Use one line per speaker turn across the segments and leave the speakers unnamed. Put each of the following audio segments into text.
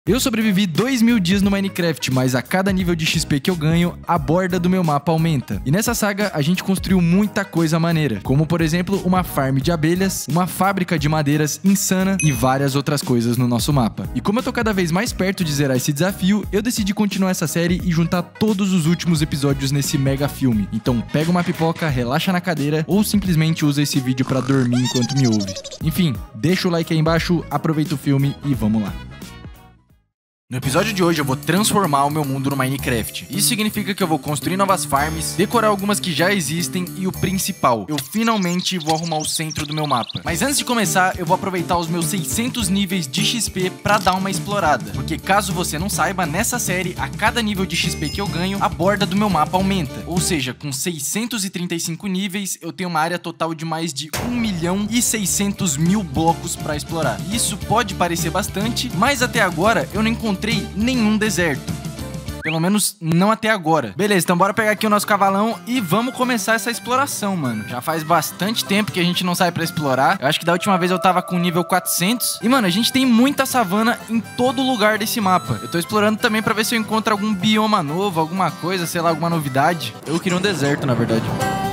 Eu sobrevivi 2000 dias no Minecraft, mas a cada nível de XP que eu ganho, a borda do meu mapa aumenta. E nessa saga, a gente construiu muita coisa maneira, como por exemplo, uma farm de abelhas, uma fábrica de madeiras insana e várias outras coisas no nosso mapa. E como eu tô cada vez mais perto de zerar esse desafio, eu decidi continuar essa série e juntar todos os últimos episódios nesse mega filme. Então pega uma pipoca, relaxa na cadeira ou simplesmente usa esse vídeo pra dormir enquanto me ouve. Enfim, deixa o like aí embaixo, aproveita o filme e vamos lá. No episódio de hoje eu vou transformar o meu mundo no Minecraft. Isso significa que eu vou construir novas farms, decorar algumas que já existem e o principal, eu finalmente vou arrumar o centro do meu mapa. Mas antes de começar, eu vou aproveitar os meus 600 níveis de XP pra dar uma explorada. Porque caso você não saiba, nessa série, a cada nível de XP que eu ganho, a borda do meu mapa aumenta. Ou seja, com 635 níveis, eu tenho uma área total de mais de 1.600.000 blocos pra explorar. Isso pode parecer bastante, mas até agora eu não encontrei nenhum deserto. Pelo menos não até agora. Beleza, então bora pegar aqui o nosso cavalão e vamos começar essa exploração, mano. Já faz bastante tempo que a gente não sai pra explorar. Eu acho que da última vez eu tava com nível 400. E, mano, a gente tem muita savana em todo lugar desse mapa. Eu tô explorando também pra ver se eu encontro algum bioma novo, alguma coisa, sei lá, alguma novidade. Eu queria um deserto, na verdade.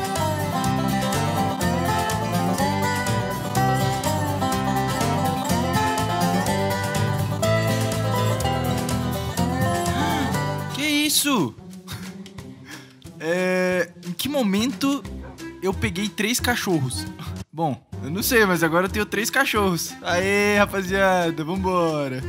Isso? Em que momento eu peguei 3 cachorros? Bom, eu não sei, mas agora eu tenho 3 cachorros. Aê, rapaziada, vambora.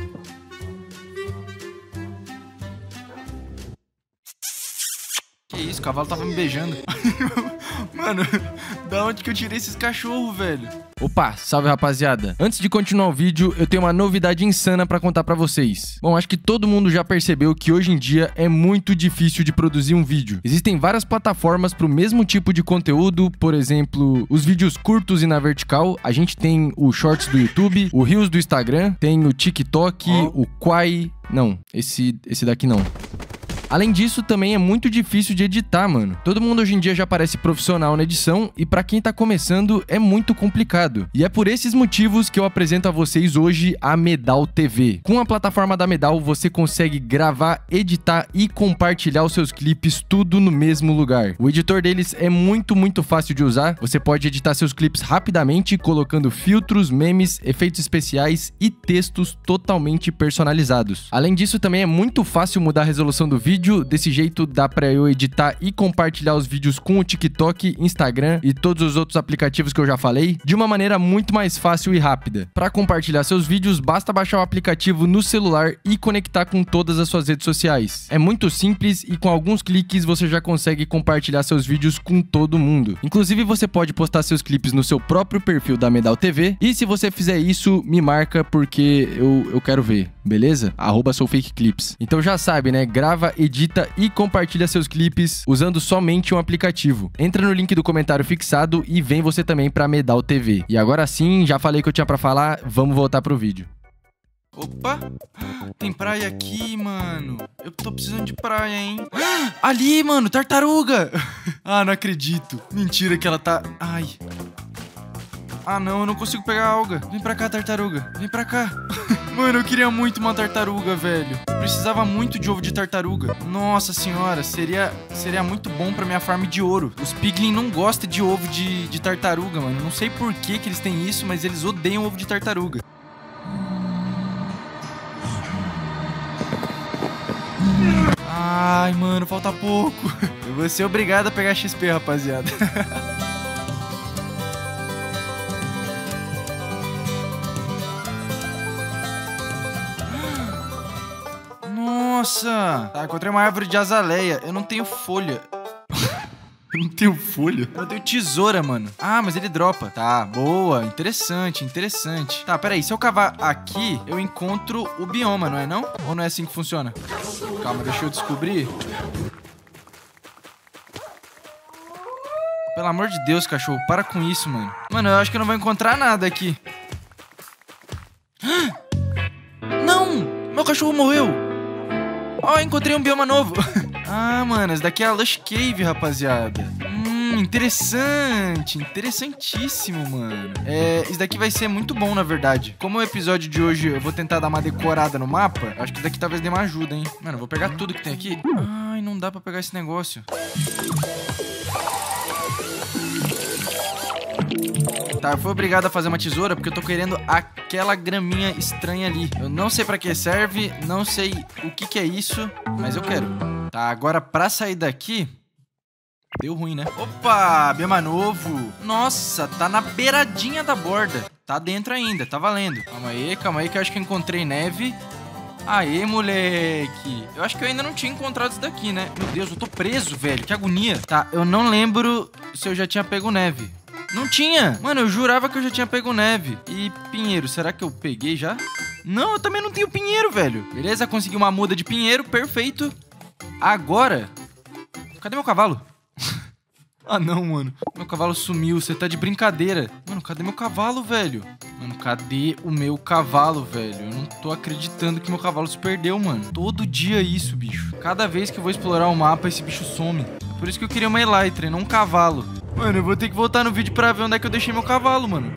Que isso, o cavalo tava me beijando. Mano, da onde que eu tirei esses cachorros, velho? Opa, salve rapaziada. Antes de continuar o vídeo, eu tenho uma novidade insana pra contar pra vocês. Bom, acho que todo mundo já percebeu que hoje em dia é muito difícil de produzir um vídeo. Existem várias plataformas pro mesmo tipo de conteúdo, por exemplo, os vídeos curtos e na vertical. A gente tem o Shorts do YouTube, o Reels do Instagram, tem o TikTok, o Quai... Não, esse daqui não. Além disso, também é muito difícil de editar, mano. Todo mundo hoje em dia já parece profissional na edição e pra quem tá começando é muito complicado. E é por esses motivos que eu apresento a vocês hoje a Medal TV. Com a plataforma da Medal, você consegue gravar, editar e compartilhar os seus clipes tudo no mesmo lugar. O editor deles é muito fácil de usar. Você pode editar seus clipes rapidamente, colocando filtros, memes, efeitos especiais e textos totalmente personalizados. Além disso, também é muito fácil mudar a resolução do vídeo. Desse jeito dá pra eu editar e compartilhar os vídeos com o TikTok, Instagram e todos os outros aplicativos que eu já falei de uma maneira muito mais fácil e rápida. Para compartilhar seus vídeos, basta baixar o aplicativo no celular e conectar com todas as suas redes sociais. É muito simples e com alguns cliques você já consegue compartilhar seus vídeos com todo mundo. Inclusive você pode postar seus clipes no seu próprio perfil da Medal TV e se você fizer isso, me marca porque eu quero ver, beleza? @soufakeclips. Então já sabe, né? Grava, edita e compartilha seus clipes usando somente um aplicativo. Entra no link do comentário fixado e vem você também pra Medal TV. E agora sim, já falei o que eu tinha pra falar, vamos voltar pro vídeo. Opa, tem praia aqui, mano. Eu tô precisando de praia, hein? Ali, mano, tartaruga. Ah, não acredito. Mentira que ela tá... Ai... Ah, não, eu não consigo pegar a alga. Vem pra cá, tartaruga. Vem pra cá. Mano, eu queria muito uma tartaruga, velho. Precisava muito de ovo de tartaruga. Nossa senhora, seria muito bom pra minha farm de ouro. Os piglin não gostam de ovo de tartaruga, mano. Não sei por que eles têm isso, mas eles odeiam ovo de tartaruga. Ai, mano, falta pouco. Eu vou ser obrigado a pegar XP, rapaziada. Nossa! Tá, encontrei uma árvore de azaleia. Eu não tenho folha. Eu não tenho folha? Eu tenho tesoura, mano. Ah, mas ele dropa. Tá, boa. Interessante, interessante. Tá, peraí. Se eu cavar aqui, eu encontro o bioma, não é não? Ou não é assim que funciona? Calma, deixa eu descobrir. Pelo amor de Deus, cachorro. Para com isso, mano. Mano, eu acho que eu não vou encontrar nada aqui. Não! Meu cachorro morreu! Ó, encontrei um bioma novo. Ah, mano, esse daqui é a Lush Cave, rapaziada. Interessante. Interessantíssimo, mano. Isso daqui vai ser muito bom, na verdade. Como o episódio de hoje eu vou tentar dar uma decorada no mapa, acho que isso daqui talvez dê uma ajuda, hein? Mano, eu vou pegar tudo que tem aqui. Ai, não dá pra pegar esse negócio. Tá, eu fui obrigado a fazer uma tesoura porque eu tô querendo aquela graminha estranha ali. Eu não sei pra que serve, não sei o que é isso, mas eu quero. Tá, agora pra sair daqui... Deu ruim, né? Opa, bioma novo. Nossa, tá na beiradinha da borda. Tá dentro ainda, tá valendo. Calma aí que eu acho que eu encontrei neve. Aê, moleque. Eu acho que eu ainda não tinha encontrado isso daqui, né? Meu Deus, eu tô preso, velho. Que agonia. Tá, eu não lembro se eu já tinha pego neve. Não tinha! Mano, eu jurava que eu já tinha pego neve. E pinheiro, será que eu peguei já? Não, eu também não tenho pinheiro, velho. Beleza, consegui uma muda de pinheiro, perfeito. Agora... Cadê meu cavalo? Ah, não, mano. Meu cavalo sumiu, você tá de brincadeira. Mano, cadê meu cavalo, velho? Mano, cadê o meu cavalo, velho? Eu não tô acreditando que meu cavalo se perdeu, mano. Todo dia isso, bicho. Cada vez que eu vou explorar o mapa, esse bicho some. É por isso que eu queria uma Elytra e não um cavalo. Mano, eu vou ter que voltar no vídeo pra ver onde é que eu deixei meu cavalo, mano.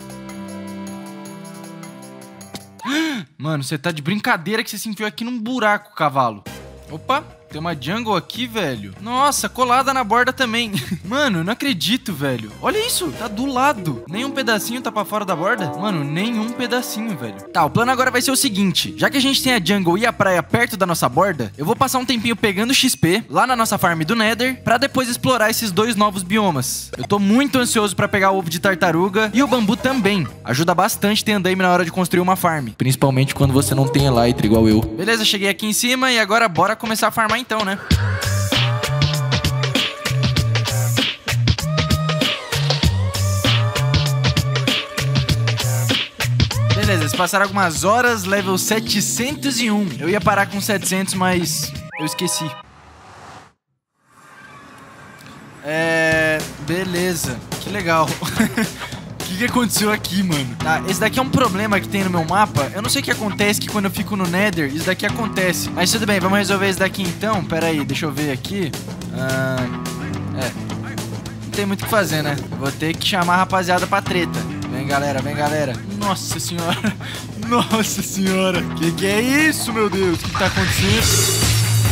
Mano, você tá de brincadeira que você se enfiou aqui num buraco, cavalo. Opa, tem uma jungle aqui, velho. Nossa, colada na borda também. Mano, eu não acredito, velho. Olha isso, tá do lado. Nem um pedacinho tá pra fora da borda? Mano, nenhum pedacinho, velho. Tá, o plano agora vai ser o seguinte. Já que a gente tem a jungle e a praia perto da nossa borda, eu vou passar um tempinho pegando XP lá na nossa farm do Nether, pra depois explorar esses dois novos biomas. Eu tô muito ansioso pra pegar o ovo de tartaruga e o bambu também. Ajuda bastante ter andaime na hora de construir uma farm. Principalmente quando você não tem Elytra igual eu. Beleza, cheguei aqui em cima e agora bora começar a farmar então, né? Beleza, se passaram algumas horas, level 701. Eu ia parar com 700, mas eu esqueci. Beleza, que legal. O que aconteceu aqui, mano? Tá, esse daqui é um problema que tem no meu mapa. Eu não sei o que acontece, que quando eu fico no Nether, isso daqui acontece. Mas tudo bem, vamos resolver isso daqui então. Pera aí, deixa eu ver aqui. Não tem muito o que fazer, né? Vou ter que chamar a rapaziada pra treta. Vem, galera, vem, galera. Nossa senhora. Nossa senhora. Que é isso, meu Deus? O que tá acontecendo?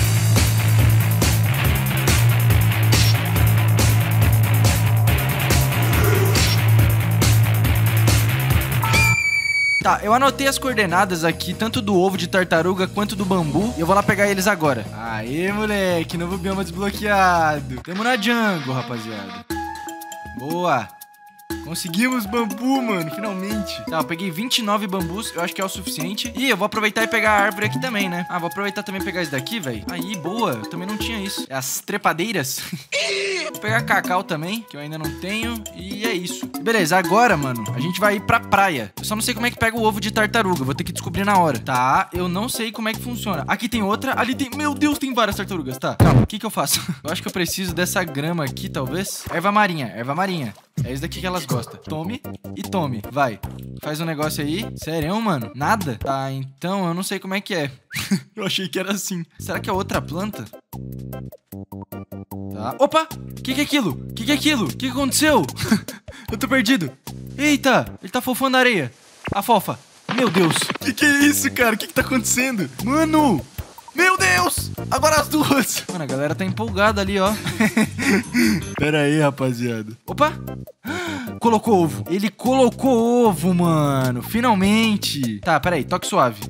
Tá, eu anotei as coordenadas aqui, tanto do ovo de tartaruga quanto do bambu. E eu vou lá pegar eles agora. Aê, moleque, novo bioma desbloqueado. Tamo na jungle, rapaziada. Boa. Conseguimos bambu, mano, finalmente. Tá, eu peguei 29 bambus, eu acho que é o suficiente. E eu vou aproveitar e pegar a árvore aqui também, né? Ah, vou aproveitar também e pegar isso daqui, velho. Aí, boa, eu também não tinha isso. É as trepadeiras. Vou pegar cacau também, que eu ainda não tenho. E é isso. Beleza, agora, mano, a gente vai ir pra praia. Eu só não sei como é que pega o ovo de tartaruga, vou ter que descobrir na hora. Tá, eu não sei como é que funciona. Aqui tem outra, ali tem... Meu Deus, tem várias tartarugas, tá. Calma, o que eu faço? Eu acho que eu preciso dessa grama aqui, talvez. Erva marinha, erva marinha. É isso daqui que elas gostam. Tome e tome. Vai. Faz um negócio aí. Sério, mano? Nada? Tá, então eu não sei como é que é. Eu achei que era assim. Será que é outra planta? Tá. Opa! O que é aquilo? O que é aquilo? O que aconteceu? Eu tô perdido. Eita! Ele tá fofando a areia. A fofa. Meu Deus. Que é isso, cara? O que tá acontecendo? Mano! Meu Deus! Agora as duas! Mano, a galera tá empolgada ali, ó. Pera aí, rapaziada. Opa! Colocou ovo. Ele colocou ovo, mano. Finalmente. Tá, pera aí. Toque suave.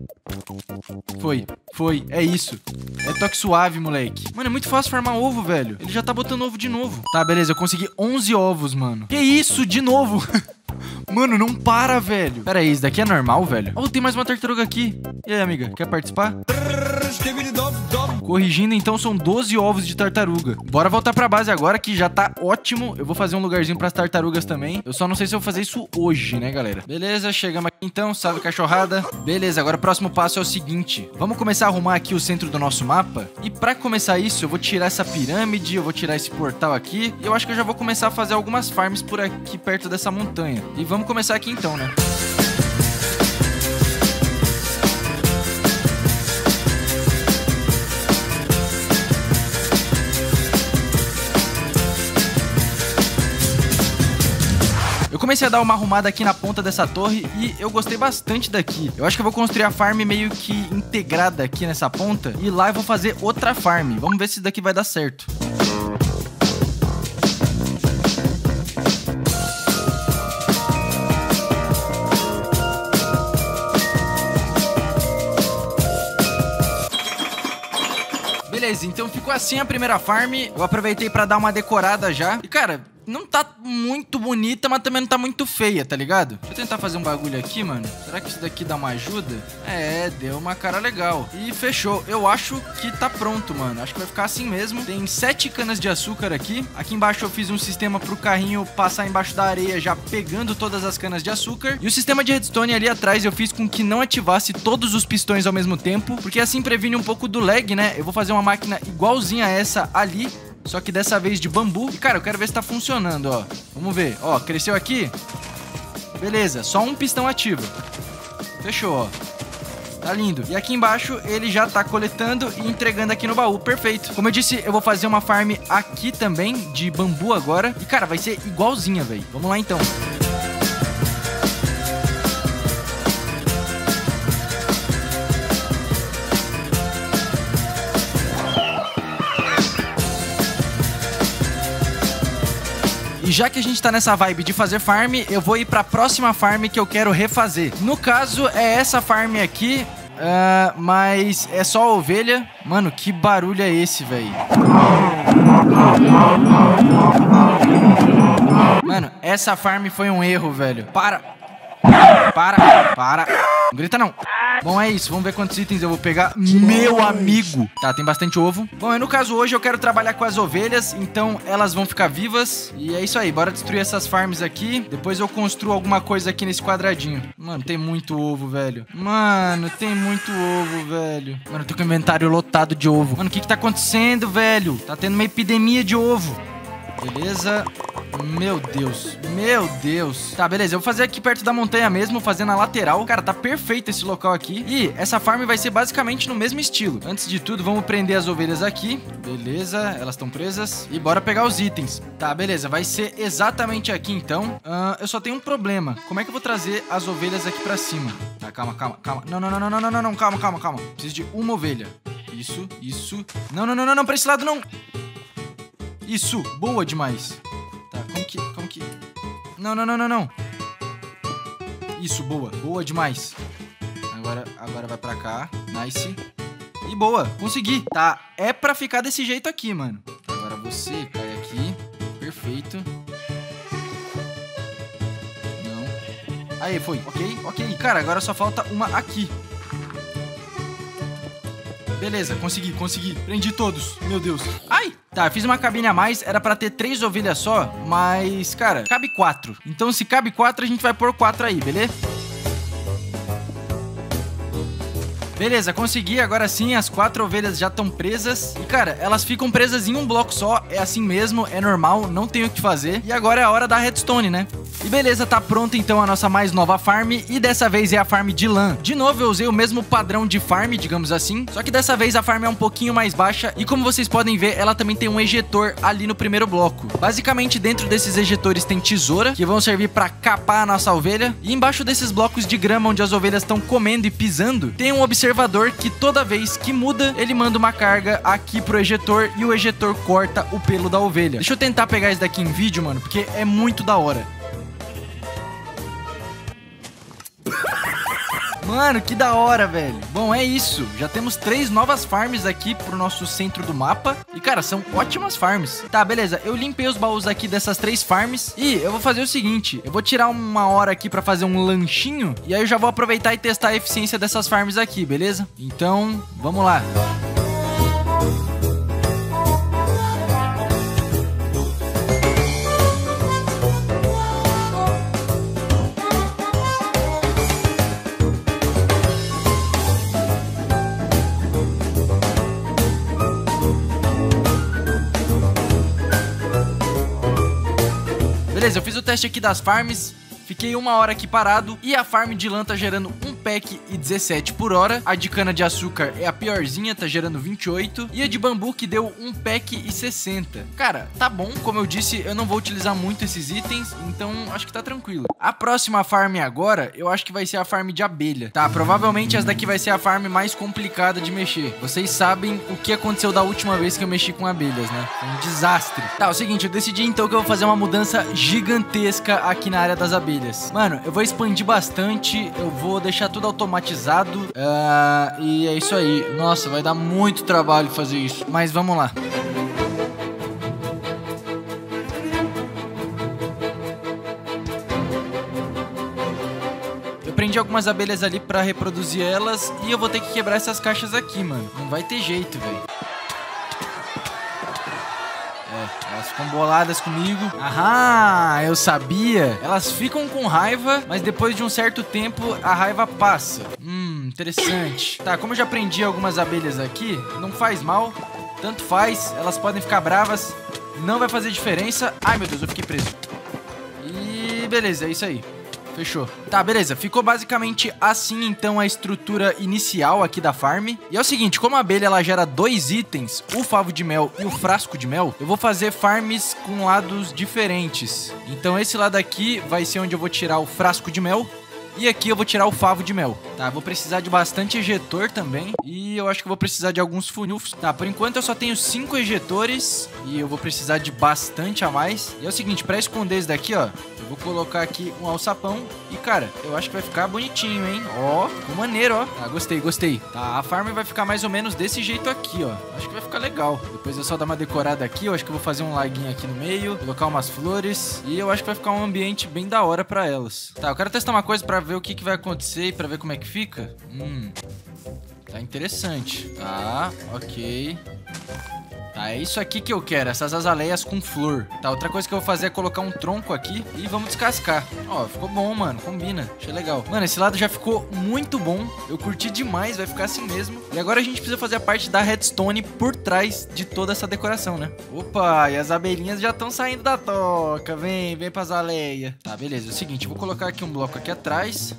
Foi. É isso. É toque suave, moleque. Mano, é muito fácil farmar ovo, velho. Ele já tá botando ovo de novo. Tá, beleza. Eu consegui 11 ovos, mano. Que isso? De novo? Mano, não para, velho. Pera aí, isso daqui é normal, velho? Oh, tem mais uma tartaruga aqui. E aí, amiga, quer participar? Corrigindo, então, são 12 ovos de tartaruga. Bora voltar pra base agora, que já tá ótimo. Eu vou fazer um lugarzinho pras tartarugas também. Eu só não sei se eu vou fazer isso hoje, né, galera? Beleza, chegamos aqui então. Salve, cachorrada. Beleza, agora o próximo passo é o seguinte. Vamos começar a arrumar aqui o centro do nosso mapa. E pra começar isso, eu vou tirar essa pirâmide, eu vou tirar esse portal aqui. E eu acho que eu já vou começar a fazer algumas farms por aqui perto dessa montanha. E vamos começar aqui então, né? comecei a dar uma arrumada aqui na ponta dessa torre e eu gostei bastante daqui. Eu acho que eu vou construir a farm meio que integrada aqui nessa ponta e lá eu vou fazer outra farm. Vamos ver se isso daqui vai dar certo. Beleza, então ficou assim a primeira farm. Eu aproveitei pra dar uma decorada já. E, cara, não tá muito bonita, mas também não tá muito feia, tá ligado? Deixa eu tentar fazer um bagulho aqui, mano. Será que isso daqui dá uma ajuda? É, deu uma cara legal. E fechou. Eu acho que tá pronto, mano. Acho que vai ficar assim mesmo. Tem 7 canas de açúcar aqui. Aqui embaixo eu fiz um sistema pro carrinho passar embaixo da areia, já pegando todas as canas de açúcar. E o sistema de redstone ali atrás eu fiz com que não ativasse todos os pistões ao mesmo tempo, porque assim previne um pouco do lag, né? Eu vou fazer uma máquina igualzinha a essa ali, só que dessa vez de bambu. E, cara, eu quero ver se tá funcionando, ó. Vamos ver. Ó, cresceu aqui. Beleza, só um pistão ativo. Fechou, ó. Tá lindo. E aqui embaixo ele já tá coletando e entregando aqui no baú. Perfeito. Como eu disse, eu vou fazer uma farm aqui também, de bambu agora. E, cara, vai ser igualzinha, velho. Vamos lá, então. E já que a gente tá nessa vibe de fazer farm, eu vou ir pra próxima farm que eu quero refazer. No caso, é essa farm aqui, mas é só ovelha. Mano, que barulho é esse, velho? Mano, essa farm foi um erro, velho. Para. Não grita, não. Bom, é isso. Vamos ver quantos itens eu vou pegar. Meu amigo. Tá, tem bastante ovo. Bom, no caso, hoje eu quero trabalhar com as ovelhas, então elas vão ficar vivas. E é isso aí. Bora destruir essas farms aqui. Depois eu construo alguma coisa aqui nesse quadradinho. Mano, tem muito ovo, velho. Mano, tem muito ovo, velho. Mano, eu tô com o inventário lotado de ovo. Mano, o que tá acontecendo, velho? Tá tendo uma epidemia de ovo. Beleza. Meu Deus, meu Deus. Tá, beleza, eu vou fazer aqui perto da montanha mesmo, fazer na lateral. Cara, tá perfeito esse local aqui. E essa farm vai ser basicamente no mesmo estilo. Antes de tudo, vamos prender as ovelhas aqui. Beleza, elas estão presas. E bora pegar os itens. Tá, beleza, vai ser exatamente aqui então. Eu só tenho um problema. Como é que eu vou trazer as ovelhas aqui pra cima? Tá, calma. Não, calma. Preciso de uma ovelha. Isso. Não, pra esse lado não. Isso, boa demais. Tá, como que... Não. Isso, boa demais. Agora vai pra cá, nice. E boa, consegui. Tá, é pra ficar desse jeito aqui, mano. Agora você cai aqui, perfeito. Não. Aí, foi, ok. Cara, agora só falta uma aqui. Beleza, consegui. Prendi todos, meu Deus. Ai! Tá, fiz uma cabine a mais, era pra ter 3 ovelhas só, mas, cara, cabe 4. Então, se cabe 4, a gente vai pôr 4 aí, beleza? Beleza, consegui, agora sim, as 4 ovelhas já estão presas. E, cara, elas ficam presas em um bloco só, é assim mesmo, é normal, não tem o que fazer. E agora é a hora da redstone, né? E beleza, tá pronta então a nossa mais nova farm, e dessa vez é a farm de lã. De novo eu usei o mesmo padrão de farm, digamos assim, só que dessa vez a farm é um pouquinho mais baixa, e como vocês podem ver, ela também tem um ejetor ali no primeiro bloco. Basicamente, dentro desses ejetores tem tesoura, que vão servir pra capar a nossa ovelha, e embaixo desses blocos de grama onde as ovelhas estão comendo e pisando, tem um observador que toda vez que muda, ele manda uma carga aqui pro ejetor, e o ejetor corta o pelo da ovelha. Deixa eu tentar pegar isso daqui em vídeo, mano, porque é muito da hora. Mano, que da hora, velho. Bom, é isso. Já temos 3 novas farms aqui pro nosso centro do mapa. E, cara, são ótimas farms. Tá, beleza. Eu limpei os baús aqui dessas 3 farms. E eu vou fazer o seguinte. Eu vou tirar uma hora aqui pra fazer um lanchinho. E aí eu já vou aproveitar e testar a eficiência dessas farms aqui, beleza? Então, vamos lá. Beleza, eu fiz o teste aqui das farms, fiquei 1 hora aqui parado e a farm de lã tá gerando um pack e 17 por hora. A de cana-de-açúcar é a piorzinha, tá gerando 28. E a de bambu que deu 1 pack e 60. Cara, tá bom. Como eu disse, eu não vou utilizar muito esses itens, então acho que tá tranquilo. A próxima farm agora, eu acho que vai ser a farm de abelha. Tá, provavelmente essa daqui vai ser a farm mais complicada de mexer. Vocês sabem o que aconteceu da última vez que eu mexi com abelhas, né? Foi um desastre. Tá, é o seguinte, eu decidi então que eu vou fazer uma mudança gigantesca aqui na área das abelhas. Mano, eu vou expandir bastante, eu vou deixar tudo automatizado. E é isso aí. Nossa, vai dar muito trabalho fazer isso. Mas vamos lá. Prendi algumas abelhas ali pra reproduzir elas e eu vou ter que quebrar essas caixas aqui, mano. Não vai ter jeito, velho. Elas ficam boladas comigo. Aham, eu sabia. Elas ficam com raiva, mas depois de um certo tempo a raiva passa. Interessante. Tá, como eu já prendi algumas abelhas aqui, não faz mal. Tanto faz, elas podem ficar bravas. Não vai fazer diferença. Ai, meu Deus, eu fiquei preso. E beleza, é isso aí. Fechou. Tá, beleza. Ficou basicamente assim, então, a estrutura inicial aqui da farm. E é o seguinte, como a abelha, ela gera 2 itens, o favo de mel e o frasco de mel, eu vou fazer farms com lados diferentes. Então, esse lado aqui vai ser onde eu vou tirar o frasco de mel. E aqui eu vou tirar o favo de mel. Tá, vou precisar de bastante ejetor também. E eu acho que eu vou precisar de alguns funils. Tá, por enquanto eu só tenho 5 ejetores. E eu vou precisar de bastante a mais. E é o seguinte, pra esconder esse daqui, ó, eu vou colocar aqui um alçapão. E, cara, eu acho que vai ficar bonitinho, hein? Ó, ficou maneiro, ó. Tá, gostei, gostei. Tá, a farm vai ficar mais ou menos desse jeito aqui, ó. Acho que vai ficar legal. Depois eu só dar uma decorada aqui. Eu acho que eu vou fazer um laguinho aqui no meio. Colocar umas flores. E eu acho que vai ficar um ambiente bem da hora pra elas. Tá, eu quero testar uma coisa pra ver o que vai acontecer e pra ver como é que fica. Tá interessante. Tá, ok. Tá, é isso aqui que eu quero, essas azaleias com flor. Tá, outra coisa que eu vou fazer é colocar um tronco aqui e vamos descascar. Ó, ficou bom, mano, combina, achei legal. Mano, esse lado já ficou muito bom, eu curti demais, vai ficar assim mesmo. E agora a gente precisa fazer a parte da redstone por trás de toda essa decoração, né? Opa, e as abelhinhas já estão saindo da toca, vem pra azaleia. Tá, beleza, é o seguinte, eu vou colocar aqui um bloco aqui atrás.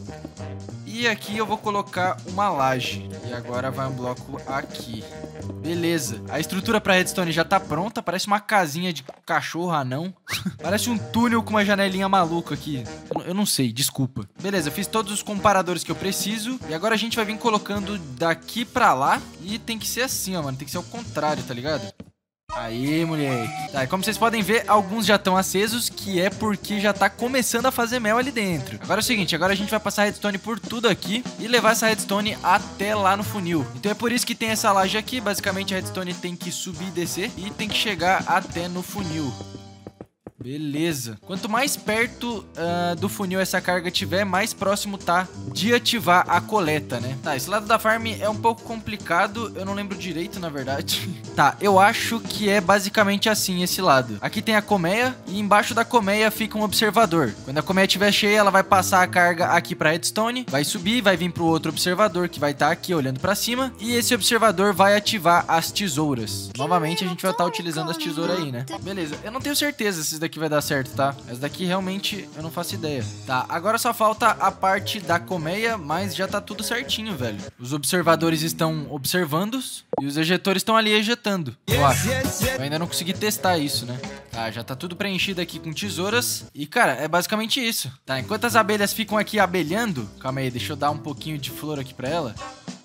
E aqui eu vou colocar uma laje. E agora vai um bloco aqui. Beleza. A estrutura pra redstone já tá pronta. Parece uma casinha de cachorro anão. Parece um túnel com uma janelinha maluca aqui. Eu não sei, desculpa. Beleza, eu fiz todos os comparadores que eu preciso. E agora a gente vai vir colocando daqui pra lá. E tem que ser assim, ó, mano. Tem que ser ao contrário, tá ligado? Aí, moleque. Tá, e como vocês podem ver, alguns já estão acesos, que é porque já tá começando a fazer mel ali dentro. Agora é o seguinte, agora a gente vai passar redstone por tudo aqui e levar essa redstone até lá no funil. Então é por isso que tem essa laje aqui. Basicamente a redstone tem que subir e descer e tem que chegar até no funil. Beleza. Quanto mais perto do funil essa carga tiver, mais próximo tá de ativar a coleta, né? Tá, esse lado da farm é um pouco complicado. Eu não lembro direito, na verdade. Tá, eu acho que é basicamente assim esse lado. Aqui tem a colmeia e embaixo da colmeia fica um observador. Quando a colmeia estiver cheia, ela vai passar a carga aqui pra redstone, vai subir, vai vir pro outro observador que vai estar aqui olhando pra cima. E esse observador vai ativar as tesouras. Novamente, a gente vai estar utilizando as tesouras aí, né? Beleza, eu não tenho certeza se isso daqui vai dar certo, tá? Essa daqui realmente eu não faço ideia. Tá, agora só falta a parte da colmeia, mas já tá tudo certinho, velho. Os observadores estão observando e os ejetores estão ali ejetando, eu acho. Eu ainda não consegui testar isso, né? Tá, já tá tudo preenchido aqui com tesouras. E, cara, é basicamente isso. Tá, enquanto as abelhas ficam aqui abelhando... Calma aí, deixa eu dar um pouquinho de flor aqui pra ela.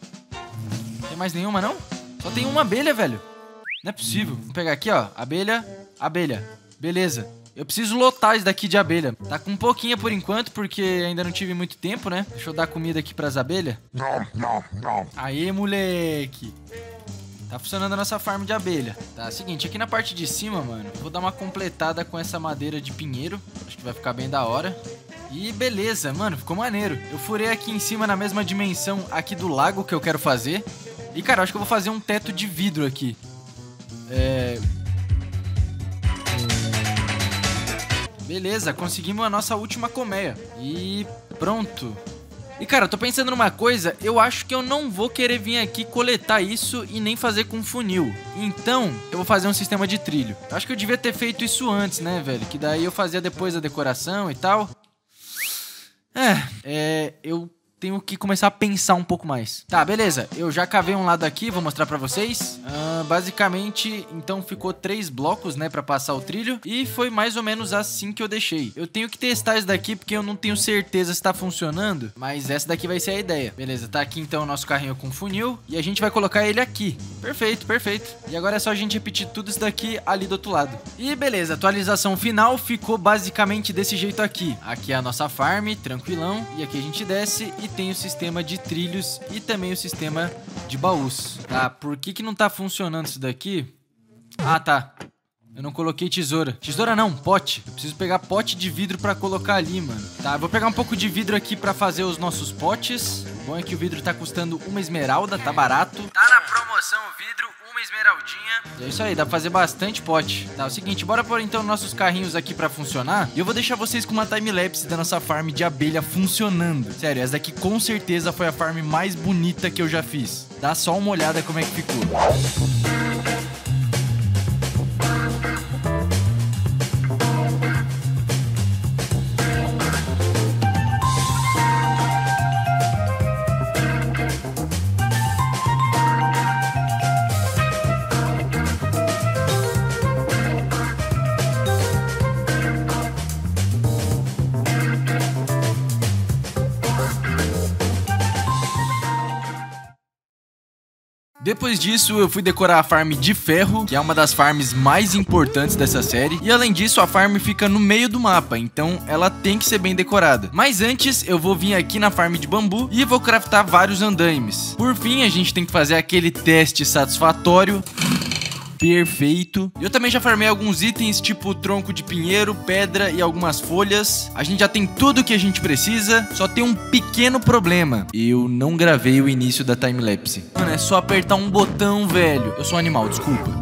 Não tem mais nenhuma, não? Só tem uma abelha, velho. Não é possível. Vamos pegar aqui, ó. Abelha, abelha. Beleza. Eu preciso lotar isso daqui de abelha. Tá com pouquinha por enquanto, porque ainda não tive muito tempo, né? Deixa eu dar comida aqui pras abelhas. Aê, moleque. Tá funcionando a nossa farm de abelha. Tá, seguinte, aqui na parte de cima, mano, vou dar uma completada com essa madeira de pinheiro. Acho que vai ficar bem da hora. E beleza, mano, ficou maneiro. Eu furei aqui em cima na mesma dimensão aqui do lago que eu quero fazer. E, cara, acho que eu vou fazer um teto de vidro aqui. Beleza, conseguimos a nossa última colmeia. E pronto. E, cara, eu tô pensando numa coisa. Eu acho que eu não vou querer vir aqui coletar isso e nem fazer com funil. Então, eu vou fazer um sistema de trilho. Eu acho que eu devia ter feito isso antes, né, velho? Que daí eu fazia depois a decoração e tal. Eu tenho que começar a pensar um pouco mais. Tá, beleza. Eu já cavei um lado aqui, vou mostrar pra vocês. Basicamente, então ficou 3 blocos, né, pra passar o trilho. E foi mais ou menos assim que eu deixei. Eu tenho que testar isso daqui porque eu não tenho certeza se tá funcionando. Mas essa daqui vai ser a ideia. Beleza, tá aqui então o nosso carrinho com funil. E a gente vai colocar ele aqui. Perfeito, perfeito. E agora é só a gente repetir tudo isso daqui ali do outro lado. E beleza, a atualização final ficou basicamente desse jeito aqui. Aqui é a nossa farm, tranquilão. E aqui a gente desce e tem o sistema de trilhos e também o sistema de baús. Tá, por que não tá funcionando isso daqui? Ah, tá. Eu não coloquei tesoura. Tesoura não, pote. Eu preciso pegar pote de vidro pra colocar ali, mano. Tá, eu vou pegar um pouco de vidro aqui pra fazer os nossos potes. O bom é que o vidro tá custando 1 esmeralda, tá barato. Tá na promoção o vidro, 1 esmeraldinha. E é isso aí, dá pra fazer bastante pote. Tá, é o seguinte, bora pôr então nossos carrinhos aqui pra funcionar. E eu vou deixar vocês com uma timelapse da nossa farm de abelha funcionando. Sério, essa daqui com certeza foi a farm mais bonita que eu já fiz. Dá só uma olhada como é que ficou. Depois disso, eu fui decorar a farm de ferro, que é uma das farms mais importantes dessa série. E além disso, a farm fica no meio do mapa, então ela tem que ser bem decorada. Mas antes, eu vou vir aqui na farm de bambu e vou craftar vários andaimes. Por fim, a gente tem que fazer aquele teste satisfatório. Perfeito. Eu também já farmei alguns itens, tipo tronco de pinheiro, pedra e algumas folhas. A gente já tem tudo o que a gente precisa. Só tem um pequeno problema. Eu não gravei o início da timelapse. Mano, é só apertar um botão, velho. Eu sou um animal, desculpa.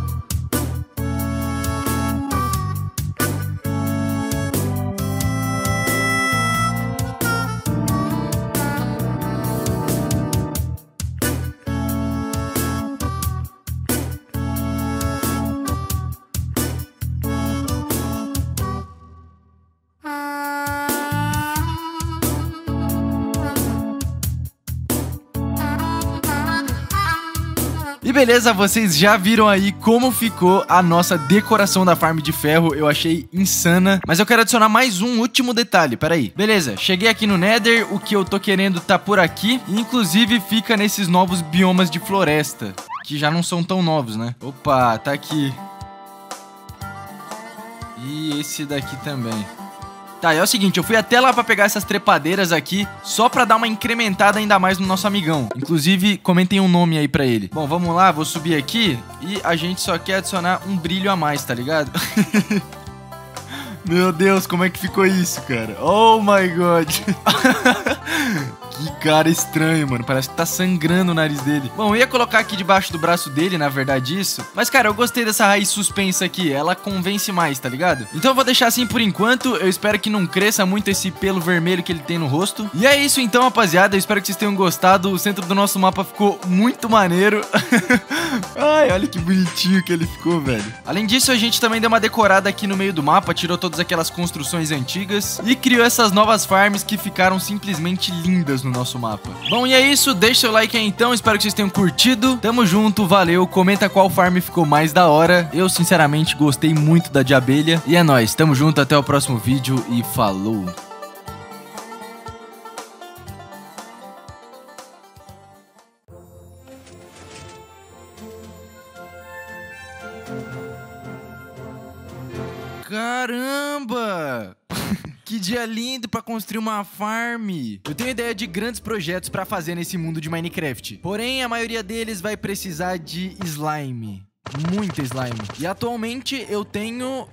E beleza, vocês já viram aí como ficou a nossa decoração da farm de ferro. Eu achei insana, mas eu quero adicionar mais um último detalhe, peraí. Beleza, cheguei aqui no Nether, o que eu tô querendo tá por aqui. Inclusive fica nesses novos biomas de floresta, que já não são tão novos, né? Opa, tá aqui. E esse daqui também. Tá, é o seguinte, eu fui até lá pra pegar essas trepadeiras aqui, só pra dar uma incrementada ainda mais no nosso amigão. Inclusive, comentem um nome aí pra ele. Bom, vamos lá, vou subir aqui e a gente só quer adicionar um brilho a mais, tá ligado? Meu Deus, como é que ficou isso, cara? Oh my god. Que cara estranho, mano. Parece que tá sangrando o nariz dele. Bom, eu ia colocar aqui debaixo do braço dele, na verdade, isso. Mas, cara, eu gostei dessa raiz suspensa aqui. Ela convence mais, tá ligado? Então eu vou deixar assim por enquanto. Eu espero que não cresça muito esse pelo vermelho que ele tem no rosto. E é isso então, rapaziada. Eu espero que vocês tenham gostado. O centro do nosso mapa ficou muito maneiro. Ai, olha que bonitinho que ele ficou, velho. Além disso, a gente também deu uma decorada aqui no meio do mapa. Tirou todas aquelas construções antigas e criou essas novas farms que ficaram simplesmente lindas no nosso mapa. Bom, e é isso, deixa seu like aí então, espero que vocês tenham curtido. Tamo junto, valeu, comenta qual farm ficou mais da hora. Eu sinceramente gostei muito da de abelha. E é nóis, tamo junto, até o próximo vídeo e falou! Caramba! Que dia lindo pra construir uma farm. Eu tenho ideia de grandes projetos pra fazer nesse mundo de Minecraft. Porém, a maioria deles vai precisar de slime. Muita slime. E atualmente eu tenho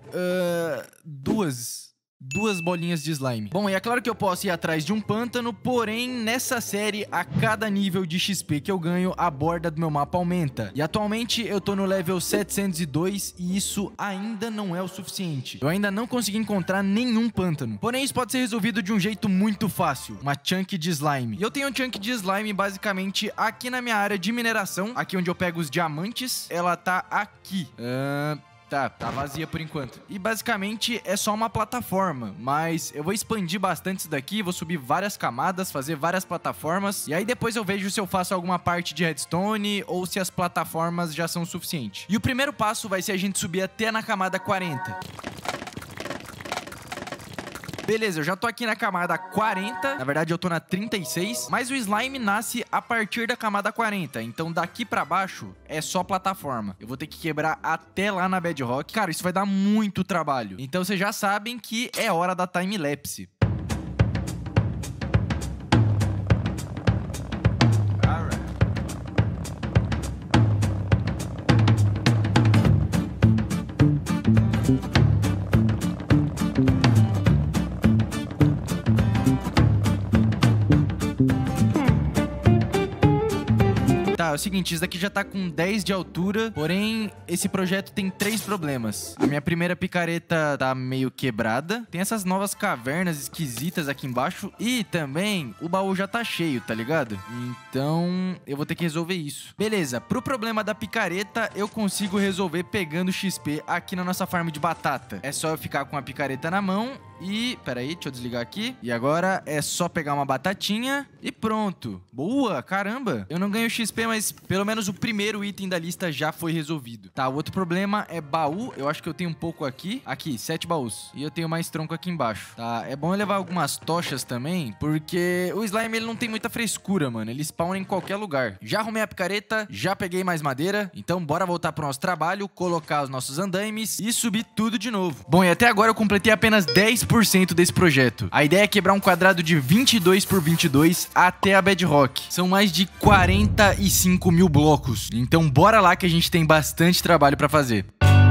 duas bolinhas de slime. Bom, e é claro que eu posso ir atrás de um pântano, porém, nessa série, a cada nível de XP que eu ganho, a borda do meu mapa aumenta. E atualmente eu tô no level 702 e isso ainda não é o suficiente. Eu ainda não consegui encontrar nenhum pântano. Porém, isso pode ser resolvido de um jeito muito fácil. Uma chunk de slime. E eu tenho um chunk de slime basicamente aqui na minha área de mineração. Aqui onde eu pego os diamantes. Ela tá aqui. Tá vazia por enquanto. E basicamente é só uma plataforma, mas eu vou expandir bastante isso daqui, vou subir várias camadas, fazer várias plataformas, e aí depois eu vejo se eu faço alguma parte de redstone ou se as plataformas já são o suficiente. E o primeiro passo vai ser a gente subir até na camada 40. Beleza, eu já tô aqui na camada 40, na verdade eu tô na 36, mas o slime nasce a partir da camada 40, então daqui pra baixo é só plataforma. Eu vou ter que quebrar até lá na bedrock. Cara, isso vai dar muito trabalho. Então vocês já sabem que é hora da time-lapse. É o seguinte, isso daqui já tá com 10 de altura, porém, esse projeto tem 3 problemas. A minha primeira picareta tá meio quebrada, tem essas novas cavernas esquisitas aqui embaixo e também o baú já tá cheio, tá ligado? Então, eu vou ter que resolver isso. Beleza, pro problema da picareta, eu consigo resolver pegando XP aqui na nossa farm de batata. É só eu ficar com a picareta na mão e... Pera aí, deixa eu desligar aqui. E agora é só pegar uma batatinha e pronto. Boa, caramba. Eu não ganho XP, mas pelo menos o primeiro item da lista já foi resolvido. Tá, o outro problema é baú. Eu acho que eu tenho um pouco aqui. Aqui, 7 baús. E eu tenho mais tronco aqui embaixo. Tá, é bom eu levar algumas tochas também, porque o slime, ele não tem muita frescura, mano. Ele spawna em qualquer lugar. Já arrumei a picareta, já peguei mais madeira. Então bora voltar pro nosso trabalho, colocar os nossos andaimes e subir tudo de novo. Bom, e até agora eu completei apenas 10% desse projeto. A ideia é quebrar um quadrado de 22 por 22 até a bedrock. São mais de 45 mil blocos. Então bora lá que a gente tem bastante trabalho pra fazer.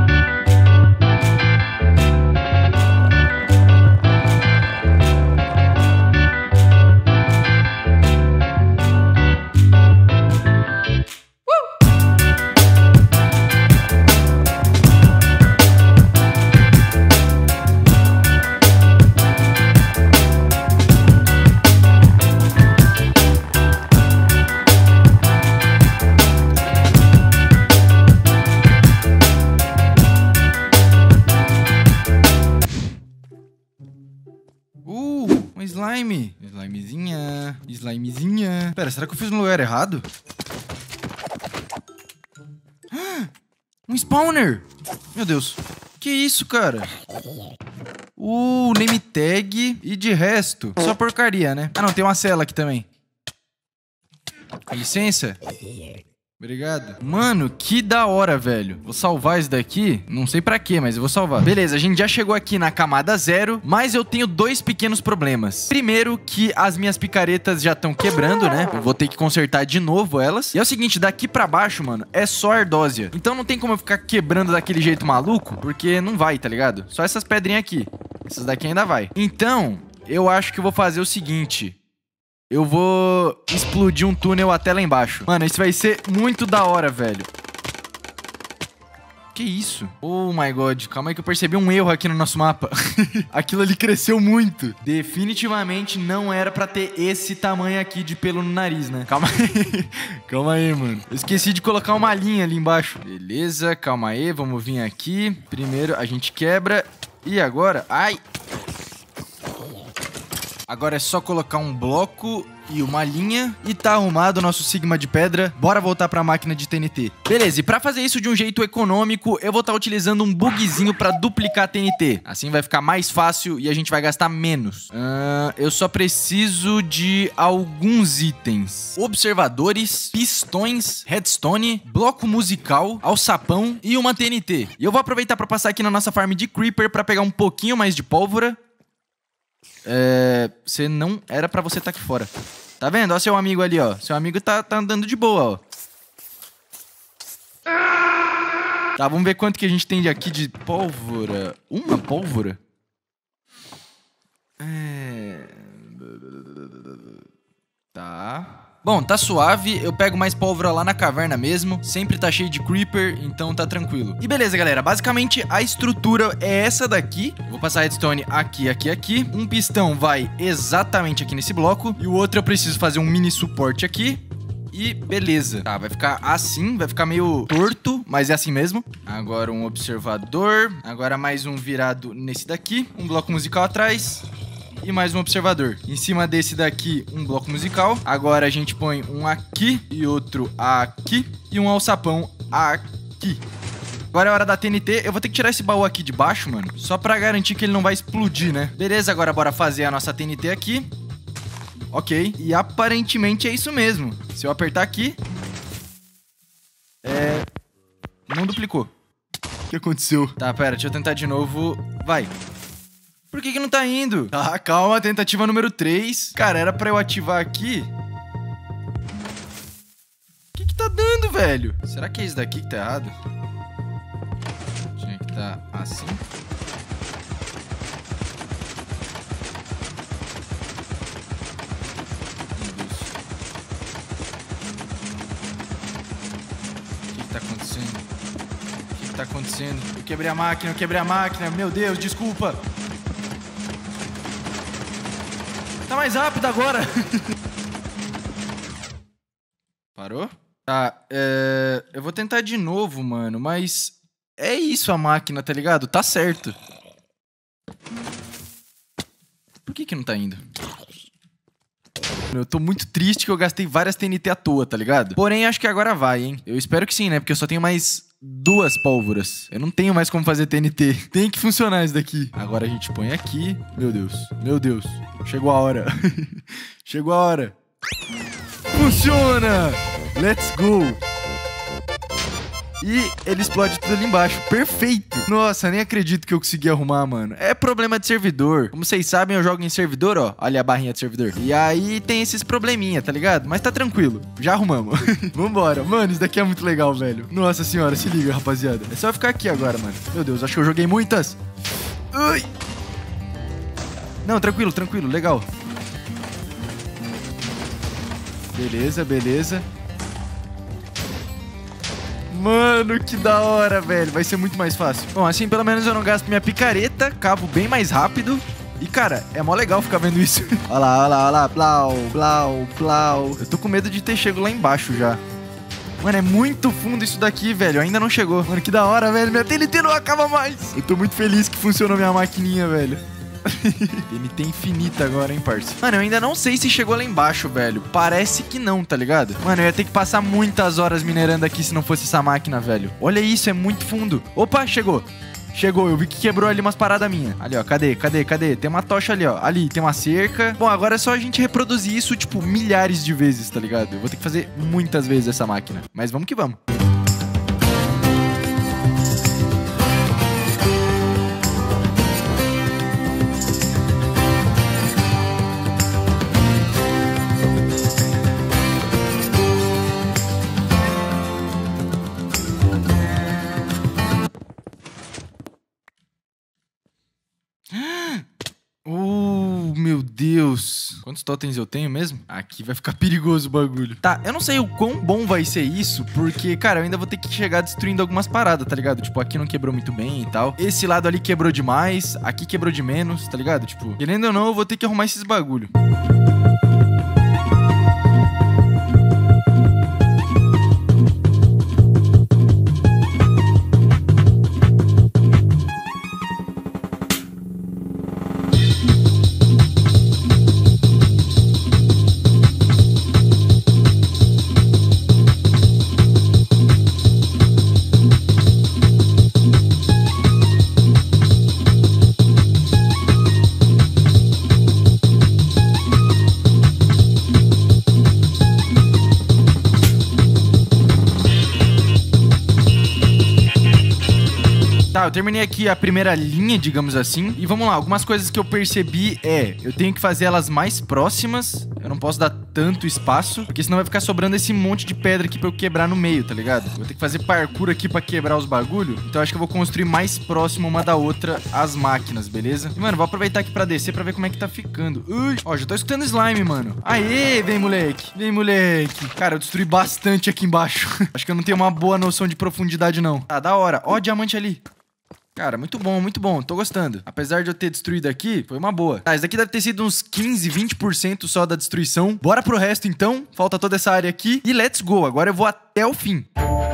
Um slime. Slimezinha. Slimezinha. Pera, será que eu fiz no lugar errado? Um spawner. Meu Deus. Que isso, cara? Name tag e de resto. Só porcaria, né? Ah, não, tem uma cela aqui também. Com licença. Obrigado. Mano, que da hora, velho. Vou salvar isso daqui. Não sei pra quê, mas eu vou salvar. Beleza, a gente já chegou aqui na camada 0, mas eu tenho 2 pequenos problemas. Primeiro, que as minhas picaretas já estão quebrando, né? Eu vou ter que consertar de novo elas. E é o seguinte, daqui pra baixo, mano, é só ardósia. Então não tem como eu ficar quebrando daquele jeito maluco, porque não vai, tá ligado? Só essas pedrinhas aqui. Essas daqui ainda vai. Então, eu acho que eu vou fazer o seguinte... Eu vou explodir um túnel até lá embaixo. Mano, isso vai ser muito da hora, velho. Que isso? Oh my god, calma aí que eu percebi um erro aqui no nosso mapa. Aquilo ali cresceu muito. Definitivamente não era pra ter esse tamanho aqui de pelo no nariz, né? Calma aí. Calma aí, mano. Eu esqueci de colocar uma linha ali embaixo. Beleza, calma aí, vamos vir aqui. Primeiro a gente quebra. E agora... Ai! Agora é só colocar um bloco e uma linha e tá arrumado o nosso Sigma de pedra. Bora voltar pra máquina de TNT. Beleza, e pra fazer isso de um jeito econômico, eu vou estar utilizando um bugzinho pra duplicar TNT. Assim vai ficar mais fácil e a gente vai gastar menos. Eu só preciso de alguns itens. Observadores, pistões, redstone, bloco musical, alçapão e uma TNT. E eu vou aproveitar pra passar aqui na nossa farm de Creeper pra pegar um pouquinho mais de pólvora. Você não era pra você estar aqui fora. Tá vendo? Ó seu amigo ali, ó. Seu amigo tá andando de boa, ó. Tá, vamos ver quanto que a gente tem aqui de pólvora. Uma pólvora? Tá... Bom, tá suave, eu pego mais pólvora lá na caverna mesmo, sempre tá cheio de creeper, então tá tranquilo. E beleza, galera, basicamente a estrutura é essa daqui. Vou passar redstone aqui, aqui, aqui. Um pistão vai exatamente aqui nesse bloco, e o outro eu preciso fazer um mini suporte aqui. e beleza. Tá, vai ficar assim, vai ficar meio torto, mas é assim mesmo. Agora um observador, agora mais um virado nesse daqui, um bloco musical atrás e mais um observador. Em cima desse daqui, um bloco musical. Agora a gente põe um aqui e outro aqui e um alçapão aqui. Agora é hora da TNT. Eu vou ter que tirar esse baú aqui de baixo, mano, só pra garantir que ele não vai explodir, né? Beleza, agora bora fazer a nossa TNT aqui. Ok, e aparentemente é isso mesmo. Se eu apertar aqui... não duplicou. O que aconteceu? Tá, pera, deixa eu tentar de novo. Vai. Por que não tá indo? Tá, calma, tentativa número 3. Cara, era pra eu ativar aqui. O que tá dando, velho? Será que é esse daqui que tá errado? Tinha que tá assim. Meu Deus. O que tá acontecendo? O que tá acontecendo? Eu quebrei a máquina, Meu Deus, desculpa. Tá mais rápido agora. Parou? Tá, eu vou tentar de novo, mano, mas é isso a máquina, tá ligado? Tá certo. Por que não tá indo? Eu tô muito triste que eu gastei várias TNT à toa, tá ligado? Porém, acho que agora vai, hein? Eu espero que sim, né? Porque eu só tenho mais 2 pólvoras. Eu não tenho mais como fazer TNT. Tem que funcionar isso daqui. Agora a gente põe aqui. Meu Deus. Meu Deus. Chegou a hora. Chegou a hora. Funciona! Let's go! E ele explode tudo ali embaixo. Perfeito! Nossa, nem acredito que eu consegui arrumar, mano. É problema de servidor. Como vocês sabem, eu jogo em servidor, ó. Olha a barrinha de servidor. E aí tem esses probleminha, tá ligado? Mas tá tranquilo. Já arrumamos. Vambora. Mano, isso daqui é muito legal, velho. Nossa senhora, se liga, rapaziada. É só ficar aqui agora, mano. Meu Deus, acho que eu joguei muitas. Ui! Não, tranquilo, tranquilo. Legal. Beleza, beleza. Mano, que da hora, velho. Vai ser muito mais fácil. Bom, assim pelo menos eu não gasto minha picareta. Cavo bem mais rápido. E, cara, é mó legal ficar vendo isso. Olha lá, olha lá, olha lá. Blau, blau, blau. Eu tô com medo de ter chego lá embaixo já. Mano, é muito fundo isso daqui, velho. Ainda não chegou. Mano, que da hora, velho. Minha TNT não acaba mais. Eu tô muito feliz que funcionou minha maquininha, velho. TNT infinita agora, hein, parça. Mano, eu ainda não sei se chegou lá embaixo, velho. Parece que não, tá ligado? Mano, eu ia ter que passar muitas horas minerando aqui se não fosse essa máquina, velho. Olha isso, é muito fundo. Opa, chegou. Chegou, eu vi que quebrou ali umas paradas minhas. Ali, ó, cadê? Tem uma tocha ali, ó. Ali, tem uma cerca. Bom, agora é só a gente reproduzir isso, tipo, milhares de vezes, tá ligado? Eu vou ter que fazer muitas vezes essa máquina. Mas vamos que vamos. Meu Deus. Quantos totens eu tenho mesmo? Aqui vai ficar perigoso o bagulho. Tá, eu não sei o quão bom vai ser isso, porque, cara, eu ainda vou ter que chegar destruindo algumas paradas, tá ligado? Tipo, aqui não quebrou muito bem e tal. Esse lado ali quebrou demais, aqui quebrou de menos, tá ligado? Tipo, querendo ou não, eu vou ter que arrumar esses bagulho. Tá, eu terminei aqui a primeira linha, digamos assim. E vamos lá, algumas coisas que eu percebi eu tenho que fazer elas mais próximas. Eu não posso dar tanto espaço, porque senão vai ficar sobrando esse monte de pedra aqui pra eu quebrar no meio, tá ligado? Vou ter que fazer parkour aqui pra quebrar os bagulho. Então acho que eu vou construir mais próximo uma da outra as máquinas, beleza? E, mano, vou aproveitar aqui pra descer pra ver como é que tá ficando. Ui, ó, já tô escutando slime, mano. Aê, vem, moleque. Vem, moleque. Cara, eu destruí bastante aqui embaixo. Acho que eu não tenho uma boa noção de profundidade, não. Tá, da hora. Ó, diamante ali. Cara, muito bom, tô gostando. Apesar de eu ter destruído aqui, foi uma boa. Tá, isso daqui deve ter sido uns 15, 20% só da destruição. Bora pro resto então, falta toda essa área aqui. E let's go, agora eu vou até o fim.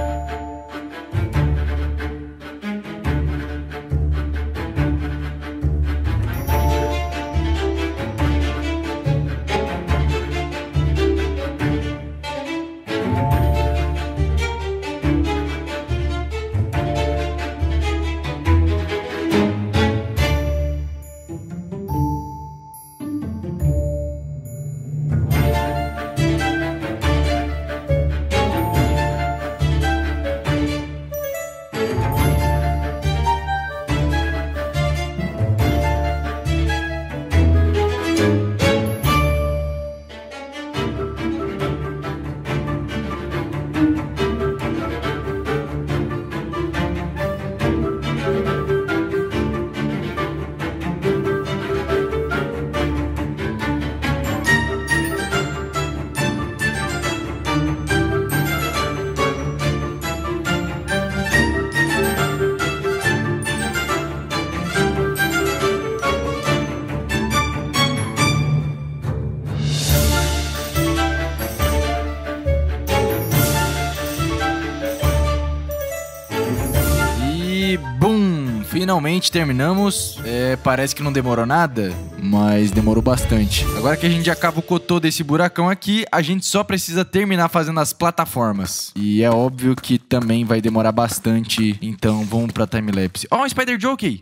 Finalmente terminamos. Parece que não demorou nada, mas demorou bastante. Agora que a gente já cavucou todo esse buracão aqui, a gente só precisa terminar fazendo as plataformas. E é óbvio que também vai demorar bastante, então vamos pra timelapse. Ó, um Spider Jockey!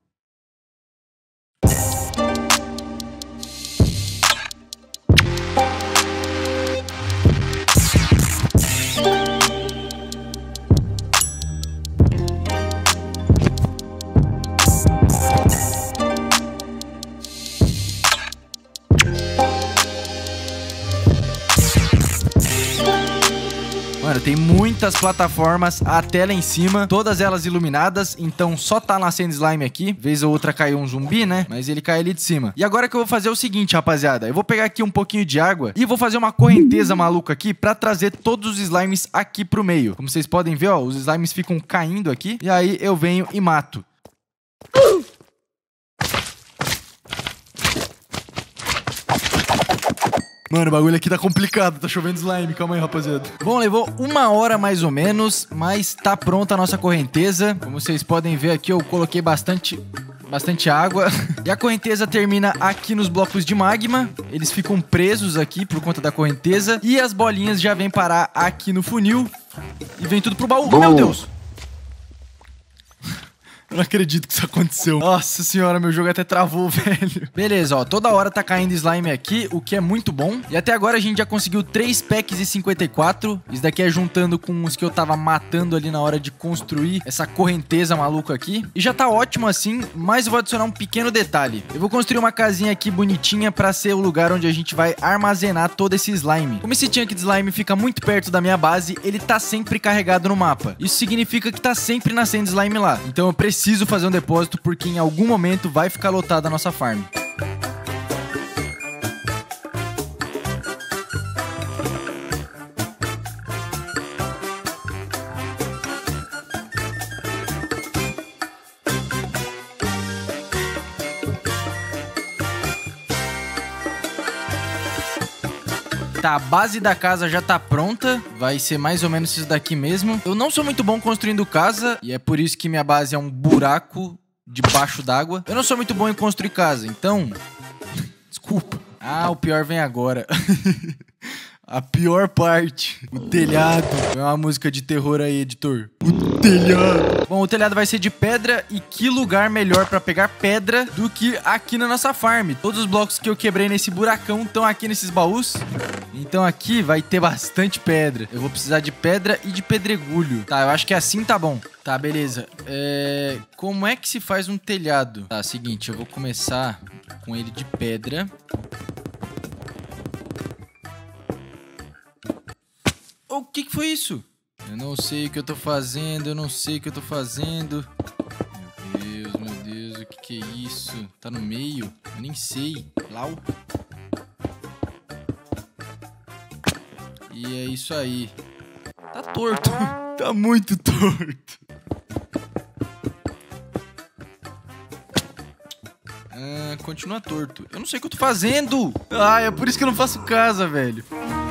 Mano, tem muitas plataformas até lá em cima, todas elas iluminadas, então só tá nascendo slime aqui. Vez ou outra caiu um zumbi, né? Mas ele cai ali de cima. E agora que eu vou fazer o seguinte, rapaziada, eu vou pegar aqui um pouquinho de água e vou fazer uma correnteza maluca aqui pra trazer todos os slimes aqui pro meio. Como vocês podem ver, ó, os slimes ficam caindo aqui e aí eu venho e mato. Mano, o bagulho aqui tá complicado, tá chovendo slime, calma aí, rapaziada. Bom, levou 1 hora mais ou menos, mas tá pronta a nossa correnteza. Como vocês podem ver aqui, eu coloquei bastante água. E a correnteza termina aqui nos blocos de magma. Eles ficam presos aqui por conta da correnteza. E as bolinhas já vêm parar aqui no funil. E vem tudo pro baú. Bom. Meu Deus! Eu não acredito que isso aconteceu. Nossa senhora, meu jogo até travou, velho. Beleza, ó, toda hora tá caindo slime aqui, o que é muito bom. E até agora a gente já conseguiu 3 packs e 54. Isso daqui é juntando com os que eu tava matando ali na hora de construir essa correnteza maluca aqui. E já tá ótimo assim, mas eu vou adicionar um pequeno detalhe. Eu vou construir uma casinha aqui bonitinha pra ser o lugar onde a gente vai armazenar todo esse slime. Como esse chunk de slime fica muito perto da minha base, ele tá sempre carregado no mapa. Isso significa que tá sempre nascendo slime lá. Então eu preciso fazer um depósito porque em algum momento vai ficar lotada a nossa farm. Tá, a base da casa já tá pronta. Vai ser mais ou menos isso daqui mesmo. Eu não sou muito bom construindo casa. E é por isso que minha base é um buraco debaixo d'água. Eu não sou muito bom em construir casa, então... Desculpa. Ah, o pior vem agora. A pior parte. O telhado. É uma música de terror aí, editor. O telhado. Bom, o telhado vai ser de pedra. E que lugar melhor pra pegar pedra do que aqui na nossa farm. Todos os blocos que eu quebrei nesse buracão estão aqui nesses baús. Então aqui vai ter bastante pedra. Eu vou precisar de pedra e de pedregulho. Tá, eu acho que assim tá bom. Tá, beleza. Como é que se faz um telhado? Tá, seguinte, eu vou começar com ele de pedra. O que foi isso? Eu não sei o que eu tô fazendo, eu não sei o que eu tô fazendo. Meu Deus, o que é isso? Tá no meio? Eu nem sei. Lau. E é isso aí. Tá torto. Tá muito torto. continua torto. Eu não sei o que eu tô fazendo. Ah, é por isso que eu não faço casa, velho.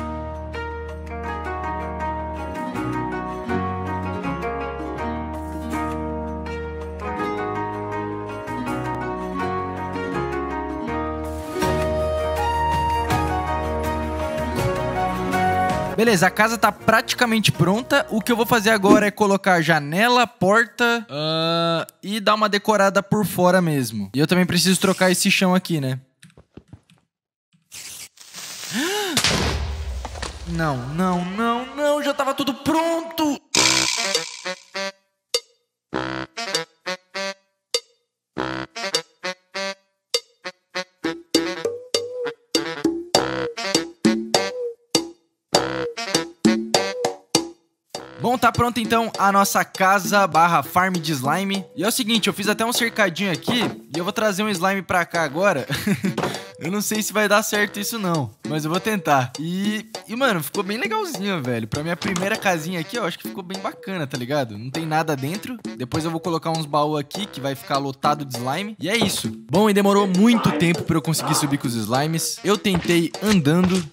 Beleza, a casa tá praticamente pronta. O que eu vou fazer agora é colocar janela, porta e dar uma decorada por fora mesmo. E eu também preciso trocar esse chão aqui, né? Não, não, não, não. Já tava tudo pronto. Bom, tá pronta então a nossa casa barra farm de slime. E é o seguinte, eu fiz até um cercadinho aqui e eu vou trazer um slime pra cá agora. Eu não sei se vai dar certo isso não, mas eu vou tentar. E mano, ficou bem legalzinho, velho. Pra minha primeira casinha aqui, eu acho que ficou bem bacana, tá ligado? Não tem nada dentro. Depois eu vou colocar uns baús aqui que vai ficar lotado de slime. E é isso. Bom, e demorou muito tempo pra eu conseguir subir com os slimes. Eu tentei andando.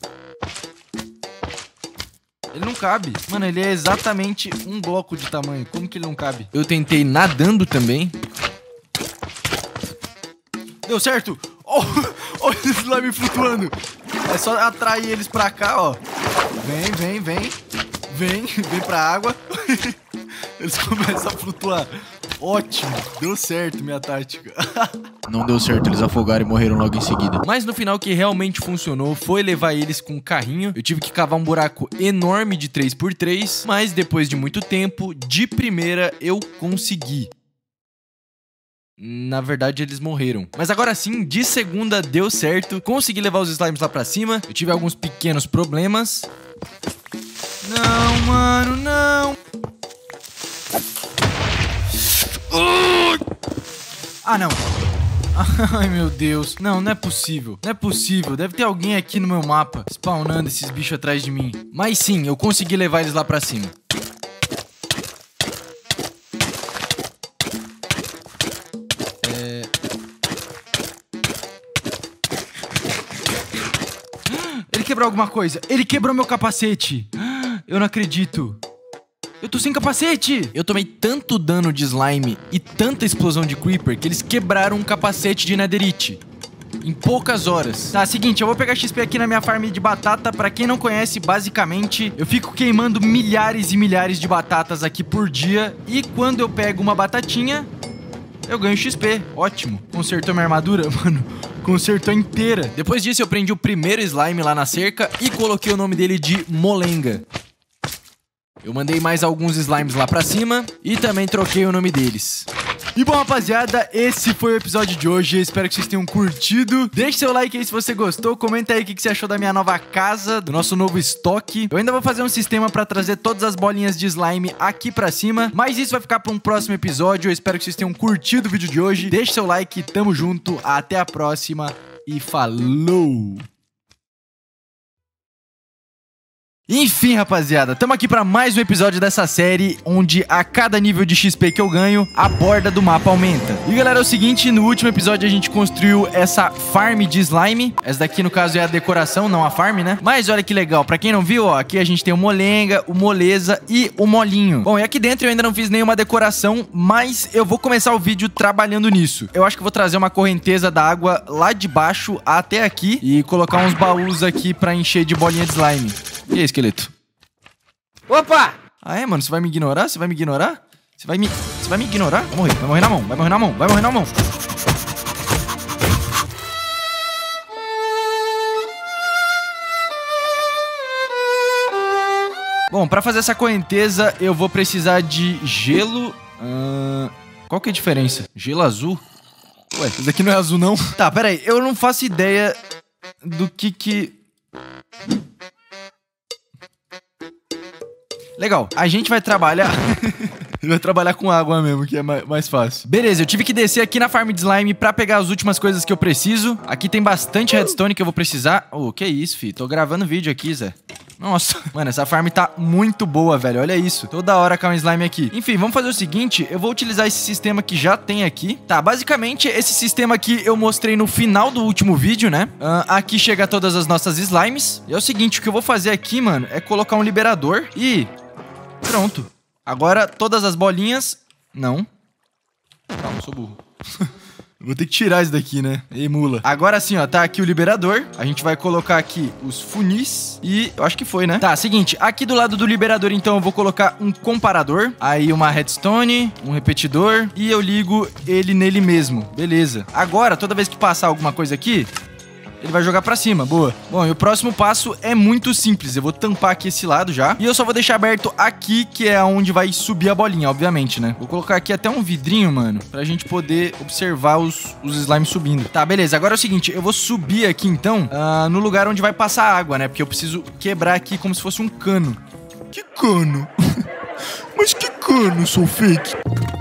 Ele não cabe. Mano, ele é exatamente um bloco de tamanho. Como que ele não cabe? Eu tentei nadando também. Deu certo! Olha esse slime flutuando. É só atrair eles pra cá, ó. Vem pra água. Eles começam a flutuar. Ótimo, deu certo minha tática. Não deu certo, eles afogaram e morreram logo em seguida. Mas no final o que realmente funcionou foi levar eles com um carrinho. Eu tive que cavar um buraco enorme de 3x3, mas depois de muito tempo, de primeira eu consegui. Na verdade, eles morreram. Mas agora sim, de segunda deu certo. Consegui levar os slimes lá pra cima. Eu tive alguns pequenos problemas. Não, mano, não. Ah, não. Ai, meu Deus. Não, não é possível. Não é possível. Deve ter alguém aqui no meu mapa spawnando esses bichos atrás de mim. Mas sim, eu consegui levar eles lá pra cima. Ele quebrou alguma coisa. Ele quebrou meu capacete. Eu não acredito. Eu tô sem capacete! Eu tomei tanto dano de slime e tanta explosão de creeper que eles quebraram um capacete de netherite. Em poucas horas. Tá, seguinte, eu vou pegar XP aqui na minha farm de batata. Pra quem não conhece, basicamente, eu fico queimando milhares e milhares de batatas aqui por dia. E quando eu pego uma batatinha, eu ganho XP. Ótimo. Consertou minha armadura? Mano, consertou inteira. Depois disso, eu prendi o primeiro slime lá na cerca e coloquei o nome dele de Molenga. Eu mandei mais alguns slimes lá pra cima e também troquei o nome deles. E bom, rapaziada, esse foi o episódio de hoje. Eu espero que vocês tenham curtido. Deixe seu like aí se você gostou. Comenta aí o que você achou da minha nova casa, do nosso novo estoque. Eu ainda vou fazer um sistema pra trazer todas as bolinhas de slime aqui pra cima. Mas isso vai ficar pra um próximo episódio. Eu espero que vocês tenham curtido o vídeo de hoje. Deixe seu like, tamo junto. Até a próxima e falou! Enfim, rapaziada, tamo aqui pra mais um episódio dessa série, onde a cada nível de XP que eu ganho, a borda do mapa aumenta. E galera, é o seguinte, no último episódio a gente construiu essa farm de slime. Essa daqui, no caso, é a decoração, não a farm, né? Mas olha que legal, pra quem não viu, ó, aqui a gente tem o Molenga, o Moleza e o Molinho. Bom, e aqui dentro eu ainda não fiz nenhuma decoração, mas eu vou começar o vídeo trabalhando nisso. Eu acho que eu vou trazer uma correnteza da água lá de baixo até aqui e colocar uns baús aqui pra encher de bolinha de slime. E aí, esqueleto?
Opa!
Ah, é, mano? Você vai me ignorar? Você vai me ignorar? Você vai me ignorar? Vai morrer na mão, vai morrer na mão, vai morrer na mão. Bom, pra fazer essa correnteza, eu vou precisar de gelo. Qual que é a diferença? Gelo azul? Ué, isso aqui não é azul, não? Tá, pera aí. Eu não faço ideia do que... Legal, a gente vai trabalhar... Ele vai trabalhar com água mesmo, que é mais fácil. Beleza, eu tive que descer aqui na farm de slime pra pegar as últimas coisas que eu preciso. Aqui tem bastante redstone que eu vou precisar. Oh, que isso, fi. Tô gravando vídeo aqui, Zé. Nossa, mano, essa farm tá muito boa, velho. Olha isso. Toda hora cai um slime aqui. Enfim, vamos fazer o seguinte. Eu vou utilizar esse sistema que já tem aqui. Tá, basicamente, esse sistema aqui eu mostrei no final do último vídeo, né? Aqui chega todas as nossas slimes. E é o seguinte, o que eu vou fazer aqui, mano, é colocar um liberador e... pronto. Agora, todas as bolinhas... Não. Calma, eu sou burro. Vou ter que tirar isso daqui, né? Ei, mula. Agora sim, ó, tá aqui o liberador. A gente vai colocar aqui os funis. E eu acho que foi, né? Tá, seguinte. Aqui do lado do liberador, então, eu vou colocar um comparador. Aí uma redstone, um repetidor. E eu ligo ele nele mesmo. Beleza. Agora, toda vez que passar alguma coisa aqui... ele vai jogar pra cima, boa. Bom, e o próximo passo é muito simples. Eu vou tampar aqui esse lado já. E eu só vou deixar aberto aqui, que é onde vai subir a bolinha, obviamente, né? Vou colocar aqui até um vidrinho, mano, pra gente poder observar os slimes subindo. Tá, beleza. Agora é o seguinte, eu vou subir aqui, então, no lugar onde vai passar a água, né? Porque eu preciso quebrar aqui como se fosse um cano. Que cano? Mas que cano, sou fake?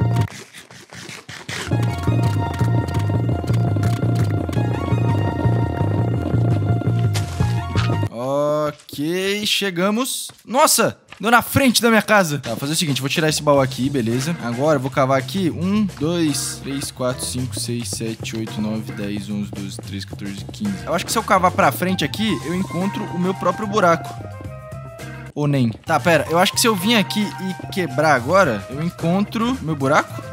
Ok, chegamos. Nossa, deu na frente da minha casa. Tá, vou fazer o seguinte, vou tirar esse baú aqui, beleza. Agora eu vou cavar aqui 1, 2, 3, 4, 5, 6, 7, 8, 9, 10, 11, 12, 13, 14, 15. Eu acho que se eu cavar pra frente aqui, eu encontro o meu próprio buraco. Ou nem. Tá, pera, eu acho que se eu vir aqui e quebrar agora, eu encontro o meu buraco.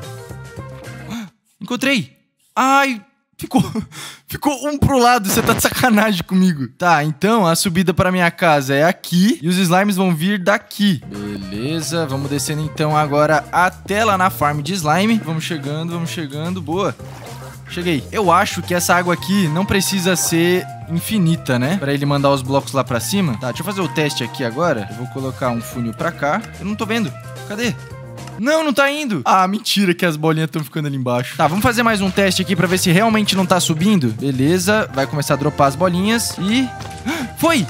Encontrei. Ai... Ficou um pro lado, você tá de sacanagem comigo. Tá, então a subida pra minha casa é aqui e os slimes vão vir daqui. Beleza, vamos descendo então agora até lá na farm de slime. Vamos chegando, boa. Cheguei. Eu acho que essa água aqui não precisa ser infinita, né? Pra ele mandar os blocos lá pra cima. Tá, deixa eu fazer o teste aqui agora. Eu vou colocar um funil pra cá. Eu não tô vendo. Cadê? Não, não tá indo. Ah, mentira que as bolinhas estão ficando ali embaixo. Tá, vamos fazer mais um teste aqui pra ver se realmente não tá subindo. Beleza, vai começar a dropar as bolinhas e... foi!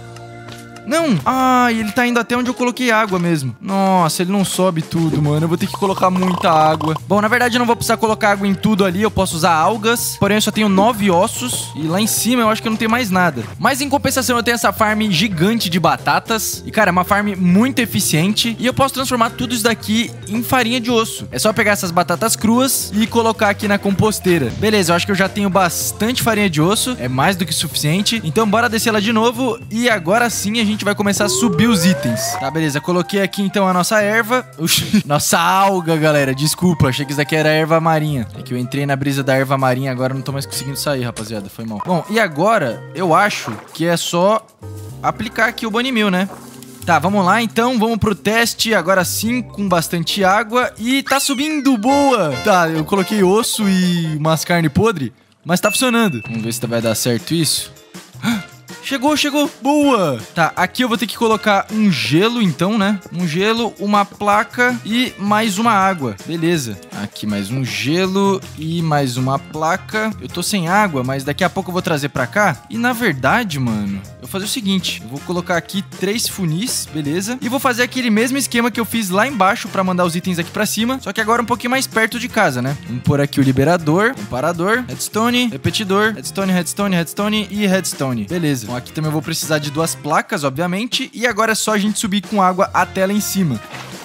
Não! Ah, ele tá indo até onde eu coloquei água mesmo. Nossa, ele não sobe tudo, mano. Eu vou ter que colocar muita água. Bom, na verdade eu não vou precisar colocar água em tudo ali. Eu posso usar algas. Porém, eu só tenho 9 ossos. E lá em cima eu acho que eu não tenho mais nada. Mas em compensação eu tenho essa farm gigante de batatas. E, cara, é uma farm muito eficiente. E eu posso transformar tudo isso daqui em farinha de osso. É só pegar essas batatas cruas e colocar aqui na composteira. Beleza, eu acho que eu já tenho bastante farinha de osso. É mais do que suficiente. Então bora descer lá de novo. E agora sim a gente vai começar a subir os itens. Tá, beleza. Coloquei aqui então a nossa erva. Oxi, nossa alga, galera. Desculpa, achei que isso daqui era erva marinha. É que eu entrei na brisa da erva marinha, agora não tô mais conseguindo sair, rapaziada. Foi mal. Bom, e agora eu acho que é só aplicar aqui o Bunny Meal, né? Tá, vamos lá então, vamos pro teste, agora sim, com bastante água. E tá subindo, boa! Tá, eu coloquei osso e umas carne podre, mas tá funcionando. Vamos ver se vai dar certo isso. Chegou, boa! Tá, aqui eu vou ter que colocar um gelo então, né? Um gelo, uma placa e mais uma água. Beleza. Aqui mais um gelo e mais uma placa. Eu tô sem água, mas daqui a pouco eu vou trazer pra cá. E na verdade, mano, eu vou fazer o seguinte. Eu vou colocar aqui 3 funis, beleza? E vou fazer aquele mesmo esquema que eu fiz lá embaixo pra mandar os itens aqui pra cima. Só que agora um pouquinho mais perto de casa, né? Vamos pôr aqui o liberador, comparador, redstone, repetidor, redstone, redstone, redstone e redstone. Beleza. Bom, aqui também eu vou precisar de 2 placas, obviamente. E agora é só a gente subir com água até lá em cima.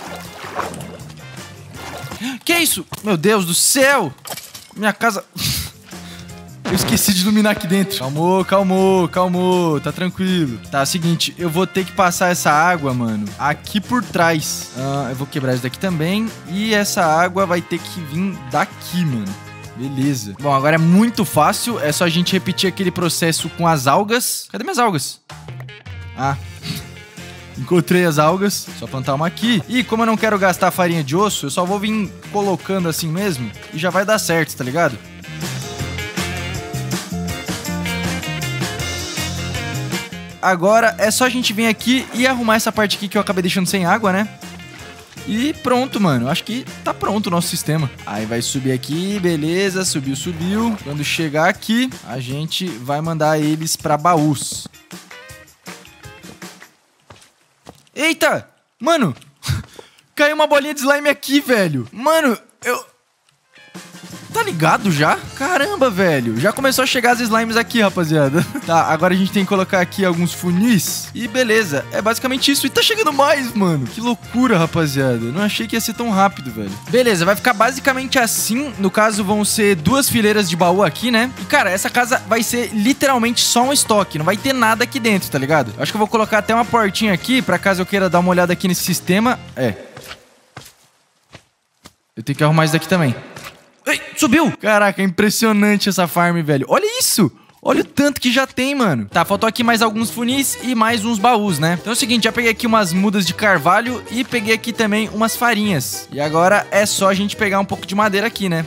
Que isso? Meu Deus do céu! Minha casa... Eu esqueci de iluminar aqui dentro. Calmou. Tá tranquilo. Tá, é o seguinte. Eu vou ter que passar essa água, mano, aqui por trás. Eu vou quebrar isso daqui também. E essa água vai ter que vir daqui, mano. Beleza. Bom, agora é muito fácil. É só a gente repetir aquele processo com as algas. Cadê minhas algas? Ah... Encontrei as algas, só plantar uma aqui. E como eu não quero gastar farinha de osso, eu só vou vir colocando assim mesmo e já vai dar certo, tá ligado? Agora é só a gente vir aqui e arrumar essa parte aqui que eu acabei deixando sem água, né? E pronto, mano. Acho que tá pronto o nosso sistema. Aí vai subir aqui, beleza. Subiu. Quando chegar aqui, a gente vai mandar eles pra baús. Eita! Mano! Caiu uma bolinha de slime aqui, velho. Mano, Tá ligado já? Caramba, velho. Já começou a chegar as slimes aqui, rapaziada. Tá, agora a gente tem que colocar aqui alguns funis. E beleza, é basicamente isso. E tá chegando mais, mano. Que loucura, rapaziada. Não achei que ia ser tão rápido, velho. Beleza, vai ficar basicamente assim. No caso, vão ser 2 fileiras de baú aqui, né? E, cara, essa casa vai ser literalmente só um estoque. Não vai ter nada aqui dentro, tá ligado? Acho que eu vou colocar até uma portinha aqui, pra caso eu queira dar uma olhada aqui nesse sistema. Eu tenho que arrumar isso daqui também. Ei, subiu! Caraca, é impressionante essa farm, velho. Olha isso! Olha o tanto que já tem, mano. Tá, faltou aqui mais alguns funis e mais uns baús, né? Então é o seguinte, já peguei aqui umas mudas de carvalho e peguei aqui também umas farinhas. E agora é só a gente pegar um pouco de madeira aqui, né?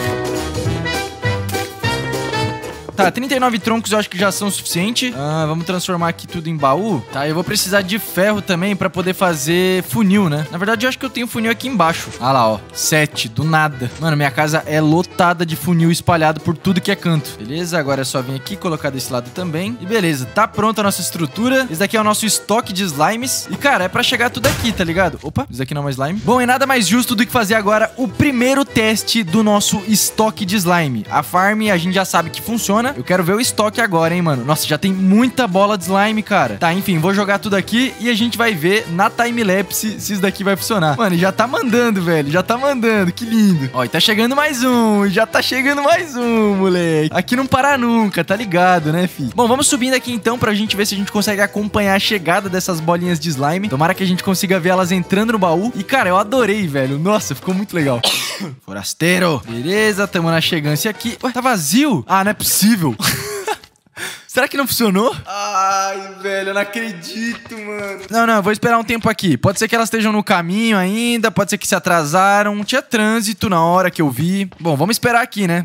Tá, 39 troncos eu acho que já são o suficiente. Vamos transformar aqui tudo em baú. Tá, eu vou precisar de ferro também pra poder fazer funil, né? Na verdade, eu acho que eu tenho funil aqui embaixo. Ah lá, ó. 7, do nada. Mano, minha casa é lotada de funil espalhado por tudo que é canto. Beleza, agora é só vir aqui, colocar desse lado também. E beleza, tá pronta a nossa estrutura. Esse daqui é o nosso estoque de slimes. E, cara, é pra chegar tudo aqui, tá ligado? Opa, isso aqui não é uma slime. Bom, é nada mais justo do que fazer agora o primeiro teste do nosso estoque de slime. A farm, a gente já sabe que funciona. Eu quero ver o estoque agora, hein, mano. Nossa, já tem muita bola de slime, cara. Tá, enfim, vou jogar tudo aqui e a gente vai ver na timelapse se isso daqui vai funcionar. Mano, já tá mandando, velho. Já tá mandando, que lindo. Ó, e tá chegando mais um. Já tá chegando mais um, moleque. Aqui não para nunca, tá ligado, né, fi? Bom, vamos subindo aqui então pra gente ver se a gente consegue acompanhar a chegada dessas bolinhas de slime. Tomara que a gente consiga ver elas entrando no baú. E, cara, eu adorei, velho. Nossa, ficou muito legal. Forasteiro. Beleza, tamo na chegância aqui. Ué, tá vazio? Ah, não é possível. Será que não funcionou? Ai, velho, eu não acredito, mano. Não, eu vou esperar um tempo aqui. Pode ser que elas estejam no caminho ainda, pode ser que se atrasaram. Tinha trânsito na hora que eu vi. Bom, vamos esperar aqui, né?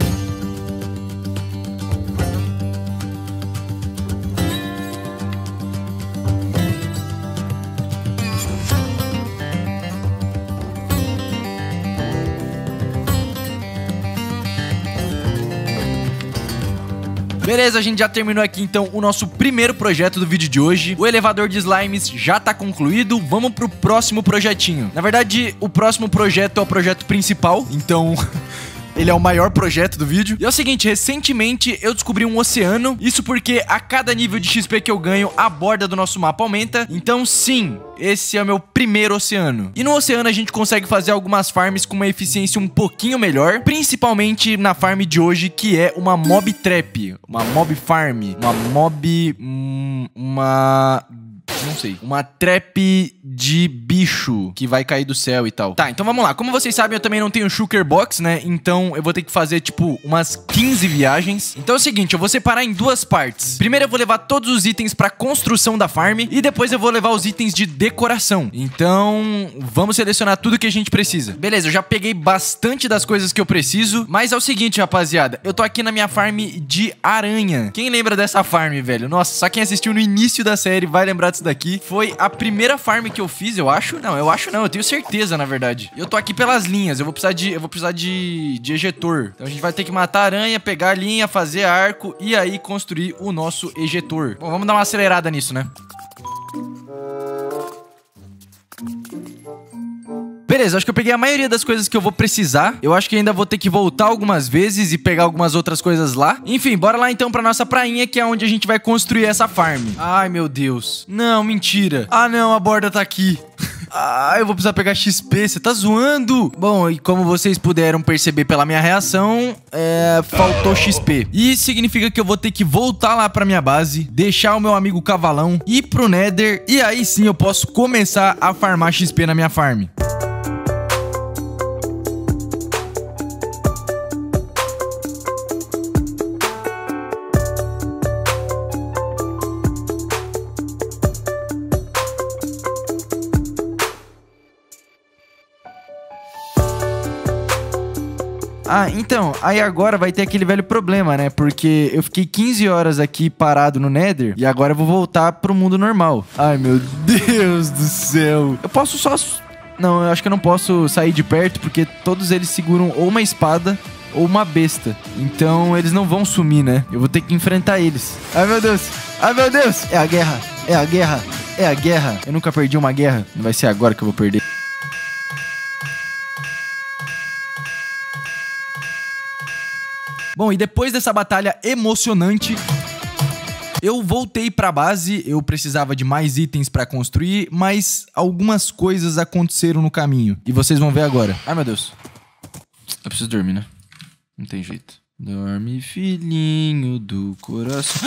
Beleza, a gente já terminou aqui então o nosso primeiro projeto do vídeo de hoje. O elevador de slimes já tá concluído. Vamos pro próximo projetinho. Na verdade, o próximo projeto é o projeto principal, então... ele é o maior projeto do vídeo. E é o seguinte, recentemente eu descobri um oceano. Isso porque a cada nível de XP que eu ganho, a borda do nosso mapa aumenta. Então sim, esse é o meu primeiro oceano. E no oceano a gente consegue fazer algumas farms com uma eficiência um pouquinho melhor. Principalmente na farm de hoje, que é uma mob trap. Uma mob farm. Uma mob... não sei. Uma trap de bicho que vai cair do céu e tal. Tá, então vamos lá. Como vocês sabem, eu também não tenho shulker box, né? Então eu vou ter que fazer, tipo, umas 15 viagens. Então é o seguinte, eu vou separar em 2 partes. Primeiro eu vou levar todos os itens pra construção da farm. E depois eu vou levar os itens de decoração. Então, vamos selecionar tudo que a gente precisa. Beleza, eu já peguei bastante das coisas que eu preciso. Mas é o seguinte, rapaziada. Eu tô aqui na minha farm de aranha. Quem lembra dessa farm, velho? Nossa, só quem assistiu no início da série vai lembrar disso daqui. Foi a primeira farm que eu fiz, eu acho. Não, eu tenho certeza, na verdade. Eu tô aqui pelas linhas, eu vou precisar de ejetor. Então a gente vai ter que matar a aranha, pegar a linha, fazer arco e aí construir o nosso ejetor. Bom, vamos dar uma acelerada nisso, né? Beleza, acho que eu peguei a maioria das coisas que eu vou precisar. Eu acho que ainda vou ter que voltar algumas vezes e pegar algumas outras coisas lá. Enfim, bora lá então pra nossa prainha, que é onde a gente vai construir essa farm. Ai, meu Deus. Não, mentira. Ah, não, a borda tá aqui. Ah, eu vou precisar pegar XP, você tá zoando? Bom, e como vocês puderam perceber pela minha reação, faltou XP. E significa que eu vou ter que voltar lá pra minha base, deixar o meu amigo Cavalão, ir pro Nether, e aí sim eu posso começar a farmar XP na minha farm. Ah, então, aí agora vai ter aquele velho problema, né? Porque eu fiquei 15 horas aqui parado no Nether e agora eu vou voltar pro mundo normal. Ai, meu Deus do céu. Eu posso só... Não, eu acho que eu não posso sair de perto porque todos eles seguram ou uma espada ou uma besta. Então eles não vão sumir, né? Eu vou ter que enfrentar eles. Ai, meu Deus. Ai, meu Deus. É a guerra. É a guerra. É a guerra. Eu nunca perdi uma guerra. Não vai ser agora que eu vou perder. Bom, e depois dessa batalha emocionante, eu voltei pra base. Eu precisava de mais itens pra construir, mas algumas coisas aconteceram no caminho. E vocês vão ver agora. Ai, meu Deus. Eu preciso dormir, né? Não tem jeito. Dorme, filhinho do coração.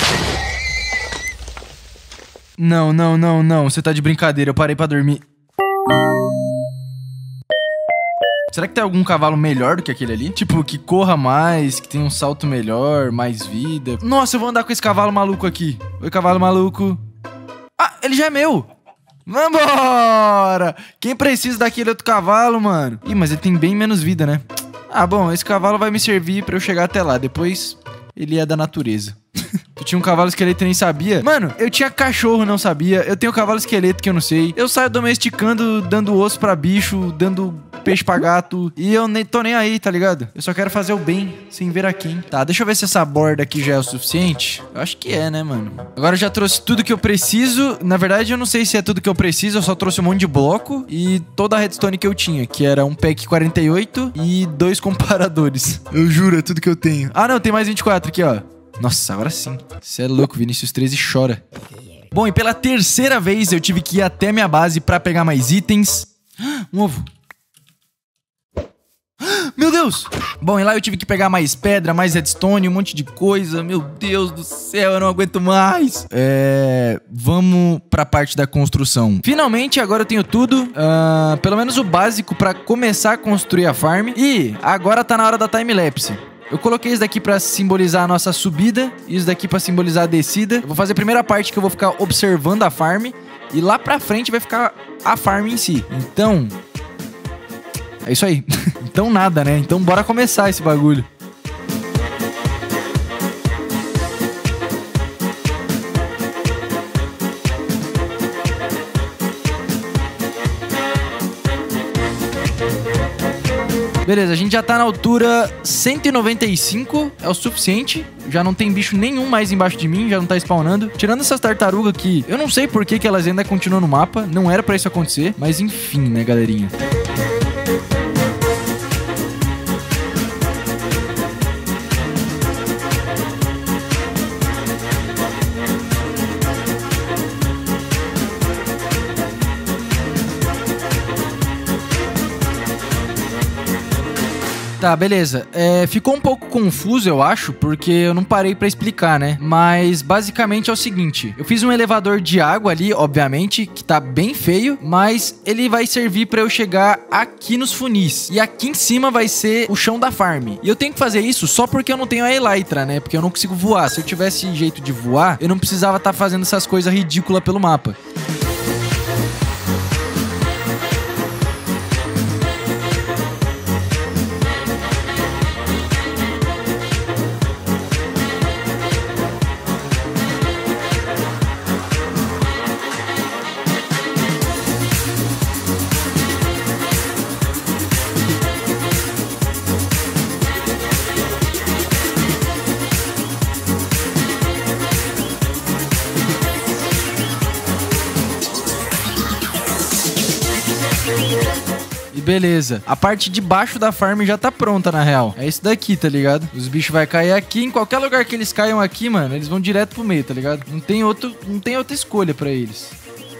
Não, não, não, não. Você tá de brincadeira. Eu parei pra dormir. Será que tem algum cavalo melhor do que aquele ali? Tipo, que corra mais, que tenha um salto melhor, mais vida. Nossa, eu vou andar com esse cavalo maluco aqui. Oi, cavalo maluco. Ah, ele já é meu. Vambora! Quem precisa daquele outro cavalo, mano? Ih, mas ele tem bem menos vida, né? Ah, bom, esse cavalo vai me servir pra eu chegar até lá. Depois, ele é da natureza. Tu tinha um cavalo esqueleto e nem sabia? Mano, eu tinha cachorro, não sabia. Eu tenho cavalo esqueleto que eu não sei. Eu saio domesticando, dando osso pra bicho, dando peixe pra gato. E eu nem tô nem aí, tá ligado? Eu só quero fazer o bem, sem ver a quem. Tá, deixa eu ver se essa borda aqui já é o suficiente. Eu acho que é, né, mano? Agora eu já trouxe tudo que eu preciso. Na verdade, eu não sei se é tudo que eu preciso. Eu só trouxe um monte de bloco e toda a redstone que eu tinha, que era um pack 48 e 2 comparadores. Eu juro, é tudo que eu tenho. Ah, não, tem mais 24 aqui, ó. Nossa, agora sim. Você é louco, Vinícius 13 chora. Bom, e pela terceira vez eu tive que ir até minha base pra pegar mais itens. Um ovo. Meu Deus! Bom, e lá eu tive que pegar mais pedra, mais redstone, um monte de coisa. Meu Deus do céu, eu não aguento mais. Vamos pra parte da construção. Finalmente, agora eu tenho tudo. Pelo menos o básico pra começar a construir a farm. E agora tá na hora da time-lapse. Eu coloquei isso daqui pra simbolizar a nossa subida e isso daqui pra simbolizar a descida. Eu vou fazer a primeira parte que eu vou ficar observando a farm e lá pra frente vai ficar a farm em si. Então, é isso aí. Então nada, né? Então bora começar esse bagulho. Beleza, a gente já tá na altura 195, é o suficiente. Já não tem bicho nenhum mais embaixo de mim, já não tá spawnando. Tirando essas tartarugas aqui, eu não sei por que elas ainda continuam no mapa. Não era pra isso acontecer, mas enfim, né, galerinha? Tá, beleza. Ficou um pouco confuso, eu acho, porque eu não parei pra explicar, né? Mas basicamente é o seguinte: eu fiz um elevador de água ali, obviamente, que tá bem feio, mas ele vai servir pra eu chegar aqui nos funis. E aqui em cima vai ser o chão da farm. E eu tenho que fazer isso só porque eu não tenho a elytra, né? Porque eu não consigo voar. Se eu tivesse jeito de voar, eu não precisava estar fazendo essas coisas ridículas pelo mapa. E beleza, a parte de baixo da farm já tá pronta, na real. É isso daqui, tá ligado? Os bichos vão cair aqui, em qualquer lugar que eles caiam aqui, mano, eles vão direto pro meio, tá ligado? Não tem outra escolha pra eles.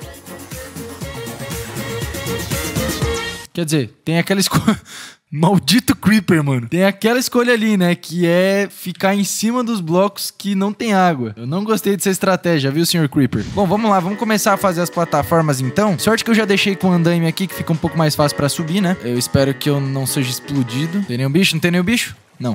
Quer dizer, tem aquela escolha... Maldito Creeper, mano. Tem aquela escolha ali, né? Que é ficar em cima dos blocos que não tem água. Eu não gostei dessa estratégia, viu, Sr. Creeper? Bom, vamos lá. Vamos começar a fazer as plataformas, então. Sorte que eu já deixei com o andaime aqui, que fica um pouco mais fácil pra subir, né? Eu espero que eu não seja explodido. Tem nenhum bicho? Não tem nenhum bicho? Não.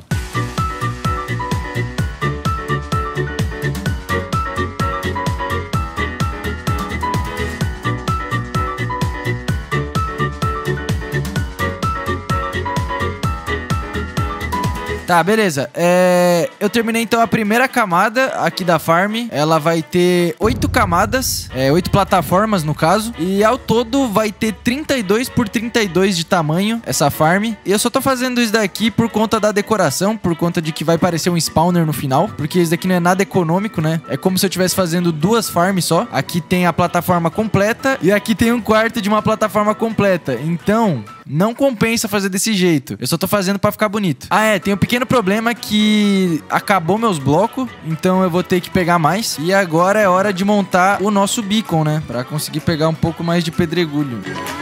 Tá, beleza. Eu terminei então a primeira camada aqui da farm. Ela vai ter 8 camadas, 8 plataformas no caso. E ao todo vai ter 32 por 32 de tamanho essa farm. E eu só tô fazendo isso daqui por conta da decoração, por conta de que vai parecer um spawner no final. Porque isso daqui não é nada econômico, né? É como se eu estivesse fazendo 2 farms só. Aqui tem a plataforma completa e aqui tem um quarto de uma plataforma completa. Então... Não compensa fazer desse jeito. Eu só tô fazendo pra ficar bonito. Ah, é, tem um pequeno problema que acabou meus blocos, então eu vou ter que pegar mais. E agora é hora de montar o nosso beacon, né? Pra conseguir pegar um pouco mais de pedregulho.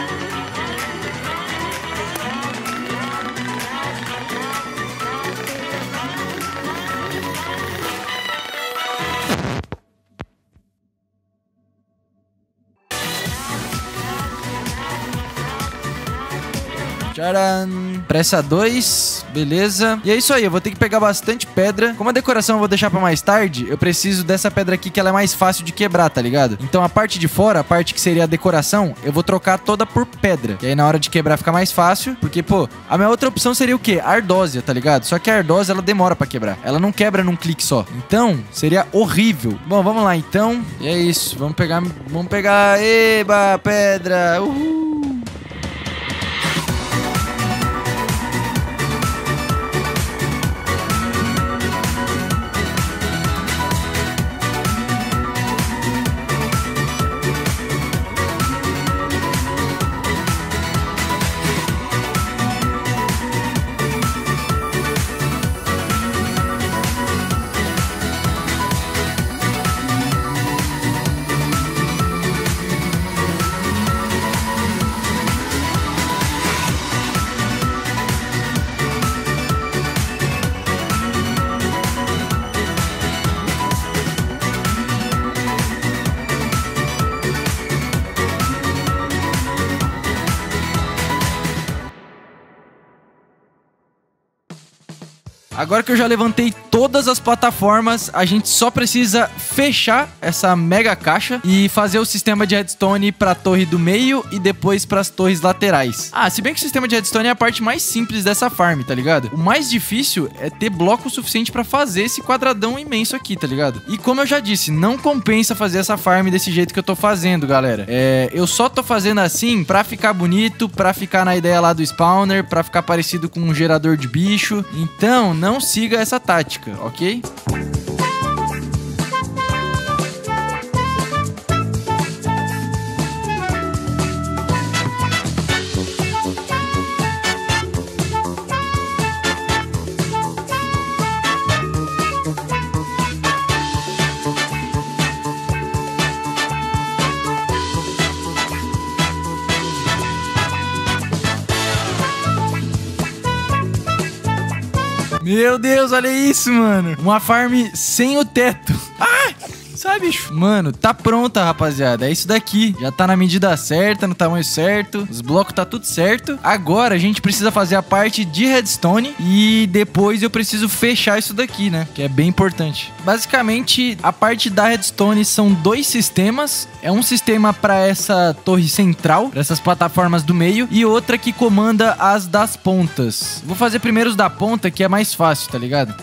Tcharam! Pressa 2, beleza. E é isso aí, eu vou ter que pegar bastante pedra. Como a decoração eu vou deixar pra mais tarde, eu preciso dessa pedra aqui que ela é mais fácil de quebrar, tá ligado? Então a parte de fora, a parte que seria a decoração, eu vou trocar toda por pedra. E aí na hora de quebrar fica mais fácil, porque, pô, a minha outra opção seria o quê? A ardósia, tá ligado? Só que a ardósia, ela demora pra quebrar. Ela não quebra num clique só. Então, seria horrível. Bom, vamos lá então. E é isso, vamos pegar... Eba, pedra! Uhul! Agora que eu já levantei todas as plataformas, a gente só precisa fechar essa mega caixa e fazer o sistema de redstone pra torre do meio e depois pras torres laterais. Ah, se bem que o sistema de redstone é a parte mais simples dessa farm, tá ligado? O mais difícil é ter bloco suficiente pra fazer esse quadradão imenso aqui, tá ligado? E como eu já disse, não compensa fazer essa farm desse jeito que eu tô fazendo, galera. Eu só tô fazendo assim pra ficar bonito, pra ficar na ideia lá do spawner, pra ficar parecido com um gerador de bicho. Então, não siga essa tática, ok? Meu Deus, olha isso, mano. Uma farm sem o teto. Ah! Sai, bicho. Mano, tá pronta, rapaziada. É isso daqui. Já tá na medida certa, no tamanho certo. Os blocos tá tudo certo. Agora a gente precisa fazer a parte de redstone. E depois eu preciso fechar isso daqui, né? Que é bem importante. Basicamente, a parte da redstone são dois sistemas. É um sistema pra essa torre central, pra essas plataformas do meio. E outra que comanda as das pontas. Vou fazer primeiro os da ponta, que é mais fácil, tá ligado?